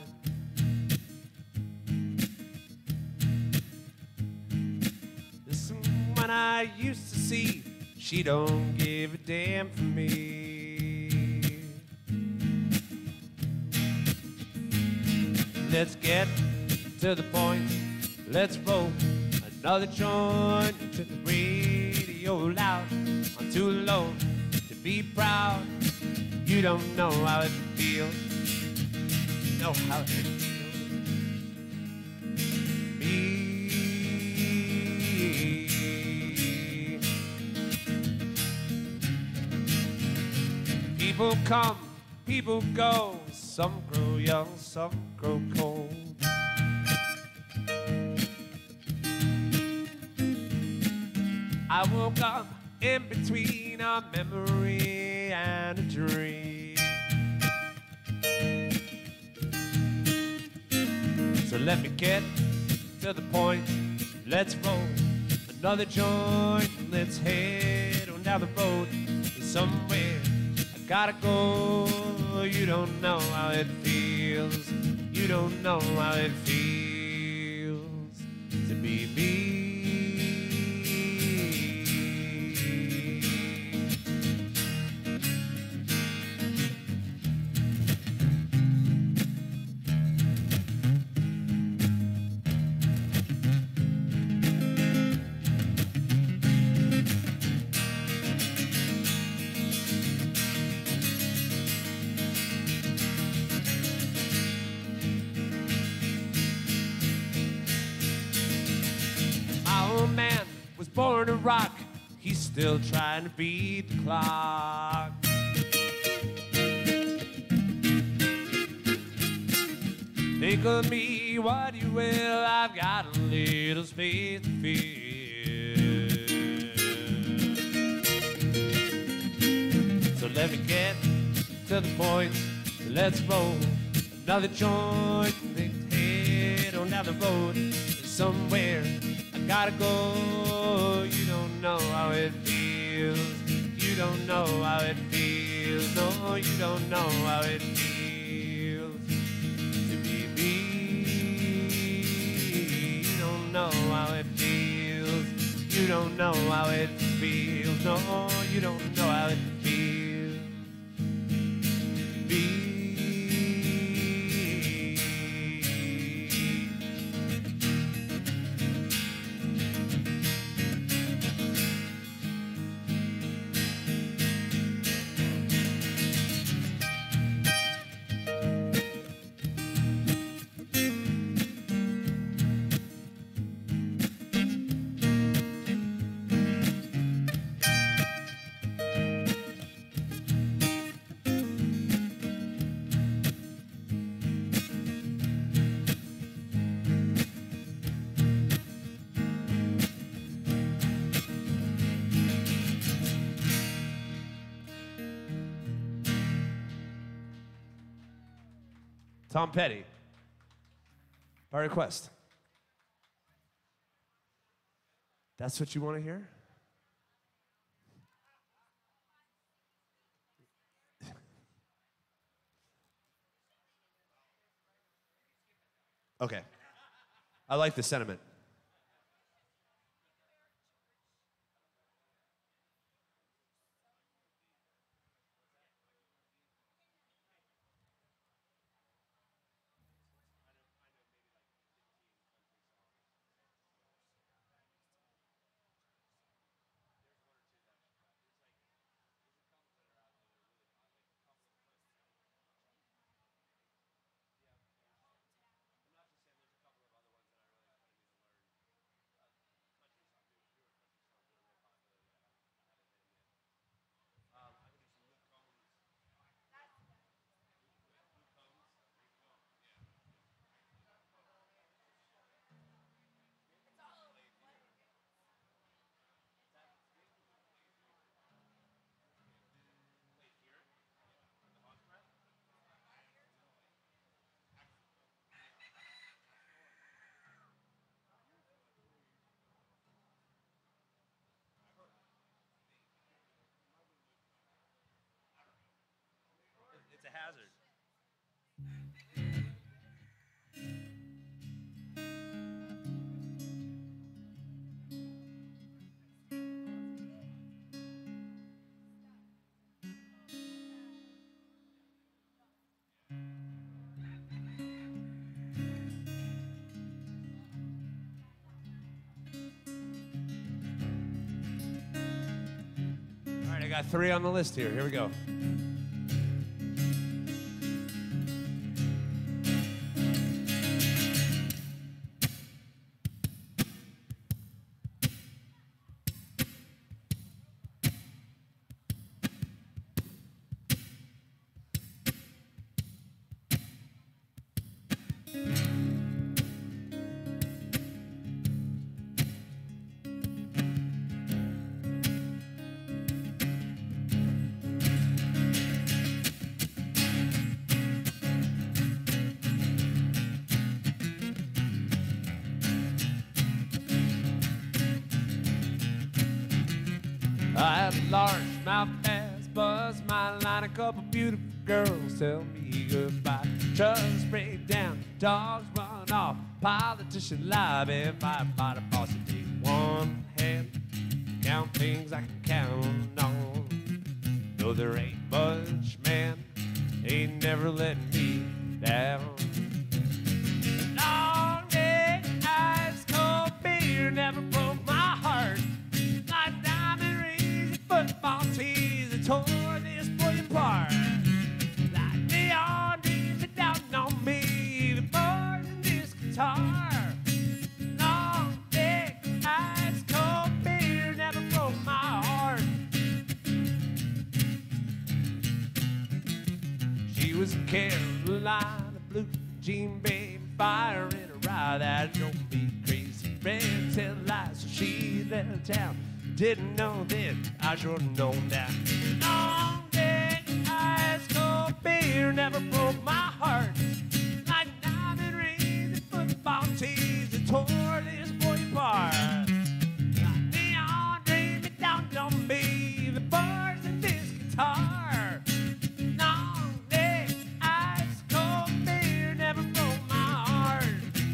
There's someone I used to see, she don't give a damn for me. Let's get to the point, let's roll another joint to the radio loud, on too low. Be proud, you don't know how it feels, you know how it feels. Me. People come, people go, some grow young, some grow cold. I woke up in between a memory and a dream. So let me get to the point, let's roll another joint, let's head on down the road somewhere. I gotta go, you don't know how it feels, you don't know how it feels to be me. born to rock, he's still trying to beat the clock. Think of me what you will, I've got a little space to fill. So let me get to the point, let's roll another joint and then head on down the road. There's somewhere I gotta go. You don't know how it feels. You don't know how it feels. No, you don't know how it feels to be me. You don't know how it feels. You don't know how it feels. No, you don't know how it feels to be. Tom Petty, by request. That's what you want to hear? Okay. I like the sentiment. It's a hazard. All right, I got three on the list here. Here we go. I had a large mouth ass, buzz my line, a couple beautiful girls tell me goodbye. Trucks break down, dogs run off, politician lobby, firefighter boss. You take one hand, count things I can count on. No, there ain't much, man, ain't never letting me down. Long day, ice cold beer never broke my heart. Like diamond rings and football tees that tore this boy apart. Like neon dreams are down on me, the boys and this guitar. Long day, ice cold beer was Caroline, a blue jean baby, fire in her eye that drove me crazy. Ran tell lies, so she left town. Didn't know then, I should've known that. Long day ice cold beer never broke my heart. Like diamond rings and football tees that tore this boy apart. Like neon dream, it dawned on me, the bars and this guitar. Long day ice cold beer never broke my heart.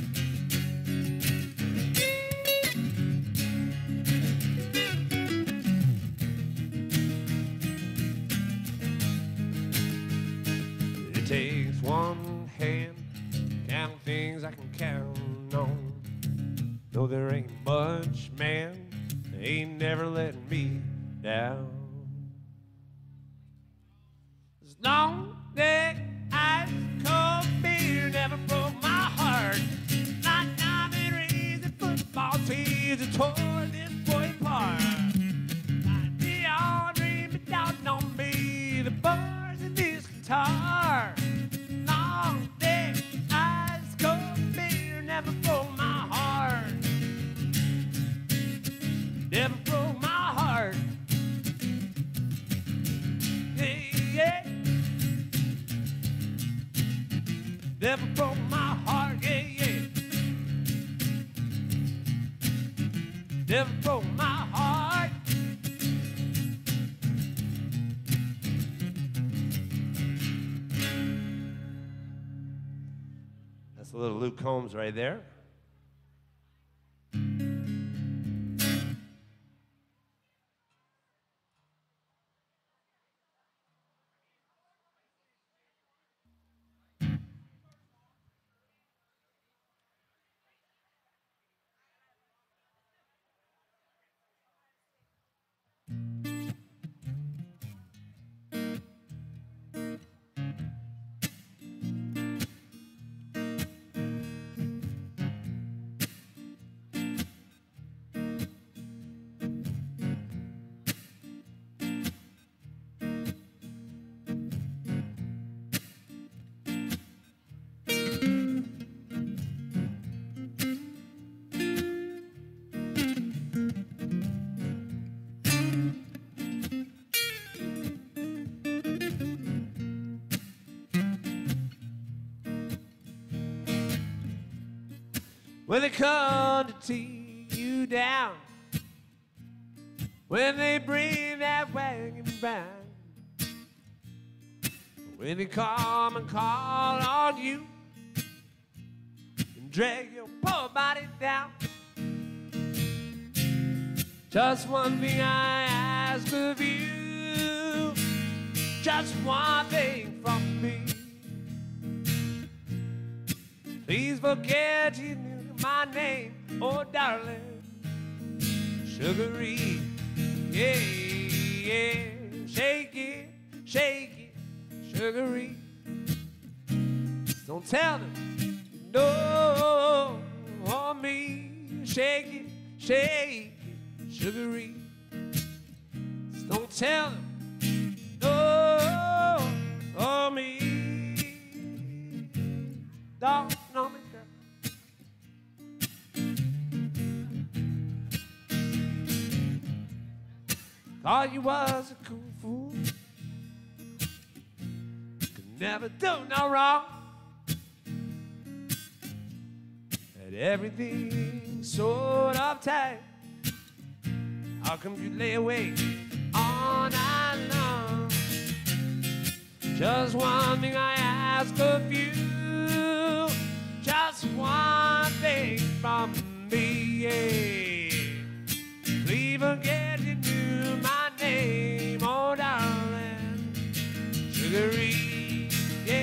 It takes one hand to count things I can count on. Though there ain't much, man, they ain't never letting me down. This long neck ice cold beer never broke my heart. Like diamond rings and football tees that tore this boy apart. Like neon dream, it dawned on me, the bars and this guitar. Long neck ice cold beer never broke my heart. Never broke my heart. Yeah, yeah. Never broke my heart. Yeah, yeah. Never broke my heart. That's a little Luke Combs right there. When they come to tee you down, when they bring that wagon round, when they come and call on you and drag your poor body down, just one thing I ask of you, just one thing from me. Please forget you knew my name, oh darling, Sugary, yeah, yeah, shake it, shake it, Sugary. Don't tell them you know on me, shake it, shake it, Sugary. Don't tell them no on me, don't know me. Thought you was a cool fool, could never do no wrong, had everything sort of tight. How come you lay awake all night long? Just one thing I ask of you, just one thing from me, yeah. Please forget you knew my name, oh darling, Sugary, yeah.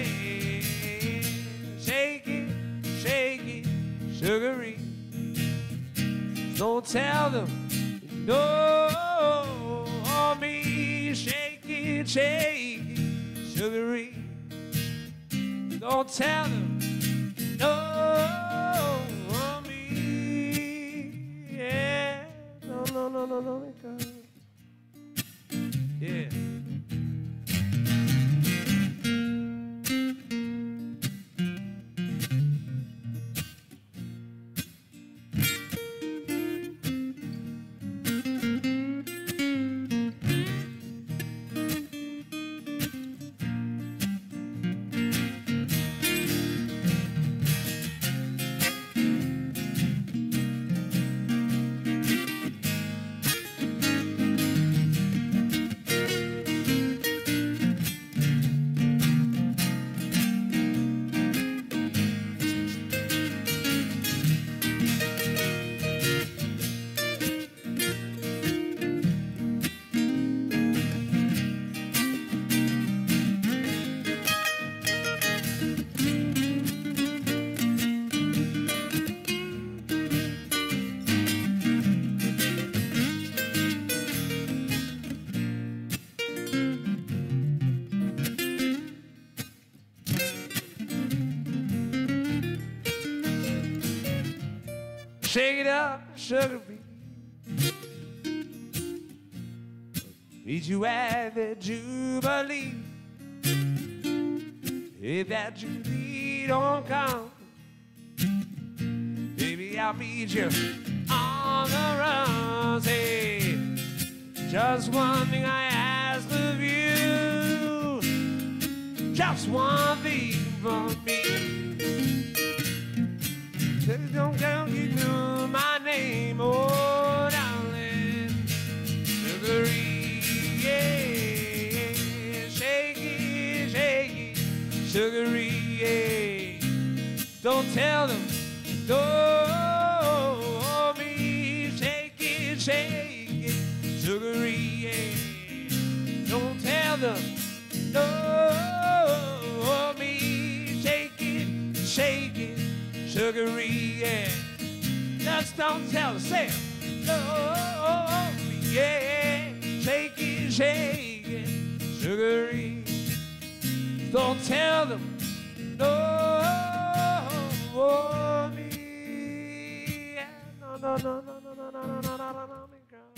Shake it, shake it, Sugary. Don't tell them you know on me, shake it, shake it, Sugary. Don't tell them no on me, yeah. No, no, no, no, no, girl. Yeah. Shake it up, sugar bee. Meet you at the Jubilee. If that Jubilee don't come, baby, I'll meet you on the run. Hey, just one thing I ask of you, just one thing from me. Don't come, you know my name, oh darling, Sugaree, yeah, shake it, shake it, Sugaree, yeah. Don't tell them, no, me, shake it, shake it, Sugaree, yeah. Don't tell them, no, me, shake it, shake it, Sugaree, yeah. Just don't tell them, say it. No, yeah. Shake it, shake it, Sugaree. Don't tell them, no, me. Yeah. No, no, no, no, no, no, no, no, no, no, no, no, me, girl.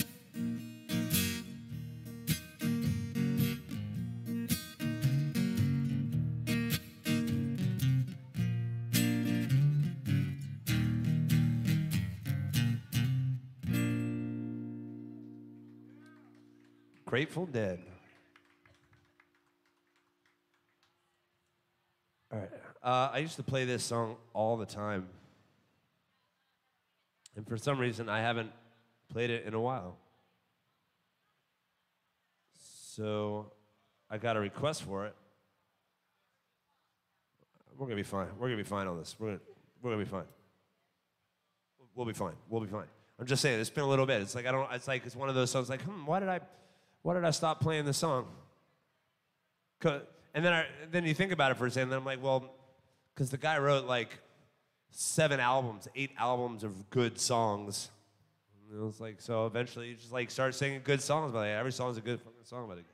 Grateful Dead. All right. Uh, I used to play this song all the time. And for some reason, I haven't played it in a while. So I got a request for it. We're going to be fine. We're going to be fine on this. We're going we're gonna be fine. We'll be fine. We'll be fine. I'm just saying, it's been a little bit. It's like, I don't, it's like, it's one of those songs like, hmm, why did I... Why did I stop playing this song? And then, I, then you think about it for a second, and then I'm like, well, because the guy wrote like seven albums, eight albums of good songs. And it was like, so eventually you just like start singing good songs, but like, every song's a good fucking song by the guy.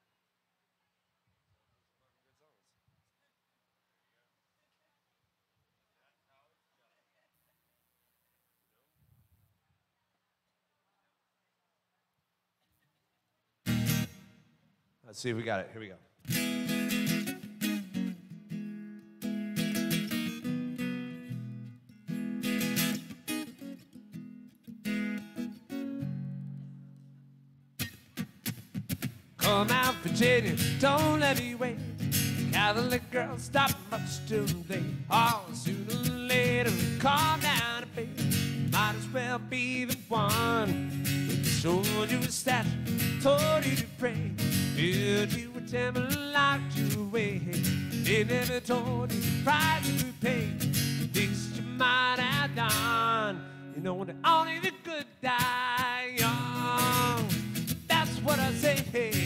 Let's see if we got it. Here we go. Come out, Virginia, don't let me wait. Catholic girls stop much too late. Oh, sooner or later, calm down a bit. Might as well be the one who showed you a statue, told you to pray. Build you a temple, locked you away. They never told you the price you would pay. Things you might have done. You know that only the good die young. That's what I say.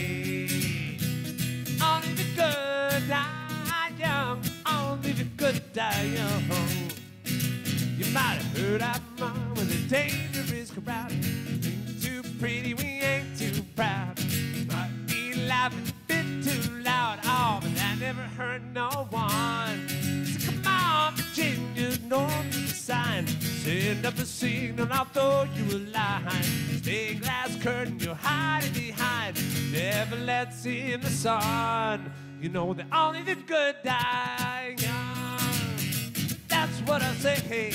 Only the good die young. Only the good die young. You might have heard our mom with a dangerous crowd. Things too pretty, we ain't too proud. Laughing a bit too loud, oh, but that never hurt no one. So come on, Virginia, north of the sign. Send up a signal, I'll throw you a line. Stained glass curtain, you're hiding behind. Never lets in the sun. You know that only the good die young. That's what I say.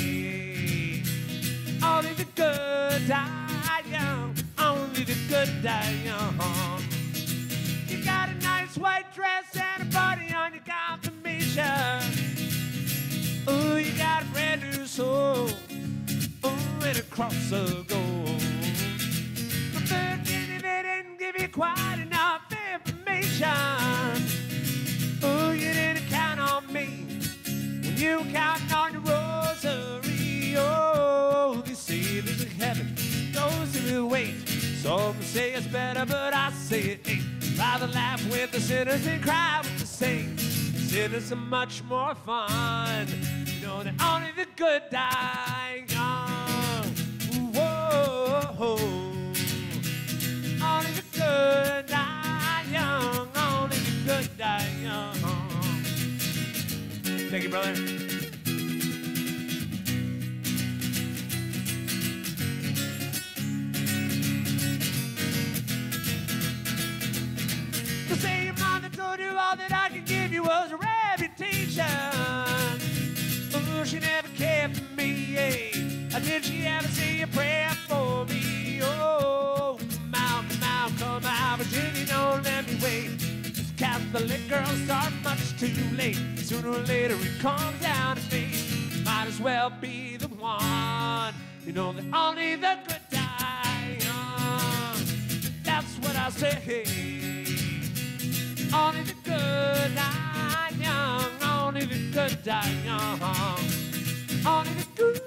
Only the good die young. Only the good die young. You got a nice white dress and a body on your confirmation. Ooh, you got a brand new soul. Ooh, and a cross of gold. But Virginia, they didn't give you quite enough information. Ooh, you didn't count on me when you were counting on your rosary. Oh, they say there's a heaven, those who will wait. Some say it's better, but I say it ain't. Rather laugh with the sinners than cry with the saints. Sinners are much more fun. You know that only the good die young. Whoa, only the good die young. Only the good die young. Thank you, brother. People say your mother told you all that I could give you was a reputation. Oh, she never cared for me, yeah. Did she ever say a prayer for me? Oh, come out, come out, come out, Virginia, don't let me wait. This Catholic girl start much too late. Sooner or later it comes down to me. Might as well be the one. You know that only the good die young. That's what I say. Only the good die young. Only the good die young. Only the good.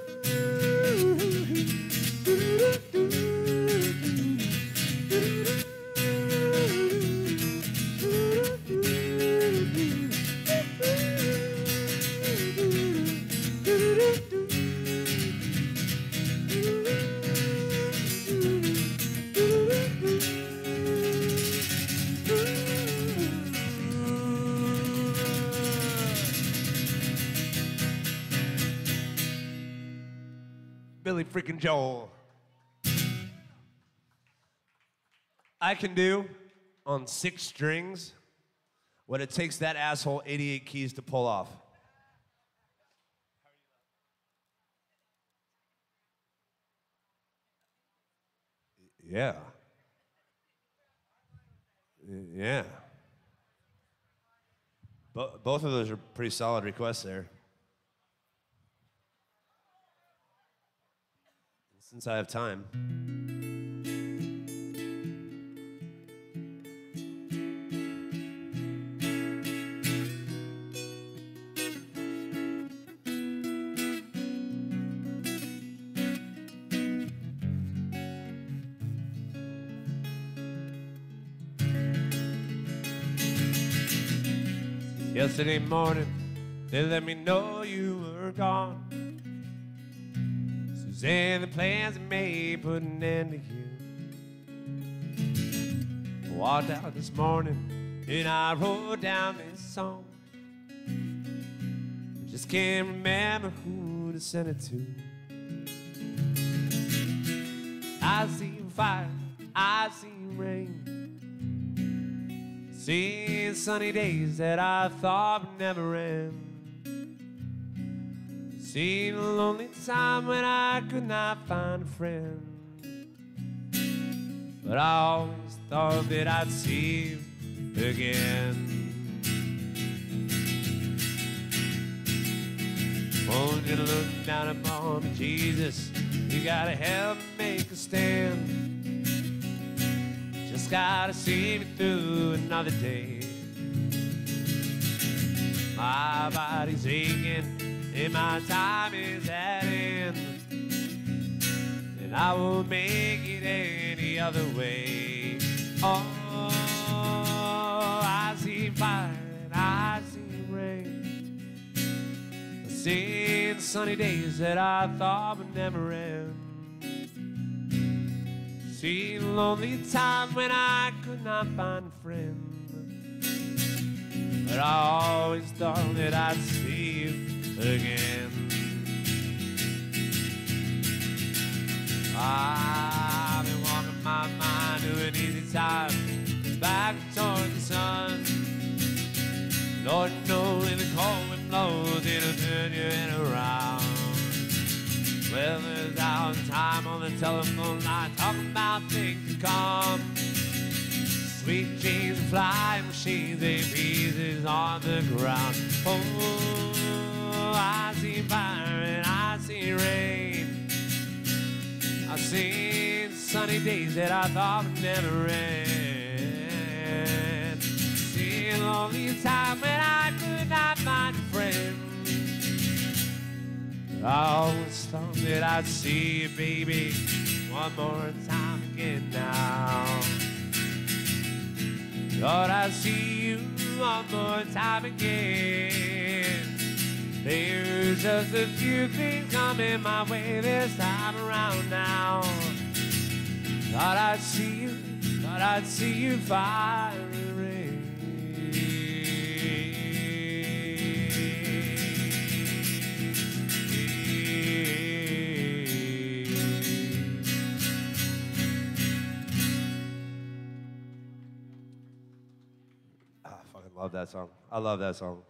Billy freaking Joel. I can do on six strings what it takes that asshole eighty-eight keys to pull off. Yeah. Yeah. Bo- both of those are pretty solid requests there. Since I have time. Yesterday morning, they let me know you were gone. Suzanne, the plans I made put an end to you. I walked out this morning and I wrote down this song. I just can't remember who to send it to. I see fire, I see rain. Seen sunny days that I thought would never end. Seen a lonely time when I could not find a friend. But I always thought that I'd see you again. Won't you look down upon me, Jesus? You gotta help me make a stand. Just gotta see me through another day. My body's aching and my time is at end, and I won't make it any other way. Oh, I see fire and I see rain. I've seen sunny days that I thought would never end. Seen lonely times when I could not find a friend. But I always thought that I'd see you again. I've been walking my mind to an easy time, back towards the sun. Lord knows if the cold wind blows, it'll turn your head around. Well, there's out time on the telephone line, talking about things to come. Sweet dreams and flying machines and pieces on the ground. Oh, I see fire and I see rain. I've seen sunny days that I thought would never end. Seen lonely time when I could not find a friend. I always thought that I'd see you, baby, one more time again now. Thought I'd see you one more time again. There's just a few things coming my way this time around now. Thought I'd see you, thought I'd see you fire and rain. I love that song. I love that song.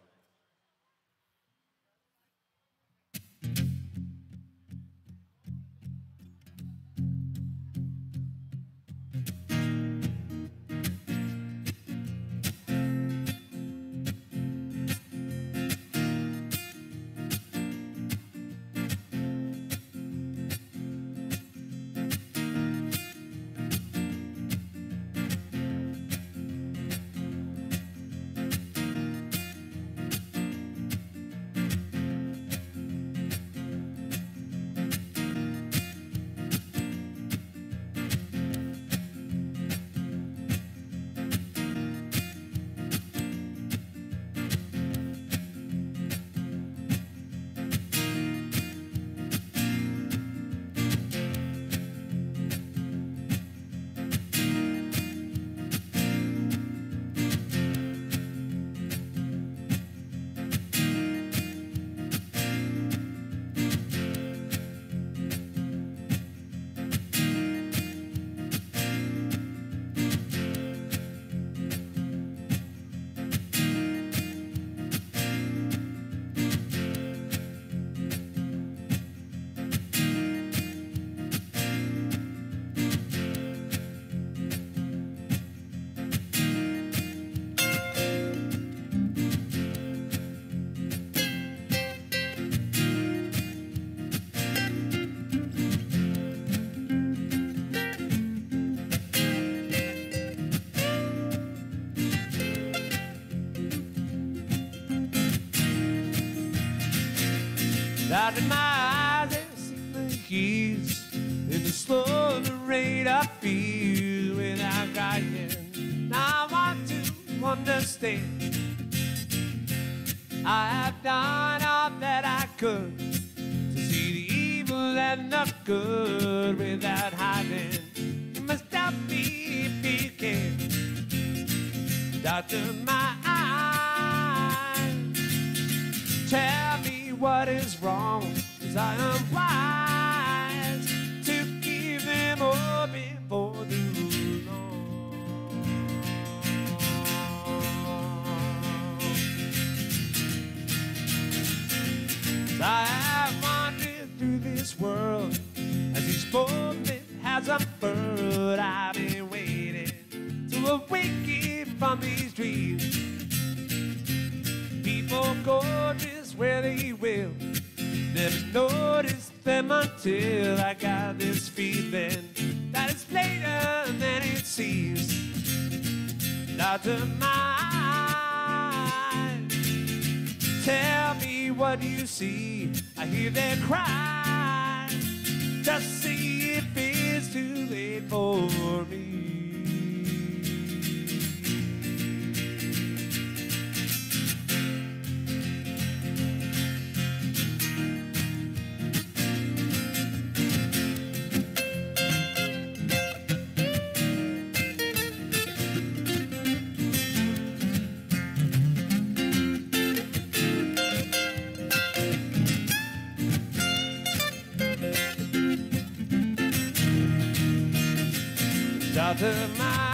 Out in my eyes and see the keys in the slow the rain I feel without crying. I want to understand. I have done all that I could to see the evil and the good without hiding. You must stop me if you can. Doctor, my eyes, tell me what is wrong, 'cause I am wise to keep them open for too long. I have wandered through this world as each moment has unfurled. I've been waiting to awaken from these dreams. People gorgeous where they will, never noticed them until I got this feeling that it's later than it seems. Doctor, my eyes, tell me what you see. I hear their cries, just see if it's too late for me. Out of my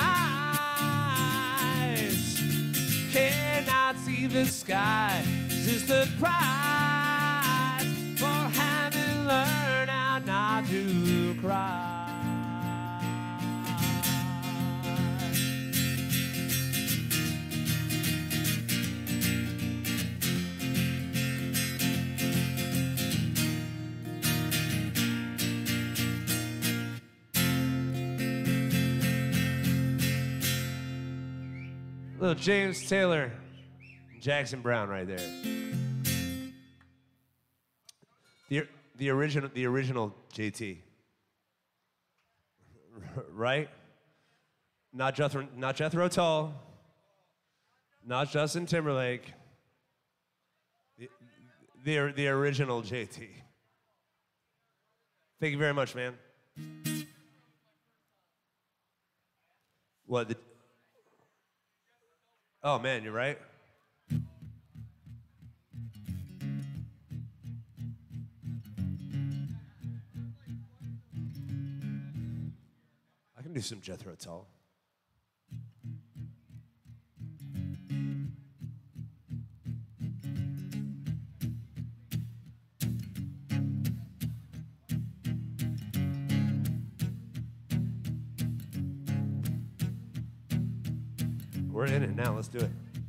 eyes, cannot see the sky. This is the prize for having learned how not to cry. Little James Taylor, Jackson Brown, right there. The the original the original J T, right? Not Jethro, not Jethro Tull, not Justin Timberlake. The, the the original J T. Thank you very much, man. What the? Oh, man, you're right. I can do some Jethro Tull. We're in it now. Let's do it.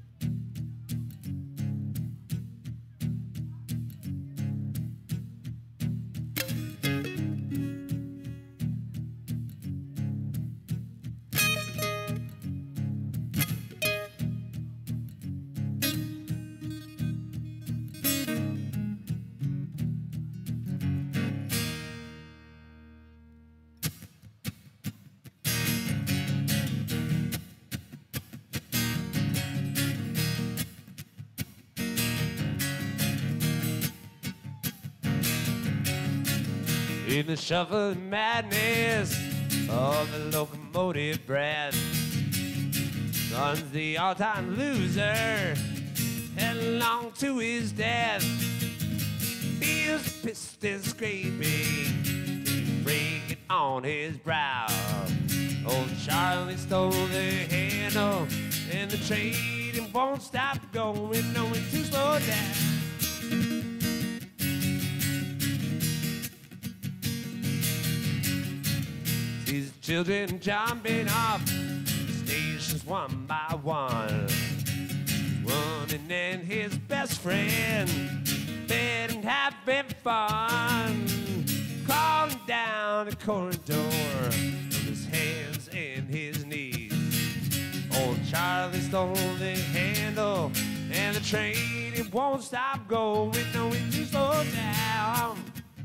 In the shuffling madness of the locomotive breath, runs the all-time loser headlong to his death. Feels pissed and scraping, breaking on his brow. Old Charlie stole the handle, and the train won't stop going, knowing to slow down. These children jumping off stations one by one. Woman and his best friend bed and having fun. Crawling down the corridor with his hands in his knees. Old Charlie stole the handle, and the train it won't stop going, knowing to slow down.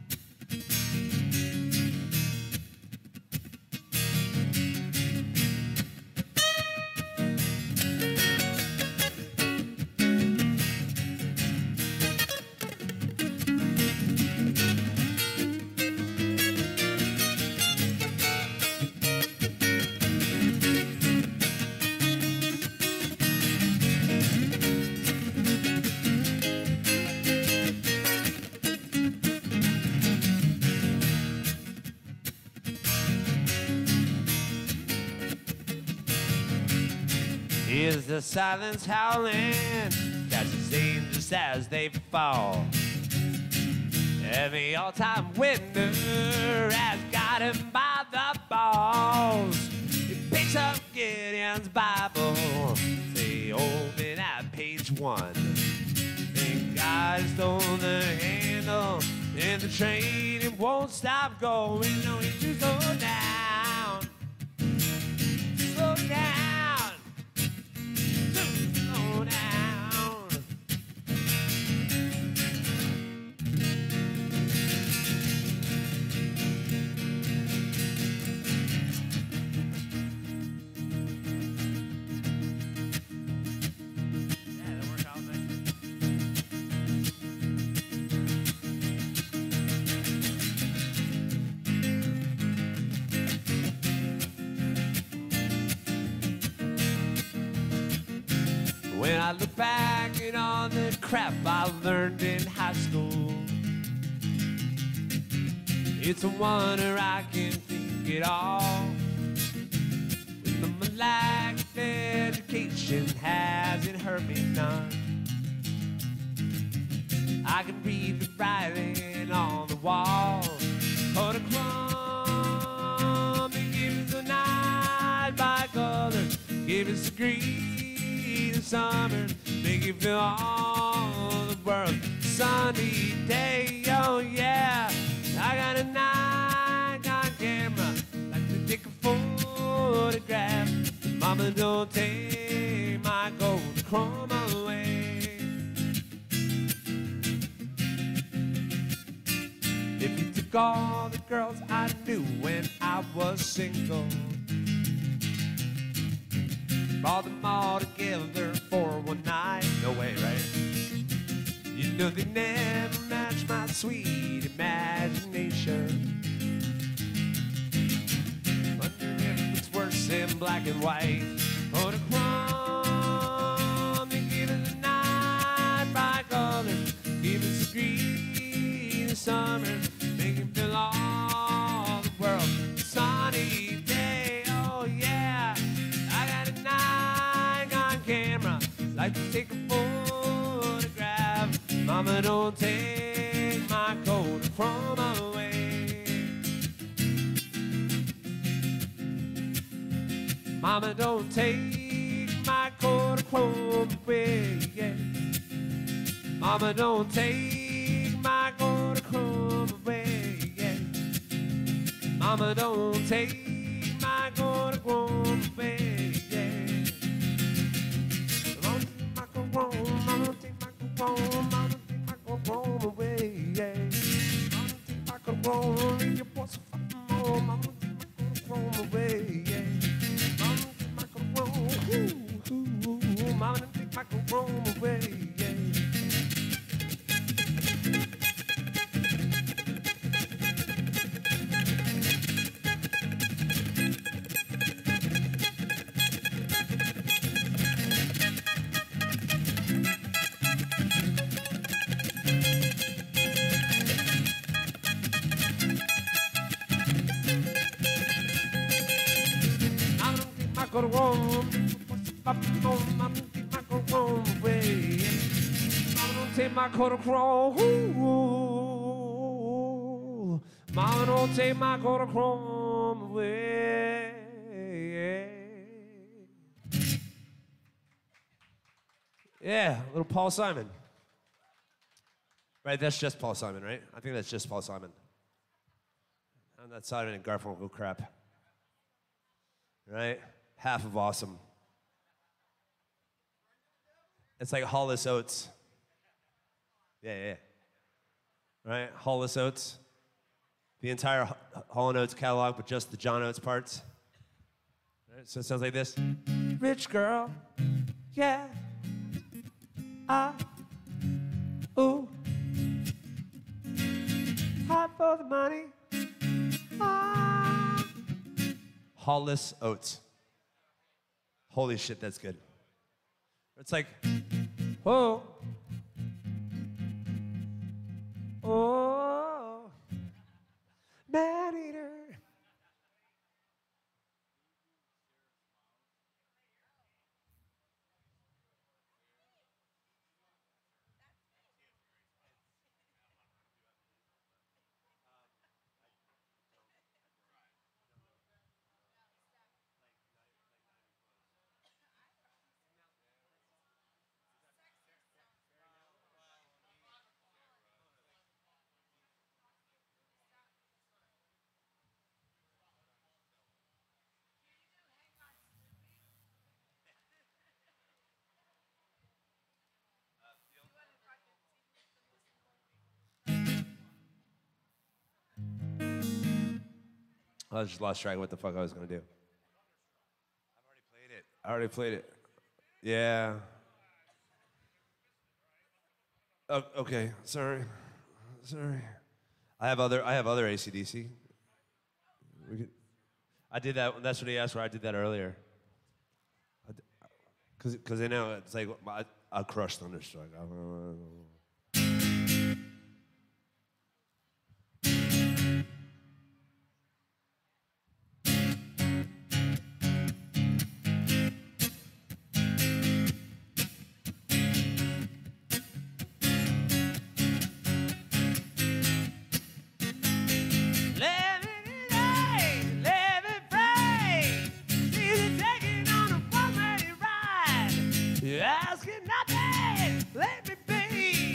Is the silence howling, catches angels as they fall. Every all-time winner has got him by the balls. He picks up Gideon's Bible, they open at page one. And God stole the handle, and the train it won't stop going, no, it just slow down, slow down. When I look back at all the crap I learned in high school, it's a wonder I can think it all. With my lack of education hasn't hurt me none. I can read the writing on the wall. Cut a crumb and give us a night by color. Give us a green summer, make you feel all the world. Sunny day, oh yeah. I got a Nikon camera, like to take a photograph. Mama, don't take my gold chrome away. If you took all the girls I knew when I was single, brought them all together for one night, no way, right? You know they never match my sweet imagination. Wondering if it's worse in black and white. Oh, the crumb and give it a night by color. Give us a green summer, make him feel all the world. Sunny day, oh yeah. I got a Nikon camera, like to take a photograph. Mama, don't take my coat from away. Mama, don't take my Kodachrome away, yeah. Mama, don't take my Kodachrome away, yeah. Mama, don't take my Kodachrome away, yeah. Mama, take my Kodachrome, Mama, take my Kodachrome, Mama, take my Kodachrome away, yeah. Mama, take my Kodachrome, leave your boss so fucking more. Mama, take my Kodachrome away, yeah. Mama, take my Kodachrome, ooh, ooh, ooh. Mama, take my Kodachrome away, yeah. Go to Rome, Mama, take my Kodachrome away. Mama, don't take my Kodachrome. Ooh, Mama, don't take my Kodachrome away. Yeah, little Paul Simon. Right, that's just Paul Simon, right? I think that's just Paul Simon. And that's Simon and Garfunkel crap. Right? Half of awesome. It's like Hollis Oates. Yeah, yeah. Right? Hollis Oates. The entire Hall and Oates catalog, but just the John Oates parts. Right? So it sounds like this. Rich girl, yeah. Ah, ooh. Hot for the money. Ah. Hollis Oates. Holy shit, that's good. It's like, oh, oh, man eater. I just lost track of what the fuck I was gonna do. I've already played it. I already played it. Yeah. Oh, okay. Sorry. Sorry. I have other. I have other A C D C. We could, I did that. That's what he asked for. I did that earlier. Because because they know it's like I, I crushed Thunderstruck. I, asking nothing, let me be.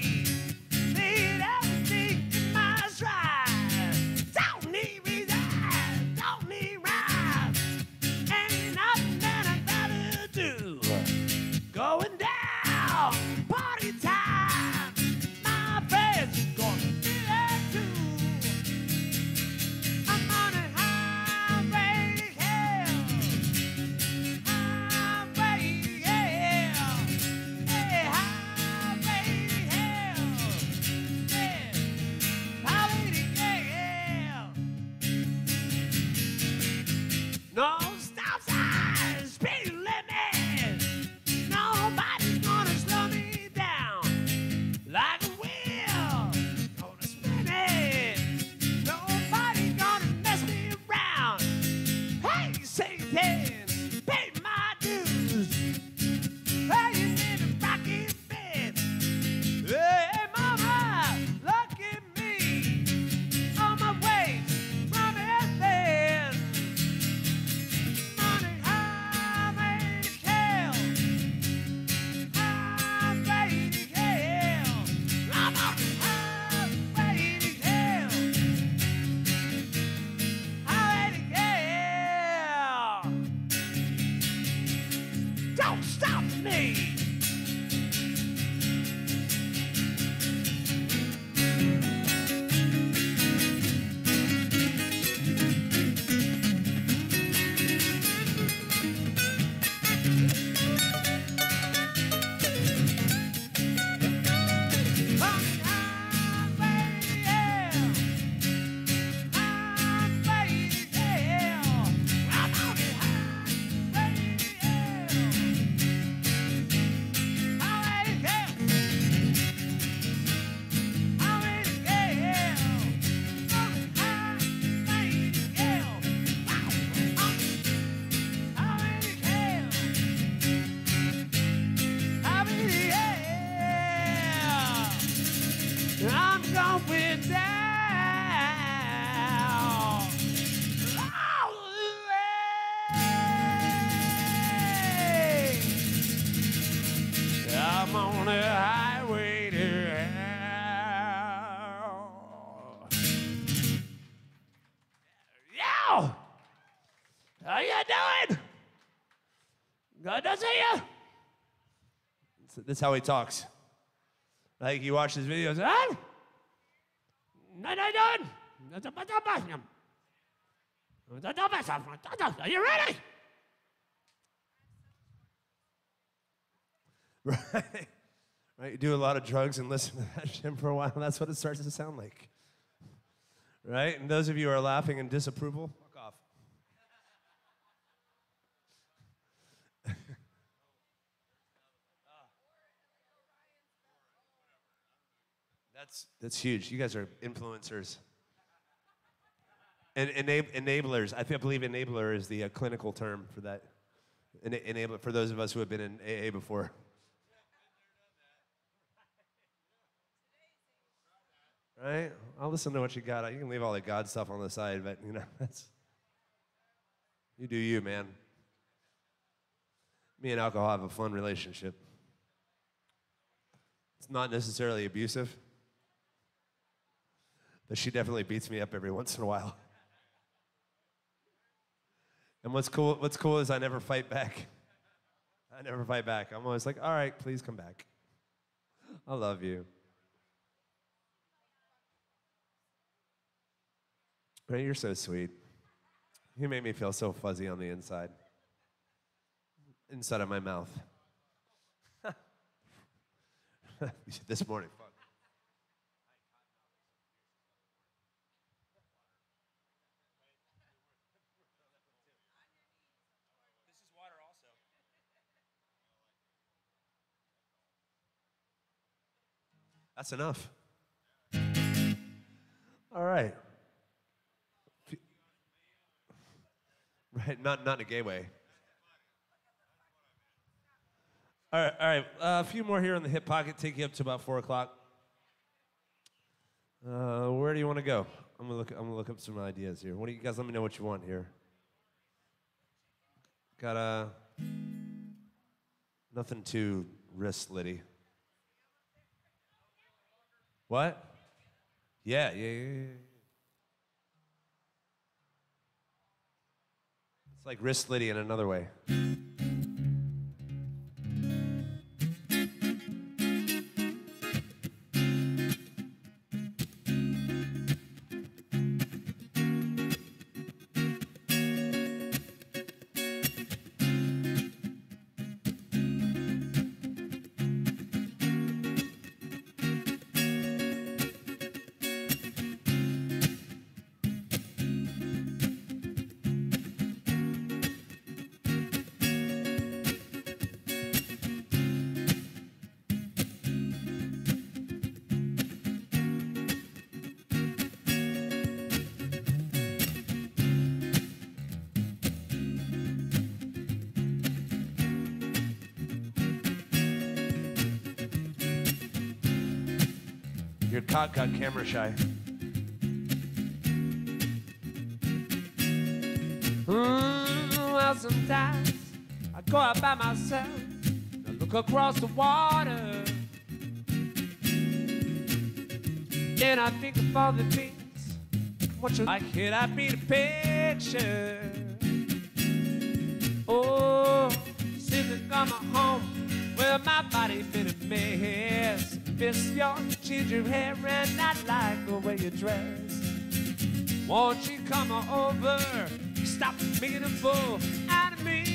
don't stop me. How you doing? Good to see you. That's how he talks. Like you watch his videos. Ah! Are you ready? Right. Right. You do a lot of drugs and listen to that shit for a while. That's what it starts to sound like. Right? And those of you who are laughing in disapproval, fuck off. That's that's huge. You guys are influencers. And enab enablers. I think I believe enabler is the uh, clinical term for that. En enabler for those of us who have been in A A before. Right? I'll listen to what you got. You can leave all the God stuff on the side, but you know, that's you do you, man. Me and alcohol have a fun relationship. It's not necessarily abusive, but she definitely beats me up every once in a while. And what's cool, what's cool is I never fight back. I never fight back. I'm always like, all right, please come back. I love you. Right, you're so sweet. You make me feel so fuzzy on the inside. Inside of my mouth. This morning, fuck. This is water also. That's enough. All right. Right, not, not in a gay way. All right, all right. Uh, a few more here in the hip pocket. Take you up to about four o'clock. Uh, where do you want to go? I'm gonna look. I'm gonna look up some ideas here. What do you guys? Let me know what you want here. Got a nothing too wrist-litty. What? Yeah, yeah, yeah, yeah. It's like wrist-litty in another way. Your cock got camera shy. Mm, well, sometimes I go out by myself and I look across the water, and I think of all the things. What you like? Could I be the picture? Oh, sitting come home? Well, my body been a mess. Miss your ginger hair and I like the way you dress. Won't you come on over? Stop making a fool out of me.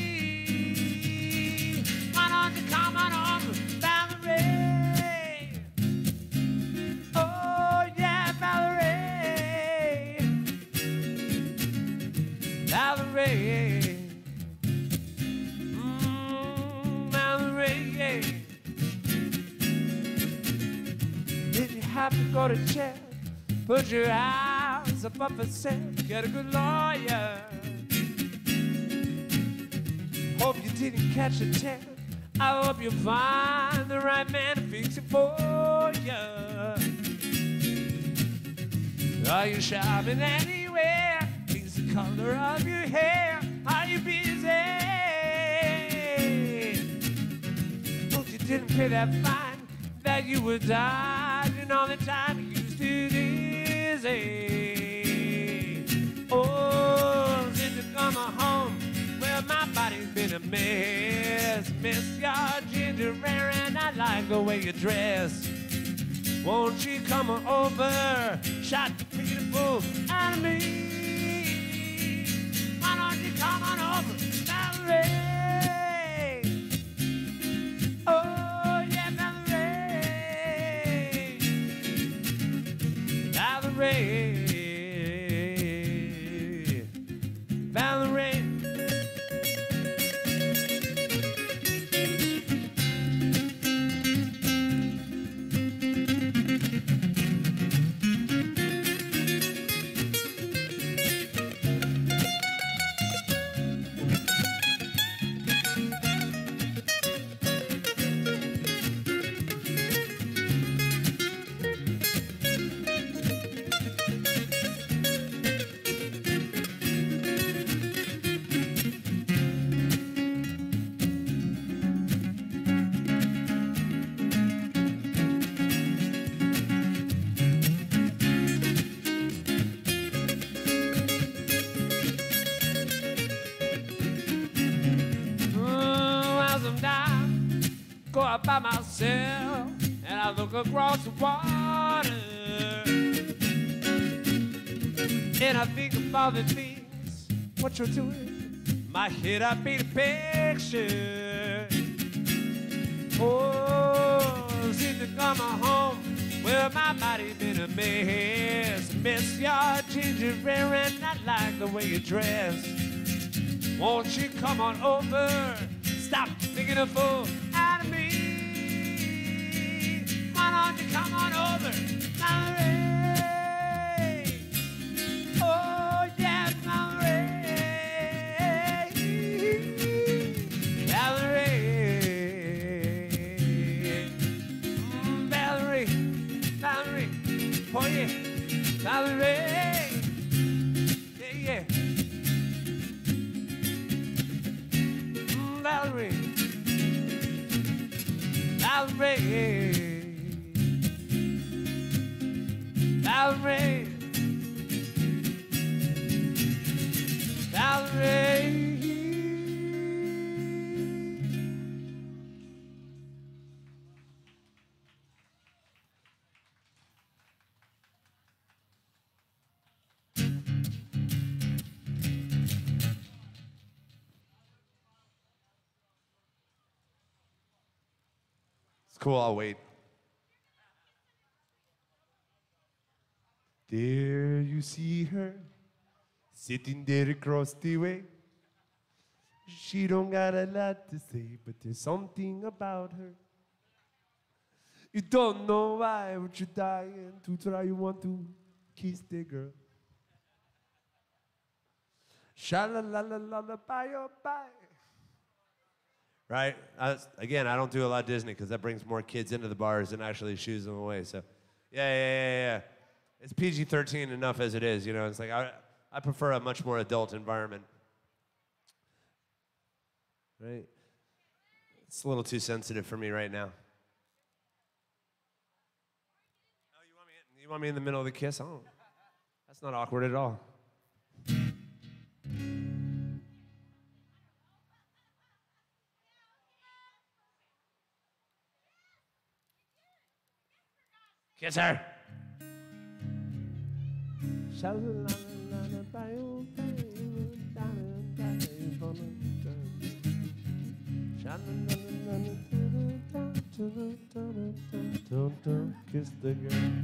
Why don't you come on over, Valerie? Oh yeah, Valerie, Valerie, mm, Valerie. Did you have to go to jail? Put your eyes up up for sale. Get a good lawyer. Hope you didn't catch a tail. I hope you find the right man to fix it for you. Are you shopping anywhere? Change the color of your hair. Are you busy? Hope you didn't pay that fine that you were dodging all the time you used to dizzy. Oh, since you come home, well, my body's been a mess. Miss your ginger hair and I like the way you dress. Won't you come on over? Shot the beautiful out of me. Why don't you come on over, Valerie? Oh yeah, Valerie, Valerie, Valerie. Go out by myself and I look across the water and I think of all the things what you're doing. My head I paint a picture. Oh, since you come home, well my body been a mess. Miss your ginger hair and I like the way you dress. Won't you come on over? Stop making a fool out of me. Why don't you come on over, Valerie? Oh yeah, Valerie, Valerie, mm, Valerie, Valerie, oh yeah, Valerie, yeah yeah. Valerie, Valerie, Valerie, Valerie. Cool, I'll wait. There you see her, sitting there across the way. She don't got a lot to say, but there's something about her. You don't know why, but you're dying to try. You want to kiss the girl. Sha-la-la-la-la-la-bye-oh-bye. Right? I, again, I don't do a lot of Disney because that brings more kids into the bars than actually shoos them away. So, yeah, yeah, yeah, yeah. It's P G thirteen enough as it is, you know. It's like I, I prefer a much more adult environment. Right? It's a little too sensitive for me right now. Oh, you want me? You want me in the middle of the kiss? Oh, that's not awkward at all. Kiss her. Kiss the girl.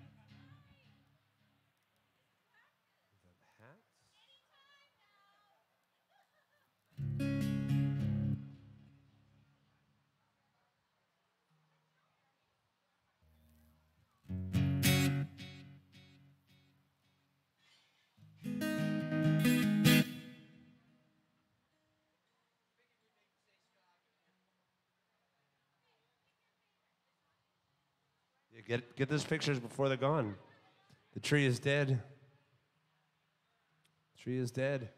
Yeah, get, get those pictures before they're gone. The tree is dead. The tree is dead.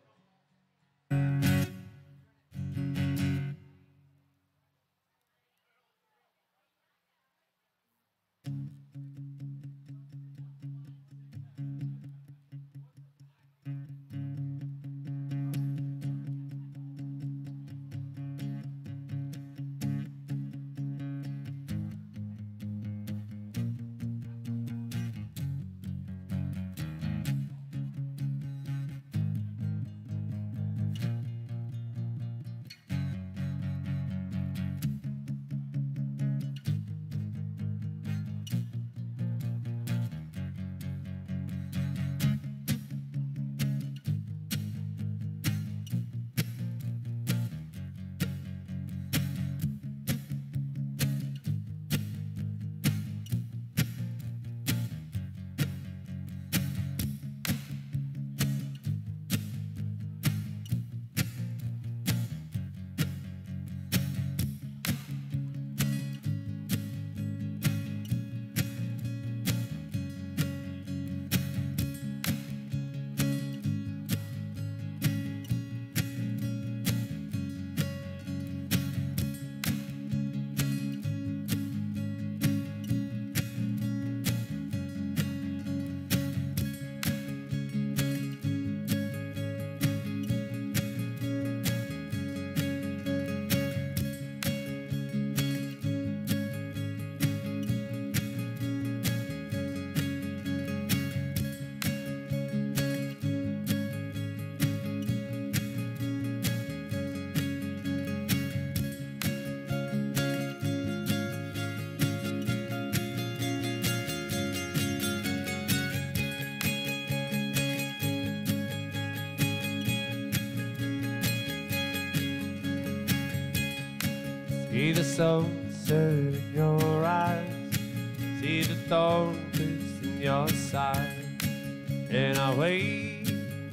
See the sunset in your eyes, see the thorn in your side, and I wait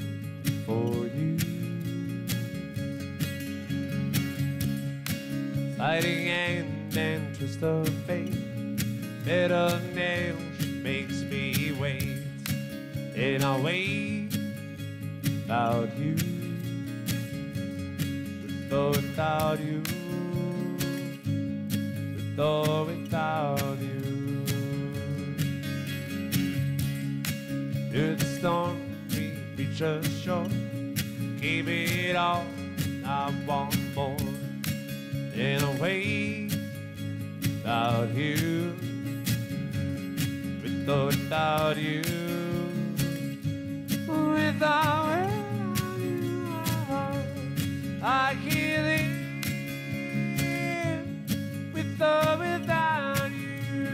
for you. Fighting hand and twist of fate, bed of nails makes me wait, and I wait without you, with or without you. Though without you, through the storm we reach a shore, keep it all, I want more, and I wait without you, with or without you, without you, I can't live. With or without you,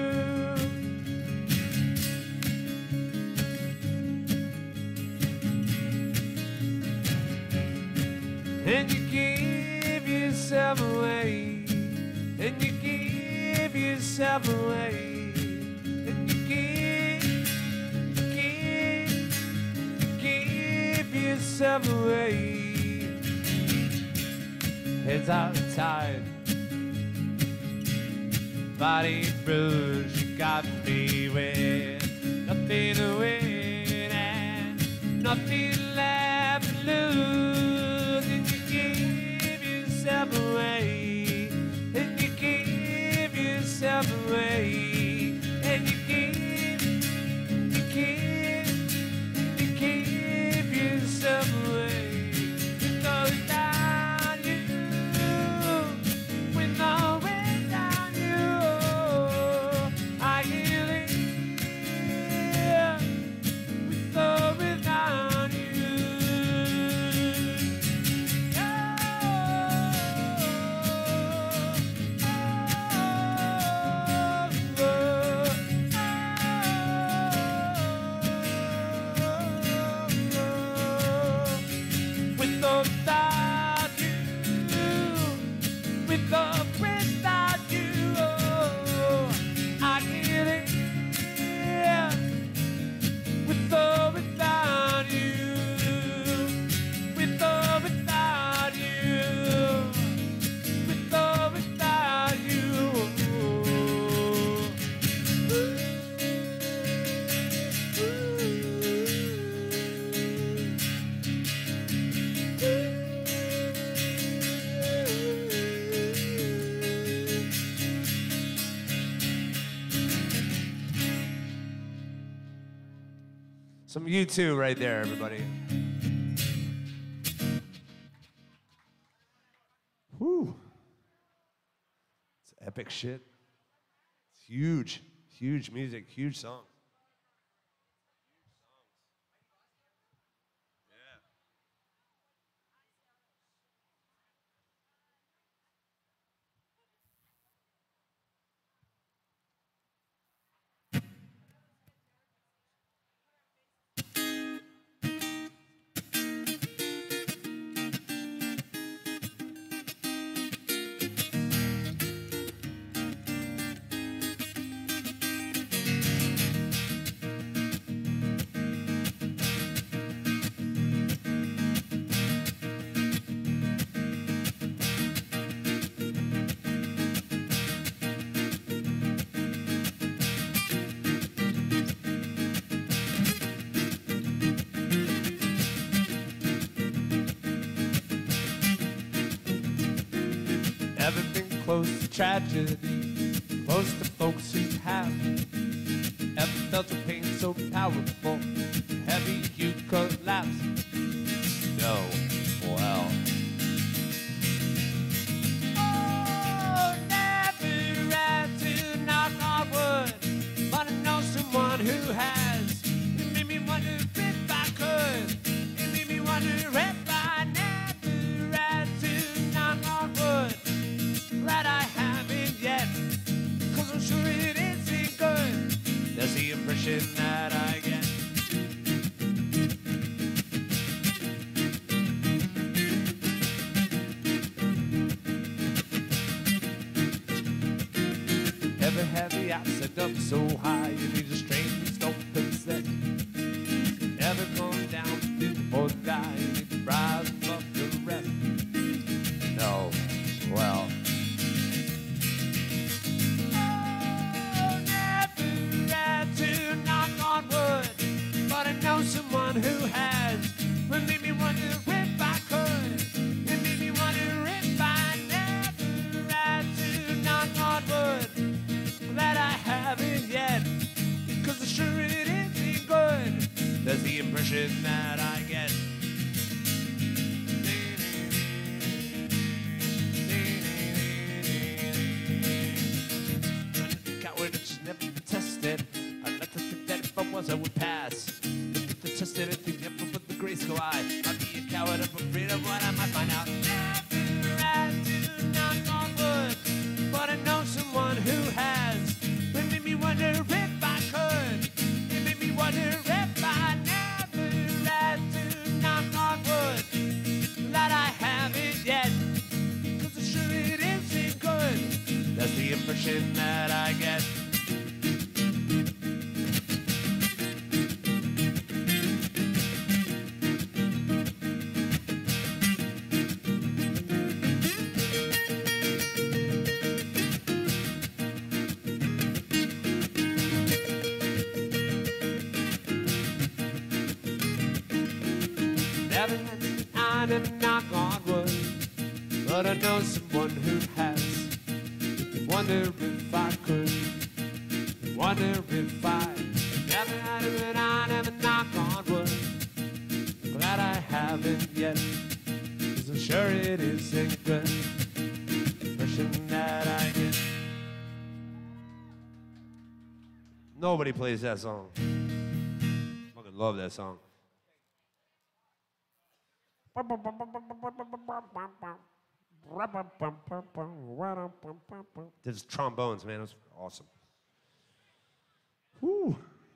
and you give yourself away, and you give yourself away, and you give, give, give yourself away. Heads out tied, body bruised, you got me with nothing to win and nothing left to lose. And you give yourself away, and you give yourself away, and you give, you give, you give yourself away. With or without you, with or without you, I hear Some U two right there, everybody. Whew. It's epic shit. It's huge, huge music, huge song. Ever been close to tragedy, close to folks who have? Ever felt a pain so powerful, heavy you collapse? No, well. Oh, never had to knock on wood, but I know someone who has. It made me wonder if I could. It made me wonder if I never had to knock on wood. Glad I haven't yet, cause I'm sure it isn't good. That's the impression that I get. Ever have the upset up so high you need a strength stop and set? Ever gone down thin or die you need to rise above the rest? No, well. Someone who has. It made me wonder if I could. It made me wonder if I never had to knock on wood. That I haven't yet, cause I'm sure it isn't good. That's the impression that I get. Coward just never been tested. I'd like to think that if I was I would pass. Tested and think never with the grace go I. I'd be a coward, I'm afraid of what I might find out. Never had to knock on wood, but I know someone who has. It made me wonder if I could. It made me wonder if I never had to knock on wood. That I haven't yet, cause I'm sure it isn't good. That's the impression that I get. I never knock on wood, but I know someone who has. Wonder if I could, wonder if I never had it, but I never knock on wood. Glad I haven't yet, cause I'm sure it isn't good. Impression that I get. Nobody plays that song. Fucking love that song. There's trombones, man. It was awesome. Whew.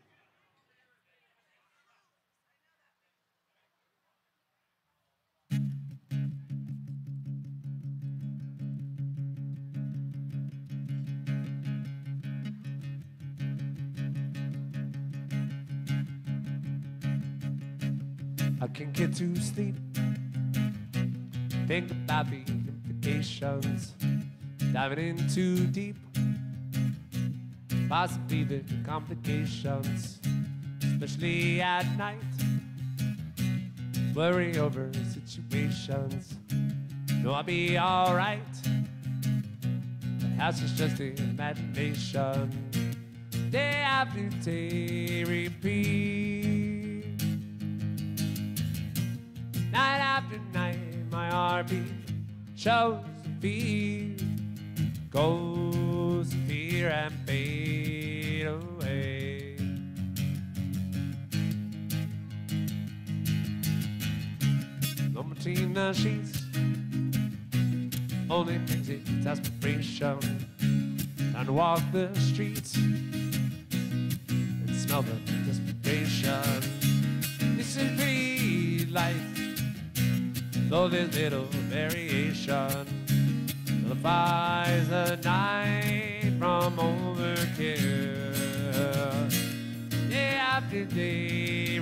I can't get to sleep. Think about the implications. Diving in too deep. Possibly the complications, especially at night. Worry over situations. No, I'll be alright. The house is just an imagination. Day after day, repeat. Night after night, my heartbeat shows fear, goes to fear and fade away. No between the sheets, only brings it desperation. Time to walk the streets and smell the desperation. This is pretty life, though there's little variation. Nullifies the night from overkill. Day after day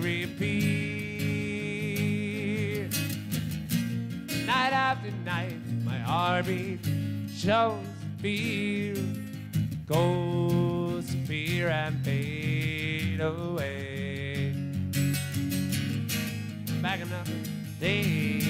repeat. Night after night, my heartbeat shows fear, goes to fear and fade away. Back another day.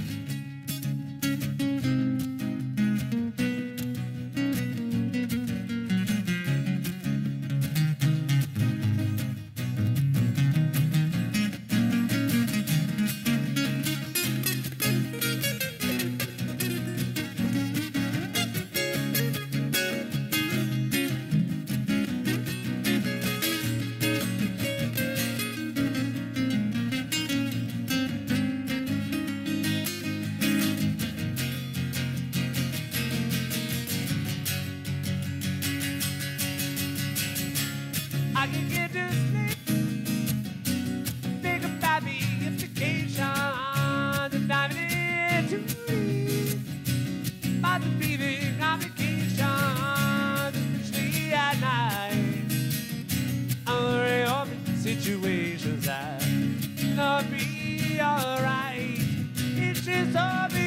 I can get to sleep, think about the implications, and diving into deep about the breathing complications, especially at night. Under open situations that not be alright. It's just all we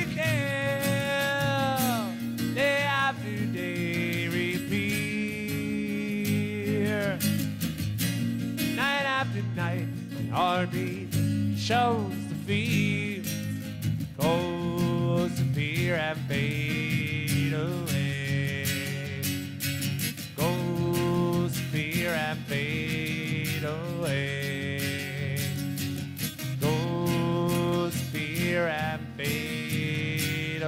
can, day after day repeat. Night after night, my heartbeat shows the fear, goes to fear and fade away. Goes to fear and fade away. Goes to fear and fade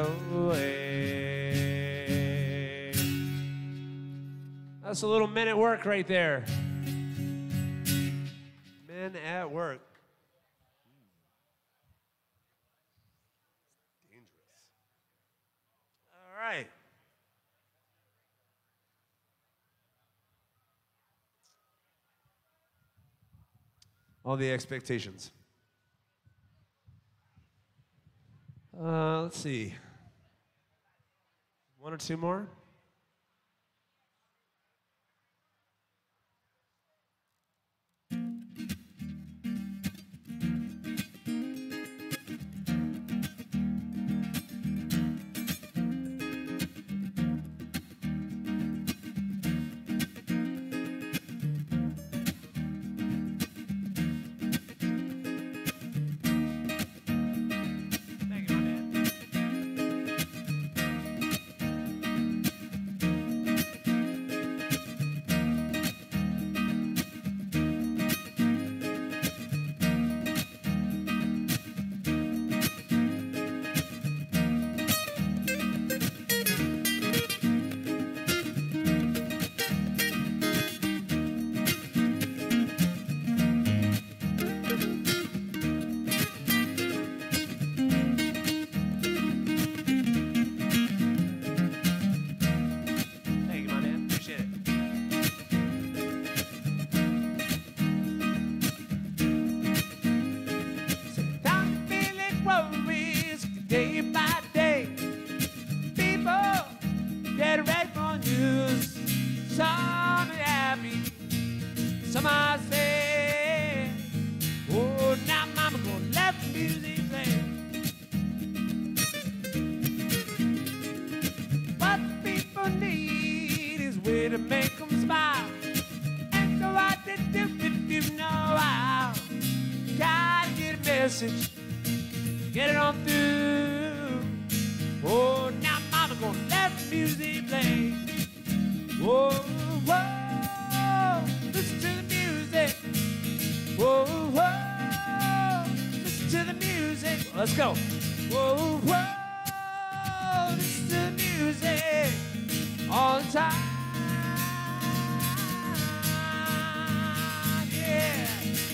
away. That's a little Men at Work right there. Men at Work. Dangerous. All right. All the expectations. Uh, let's see. One or two more? Day by day, people get ready for news. Some are happy, some are sad. Oh, now mama gonna let the music play. What people need is a way to make them smile. And so what they do if you know how. Gotta get a message, get it on through. Oh, now mama gonna let the music play. Whoa, whoa, listen to the music. Whoa, whoa, listen to the music. Let's go. Whoa, whoa, this is the music all the time. Yeah.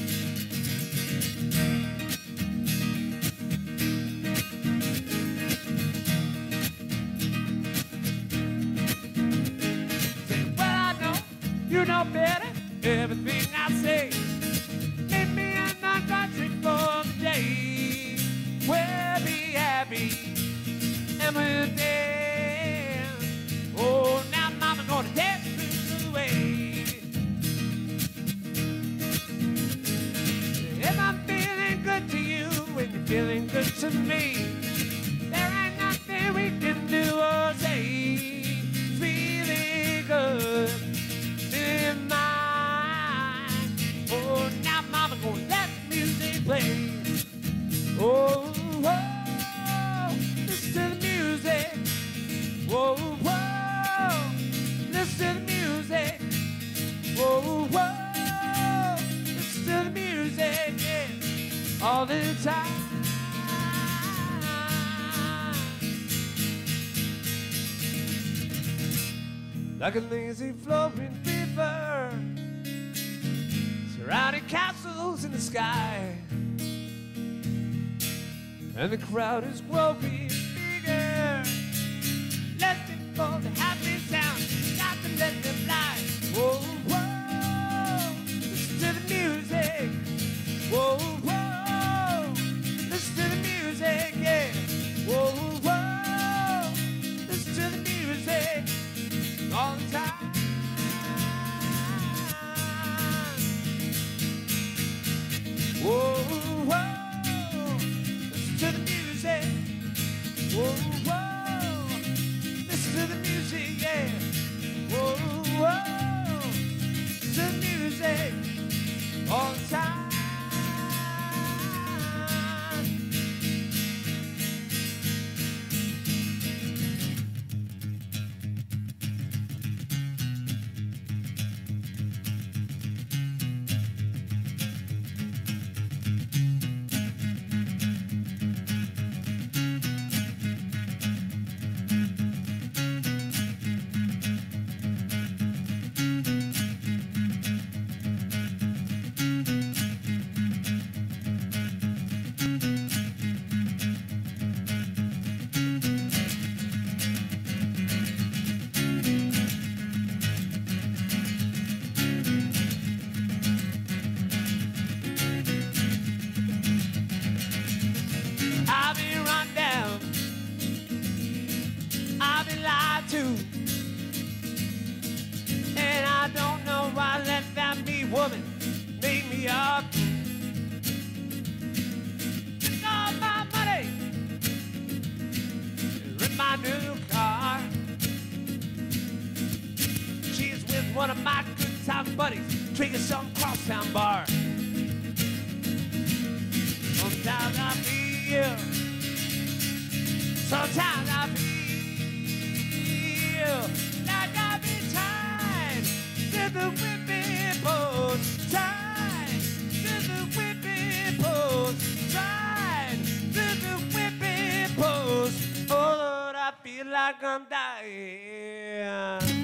Say, well, I know you know better. Everything I say, make me a non-country for the day. We'll be happy and we'll dance. Oh, now mama gonna dance through the way. If I'm feeling good to you and you're feeling good to me, there ain't nothing we can do or say. It's really good in mine. Oh, now mama gonna let the music play. Oh, whoa, listen to the music. Whoa, whoa, listen to the music. Whoa, whoa, listen to the music, yeah, all the time. Like a lazy flowing river, surrounding castles in the sky. And the crowd is growing bigger. Let them go, the happy sound. Got to let them fly. Whoa, whoa, listen to the music. Whoa, whoa, listen to the music, yeah. Whoa, whoa, listen to the music all the time. Whoa, whoa. To the music, whoa, whoa, listen to the music, yeah, whoa, whoa, listen to the music all the time. I've been run down, I've been lied to, and I don't know why let that mean woman make me up. Took all my money, in my new car. She's with one of my good time buddies, drinking some crosstown bar. Sometimes I feel, sometimes I feel like I've been tied to the whipping post, tied to the whipping post, tied to the whipping post. Oh Lord, I feel like I'm dying.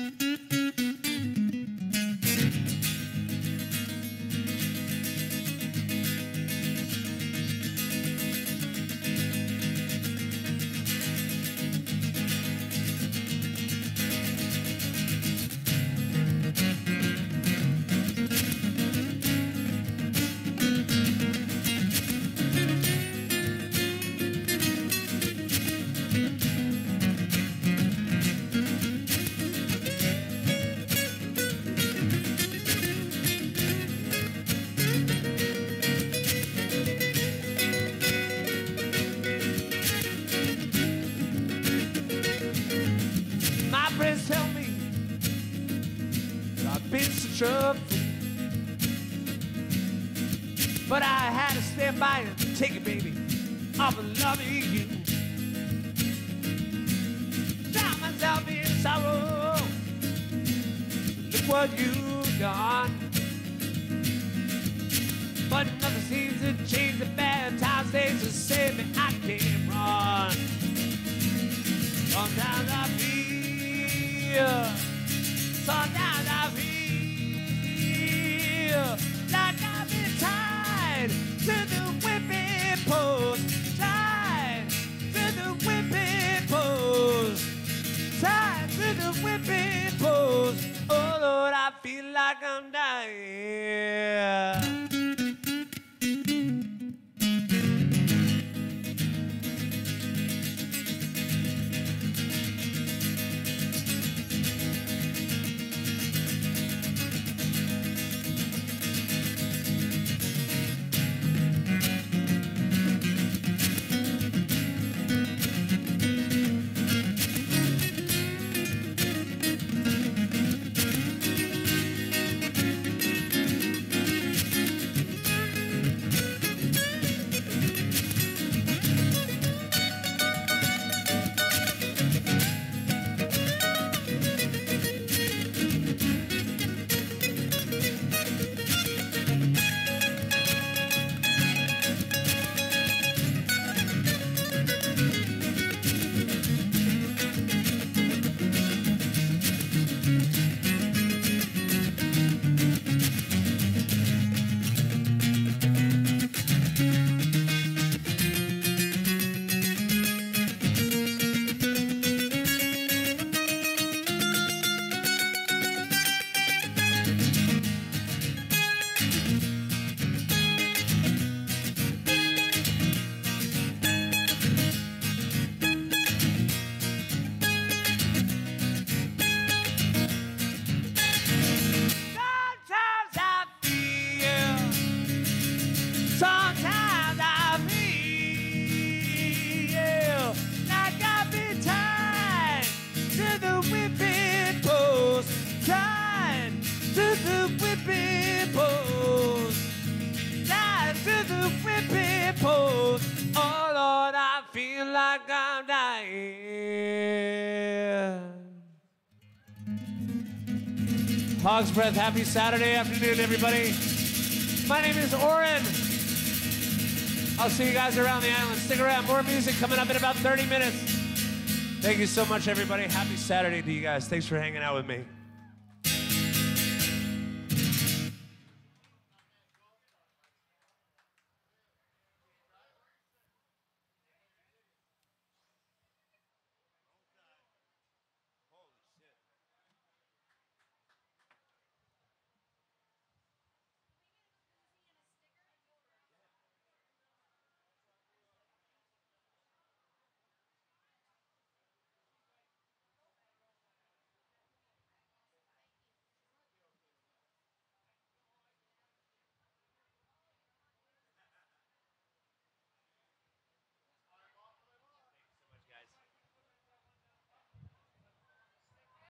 Trouble, but I had to stand by and take it, baby, off of loving you. Drown myself in sorrow. Look what you've done. but nothing seems to change. The bad times they just say me I can't run. Sometimes I feel, sometimes I feel like I've been tied to the whipping post, tied to the whipping post, tied to the whipping post. Oh Lord, I feel like I'm dying. Like I'm dying. Hogs Breath, happy Saturday afternoon, everybody. My name is Oren. I'll see you guys around the island. Stick around, more music coming up in about thirty minutes. Thank you so much, everybody. Happy Saturday to you guys. Thanks for hanging out with me.